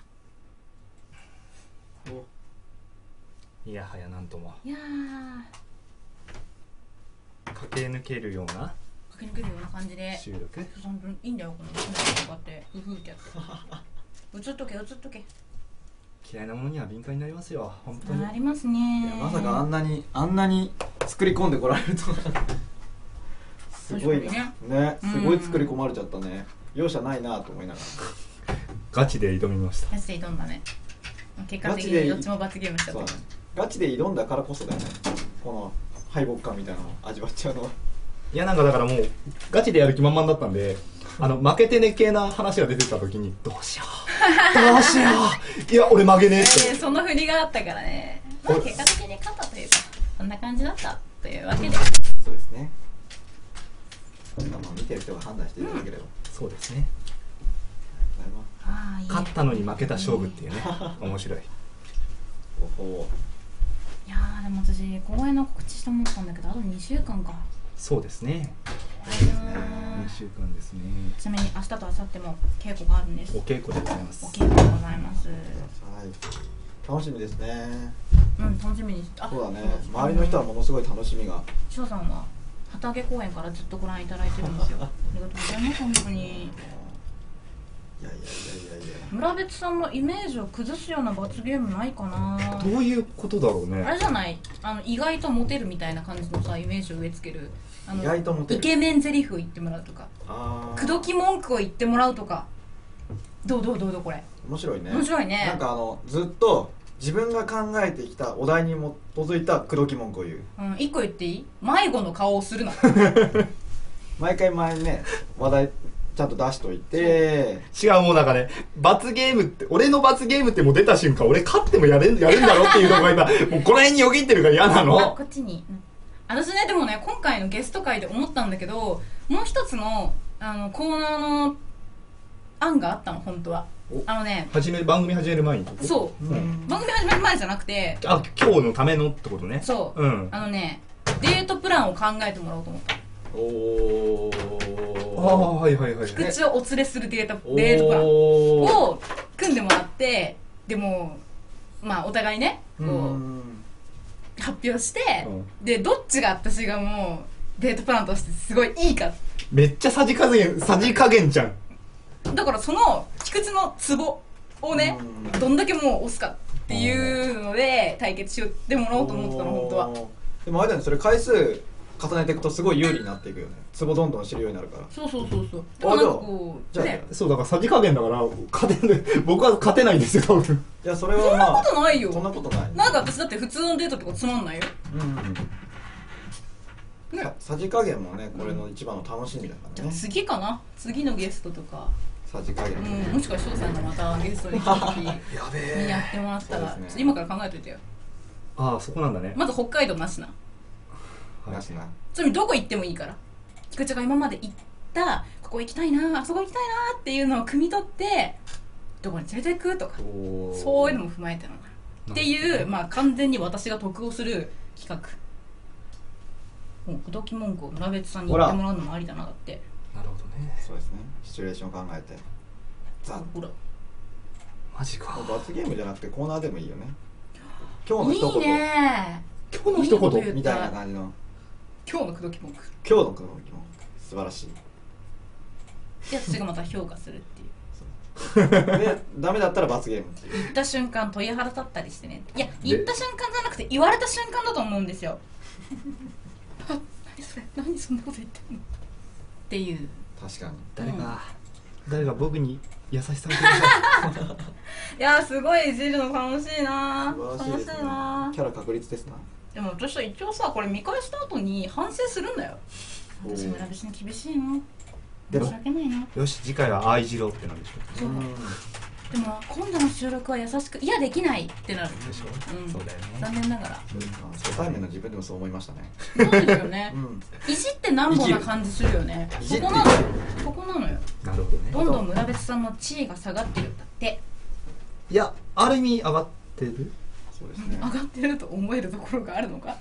いやはやなんともいや駆け抜けるような駆け抜けるような感じで収録。 いいんだよこのカメラとかってうふってやって映っとけ映っとけ。 嫌いなものには敏感になりますよ本当に。 ありますね。 いやまさかあんなに作り込んでこられるとはすごいなね、すごい作り込まれちゃったね。容赦ないなと思いながらガチで挑みました。 ガチで挑んだね。結果的にどっちも罰ゲームしちゃった。 ガチで挑んだからこそだよね、この敗北感みたいなのを味わっちゃうのは。 いやなんかだからもうガチでやる気満々だったんで、負けてね系な話が出てた時にどうしようどうしよういや俺負けねえってその振りがあったからね、まあ、結果的に勝ったというかそんな感じだったというわけで、 そうですね。見てる人が判断していただければ、 そうですね。 ああいい勝ったのに負けた勝負っていうね面白い。 いやーでも私公演の告知して思ったんだけどあと2週間か。 そうですね、 怖いな 2週間ですね。 ちなみに明日と明後日も稽古があるんです。 お稽古でございます。 お稽古でございます。 楽しみですね。 うん楽しみにして。 そうだね、周りの人はものすごい楽しみが。 翔さんは旗揚げ公演からずっとご覧いただいてるんですよありがとうございます本当に。 いや村別さんのイメージを崩すような罰ゲームないかな。 どういうことだろうね。 あれじゃない、意外とモテるみたいな感じのさイメージを植え付ける。 意外とモテるイケメンゼリフを言ってもらうとか、口説き文句を言ってもらうとか。どうこれ面白いね。 面白いね。 なんかずっと自分が考えてきたお題に基づいた口説き文句を言う。 一個言っていい？迷子の顔をするな毎回前ね話題ちゃんと出しといて。 違う、もうなんかね、罰ゲームって、俺の罰ゲームってもう出た瞬間俺勝ってもやるんだろっていうのが今もうこの辺によぎってるから嫌なの。 こっちに、私ねでもね今回のゲスト会で思ったんだけど、もう一つのコーナーの案があったの本当は。番組始める前に。そう、番組始める前じゃなくて、 今日のためのってことね。 そう、デートプランを考えてもらおうと思った。 はいはいはい。 菊池をお連れするデートプランを組んでもらって、でもまあお互いねこう発表して、でどっちが私がもうデートプランとしてすごいいいか。 めっちゃさじ加減じゃん。 だからその菊池のツボをねどんだけもう押すかっていうので対決しようってもらおうと思ったの本当は。 でもあれだね、それ回数重ねていくとすごい有利になっていくよね。ツボどんどん知るようになるから。 そうでもなんかこうね、 そうだからさじ加減だから僕は勝てないんですよ多分。 いやそれはまあそんなことないよ。 そんなことない。 なんか私だって普通のデートとかつまんないよ。 さじ加減もねこれの一番の楽しみだからね。 次かな、次のゲストとかさじ加減、 もしくは翔さんがまたゲストに来た時にやってもらったら、今から考えといてよ。 ああそこなんだね。 まず北海道なしな。 なしな。 ちなみにどこ行ってもいいから、菊池が今まで行ったここ行きたいなあそこ行きたいなっていうのを汲み取ってどこに連れてくとか、そういうのも踏まえてのっていう、まあ完全に私が得をする企画。もう口説き文句を村別さんに言ってもらうのもありだな。だってなるほどね。 そうですね、シチュエーション考えてほらマジか。 罰ゲームじゃなくてコーナーでもいいよね。今日の一言、 いいね。 今日の一言みたいな感じの今日の口説き文句。 今日の口説き文句素晴らしい。 で私がまた評価するっていうでダメだったら罰ゲームっていう。 言った瞬間鳥肌立ったりしてね。いや言った瞬間じゃなくて言われた瞬間だと思うんですよあ、何それ、何そんなこと言ってんのっていう。 確かに誰が僕に優しさをくださいいやすごいいじるの楽しいな。 楽しいですね。キャラ確立ですな。 でも私は一応さこれ見返した後に反省するんだよ。私村別に厳しいの申し訳ないな。 よし次回は愛じろってなんでしょう。 でも今度の収録は優しくいやできないってなるでしょ。そうだよね。 残念ながら初対面の自分でもそう思いましたね。 そうですよね。いじってなんぼな感じするよね。そこなのよ。そこなのよ。 なるほどね。 どんどん村別さんの地位が下がってるんだって。 いや、ある意味上がってる。 そうですね。 上がってると思えるところがあるのか。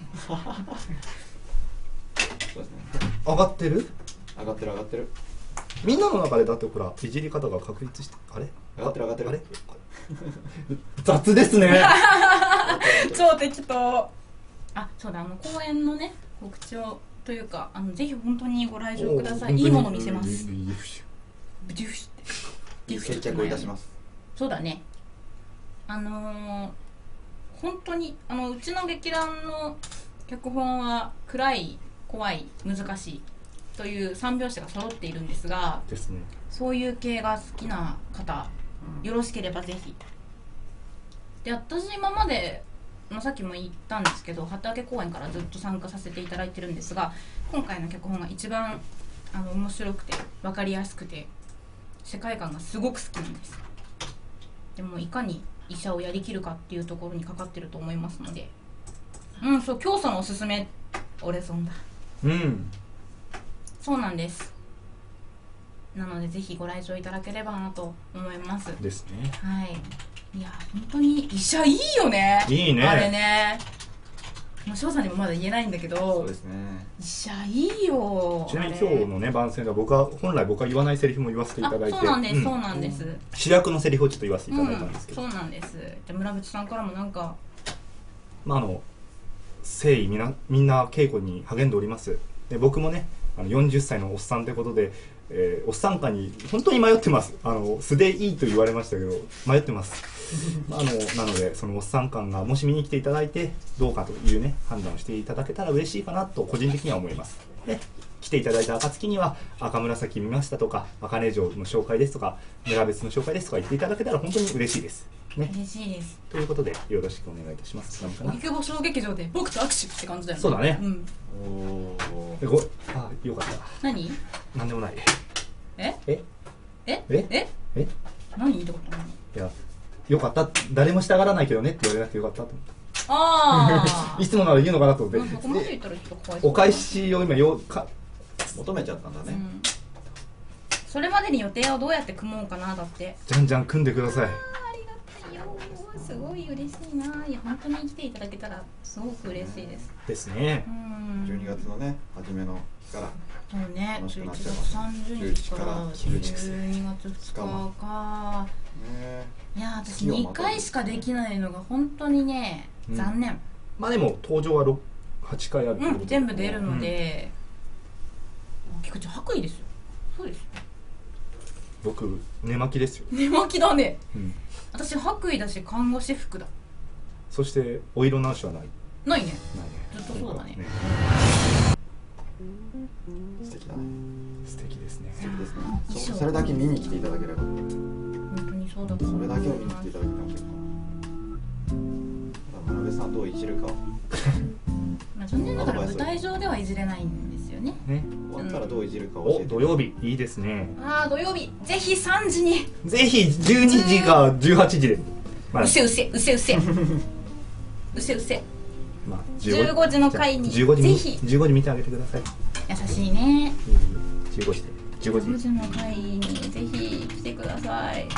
そうですね。 上がってる。 上がってる上がってる。 みんなの中でだってほらいじり方が確立してあれ上がってる上がってる。 あれ雑ですね。 超適当。あ、そうだ、公演のね告知をというかぜひ本当にご来場ください。いいもの見せます。デュフシって接客をいたします。 そうだね。本当にうちの劇団の脚本は暗い、怖い、難しいという3拍子が揃っているんですが、 ですね。 そういう系が好きな方、よろしければぜひ。で、私今まで、さっきも言ったんですけど旗揚げ公演からずっと参加させていただいてるんですが、今回の脚本が一番面白くて分かりやすくて世界観がすごく好きなんです。でもいかに医者をやりきるかっていうところにかかってると思いますので、そう、教祖のおすすめオレソンだ。そうなんです。なのでぜひご来場いただければなと思います。 ですね。 はい。いや本当に医者いいよね。 いいね。 あれね。もう翔さんにもまだ言えないんだけど。 そうですね。 医者いいよ。 ちなみに今日のね番宣では本来僕は言わないセリフも言わせていただいて。 そうなんです、そうなんです。 主役のセリフをちょっと言わせていただいたんですけど。 そうなんです。で村渕さんからもなんか。 誠意みんな稽古に励んでおります。で僕もね40歳のおっさんということで、おっさん感に本当に迷ってます。素でいいと言われましたけど迷ってます。なのでそのおっさん感がもし見に来ていただいてどうかというね判断をしていただけたら嬉しいかなと個人的には思います。で来ていただいた暁には赤紫見ましたとか茜城の紹介ですとか村別の紹介ですとか言っていただけたら本当に嬉しいです。ね、 嬉しいです。 ということでよろしくお願いいたします。 荻窪小劇場で僕と握手って感じだよね。 そうだね。よかった。 何？ なんでもない。 え？何ってこと？ いやよかった。誰も従らないけどねって言われなくてよかったと思った。 ああ。 いつもなら言うのかなと思って。 そこまで言ったらちょっとかわいそう。 お返しを今求めちゃったんだね。 それまでに予定をどうやって組もうかなだって。 じゃんじゃん組んでください。 ありがたいよ。すごい嬉しいな。いや本当に来ていただけたらすごく嬉しいです。 ですね。 12月のね初めの日から。 そうね。11月30日から12月2日か。いや私2回しかできないのが本当にね残念。 まあでも登場は8回あるってことで。 全部出るので。菊池白衣ですよ。そうですよ。 僕寝巻きですよ。 寝巻きだね。私白衣だし看護師服だ。 そしてお色直しはない。 ないね。ずっとそうだね。 素敵だね。 素敵ですね。 素敵ですね。それだけ見に来ていただければ。 本当にそうだと思います。 それだけを見に来ていただければ結構。村部さんどういじるか。 残念ながら舞台上ではいじれないんですよね。 終わったらどういじるか教えて。 土曜日いいですね。 土曜日ぜひ3時に。 ぜひ12時か18時で。 うせ。15時の回にぜひ 15時見てあげてください。 優しいね。 15時の回にぜひ来てください。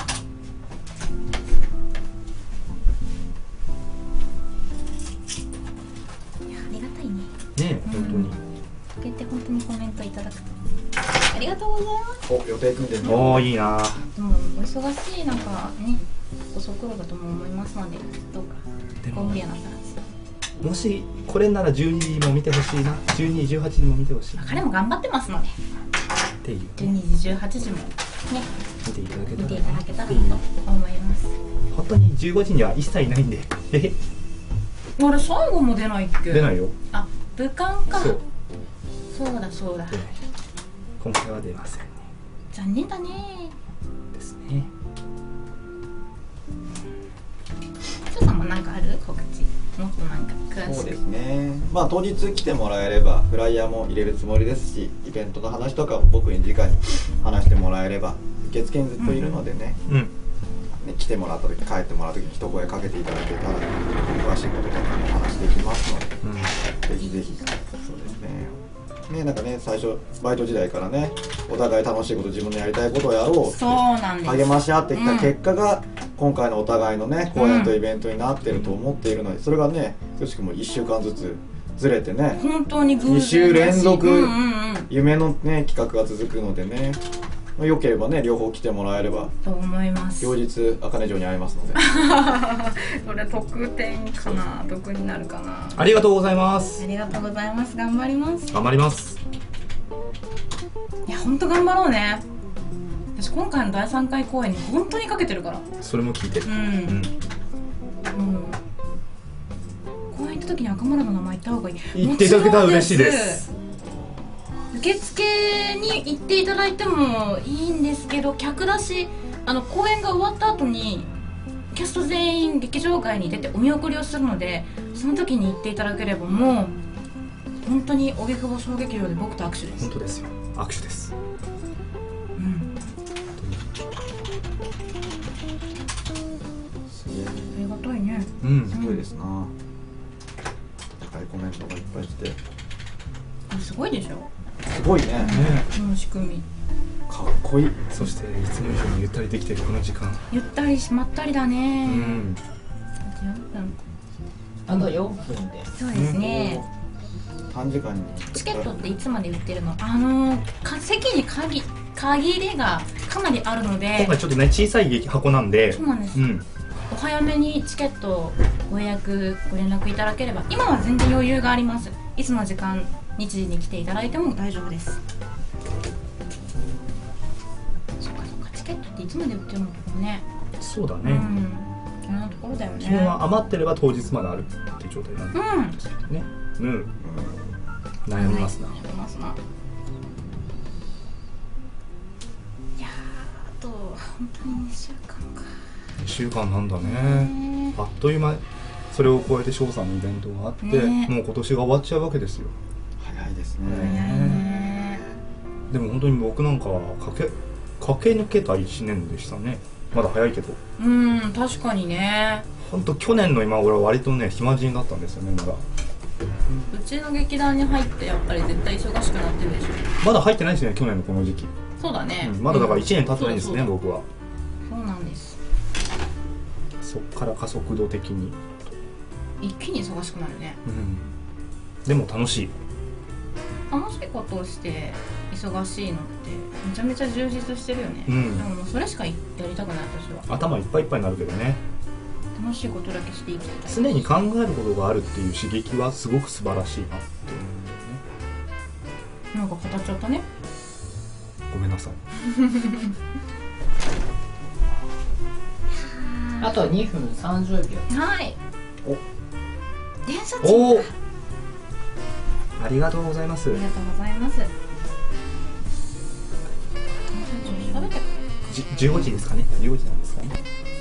本当に。 こうやって本当にコメントいただくとありがとうございます。 予定組んでるの。 いいな。 でもお忙しいなんかねご足労だとも思いますのでどうかご無理はなさらず。 もしこれなら12時も見てほしいな。12時18時も見てほしい。 彼も頑張ってますので。 っていう。 12時18時もね見ていただけたらと思います。 本当に15時には一切いないんで。 あれ最後も出ないっけ？ 出ないよ。 武漢か。そうだ。 今回は出ませんね。 残念だね。 ですね。 翔さんもなんかある告知？もっとなんか詳しく。 そうですね。当日来てもらえればフライヤーも入れるつもりですし、イベントの話とかを僕に直に話してもらえれば受付にずっといるのでね。 ね、来てもらった時帰ってもらう時に一声かけていただけたら詳しいこととかもお話できますので、ぜひぜひ。そうですね。なんかね、最初バイト時代からね、お互い楽しいこと、自分のやりたいことをやろうって励まし合ってきた結果が、今回のお互いのね公演とイベントになってると思っているので、それがね少しも1週間ずつずれてね、 本当に 2週連続夢のね企画が続くのでね、よければね両方来てもらえればと思います。 両日茜城に会えますのでこれ得点かな、得になるかな。 ありがとうございます。 ありがとうございます。頑張ります。 頑張ります。 いや本当頑張ろうね。私今回の第3回公演に本当にかけてるから。 それも聞いてる。 公演行った時に赤村の名前言った方がいい。 言っていただけたら嬉しいです。 受付に行っていただいてもいいんですけど、客だし、公演が終わった後にキャスト全員劇場外に出てお見送りをするので、その時に行っていただければもう本当に荻窪小劇場で僕と握手です。 本当ですよ、握手です。 ありがたいね。 すごいですな。高いコメントがいっぱい来て。 すごいでしょ。 すごいね。 この仕組み。 かっこいい。 そしていつも以上にゆったりできてるこの時間。 ゆったりしまったりだね。 あと4分で。 そうですね。 短時間に。 チケットっていつまで売ってるの？席に限りがかなりあるので、 今回ちょっとね小さい箱なんで、 そうなんです、お早めにチケットご予約ご連絡いただければ、今は全然余裕があります。いつの時間日時に来ていただいても大丈夫です。そっかそっか、チケットっていつまで売ってるのとかね。 そうだね、 そんなところだよね。 基本は余ってれば当日まであるっていう状態なんですけどね。悩みますな。 本当に2週間か。 2週間なんだね。あっという間。それを超えて翔さんのイベントがあって、もう今年が終わっちゃうわけですよ。 早いですね。 でも本当に僕なんかは駆け抜けた1年でしたね。まだ早いけど。 確かにね。 本当去年の今頃は割とね暇人だったんですよね。まだうちの劇団に入ってやっぱり絶対忙しくなってるでしょ。 まだ入ってないですね、去年のこの時期。 そうだね、 まだだから1年経ってないんですね、僕は。 そうなんです。 そっから加速度的に一気に忙しくなるね。 でも楽しいことをして忙しいのってめちゃめちゃ充実してるよね。でももうそれしかやりたくない。私は頭いっぱいいっぱいになるけどね。 楽しいことだけしていきたい。 常に考えることがあるっていう刺激はすごく素晴らしいなって思うんだよね。 なんか語っちゃったね。 ごめんなさい。 あと2分30秒。 はい。電車賃。 ありがとうございます。 ありがとうございます。 15時ですかね。15時なんですかね。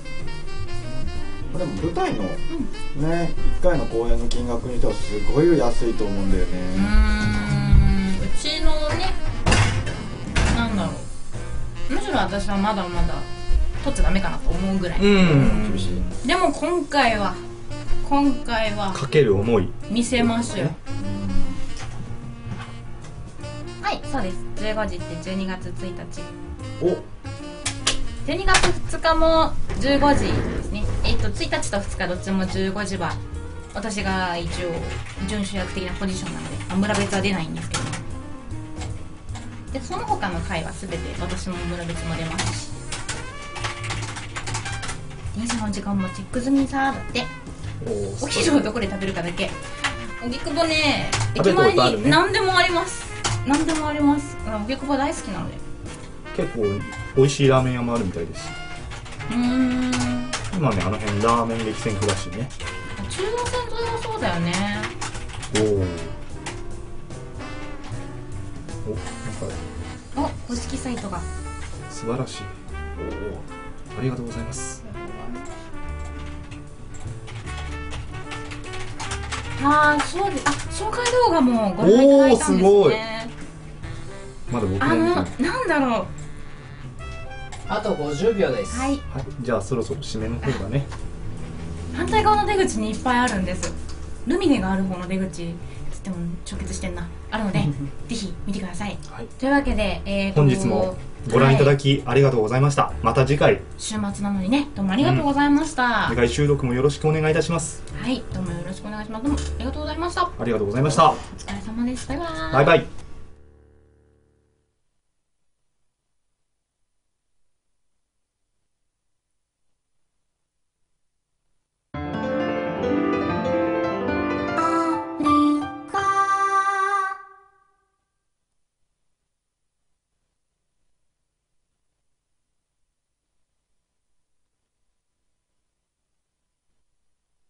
でも舞台のね1回の公演の金額にしてはすごい安いと思うんだよね。 うちのね、なんだろう、むしろ私はまだまだ取っちゃダメかなと思うぐらい。 厳しい。 でも今回はかける思い見せますよ。はい、そうです。15時って12月1日。12月2日も15時ですね。1日と2日どっちも15時は私が一応準主役的なポジションなので、村別は出ないんですけど、でその他の回は全て私も村別も出ますし、電車の時間もチェック済みさーだって。お昼をどこで食べるかだけ。荻窪ね、駅前に何でもあります。何でもあります。荻窪大好きなので。 結構美味しいラーメン屋もあるみたいです。今ね、あの辺ラーメン激戦区らしいね。 中央線沿いはそうだよね。公式サイトが素晴らしい。ありがとうございます。 そうです。紹介動画もご覧いただいたんですね。 まだ僕もなんだろう、 あと50秒です。 はい、 じゃあそろそろ締めの方がね。 反対側の出口にいっぱいあるんです。ルミネがある方の出口つっても直結してんな、あるのでぜひ見てください、というわけで、 本日もご覧いただきありがとうございました。また次回、 週末なのにね、どうもありがとうございました。 次回収録もよろしくお願いいたします。 はい、どうもよろしくお願いします。どうもありがとうございました。 ありがとうございました。 お疲れ様です。バイバイ。 バイバイ。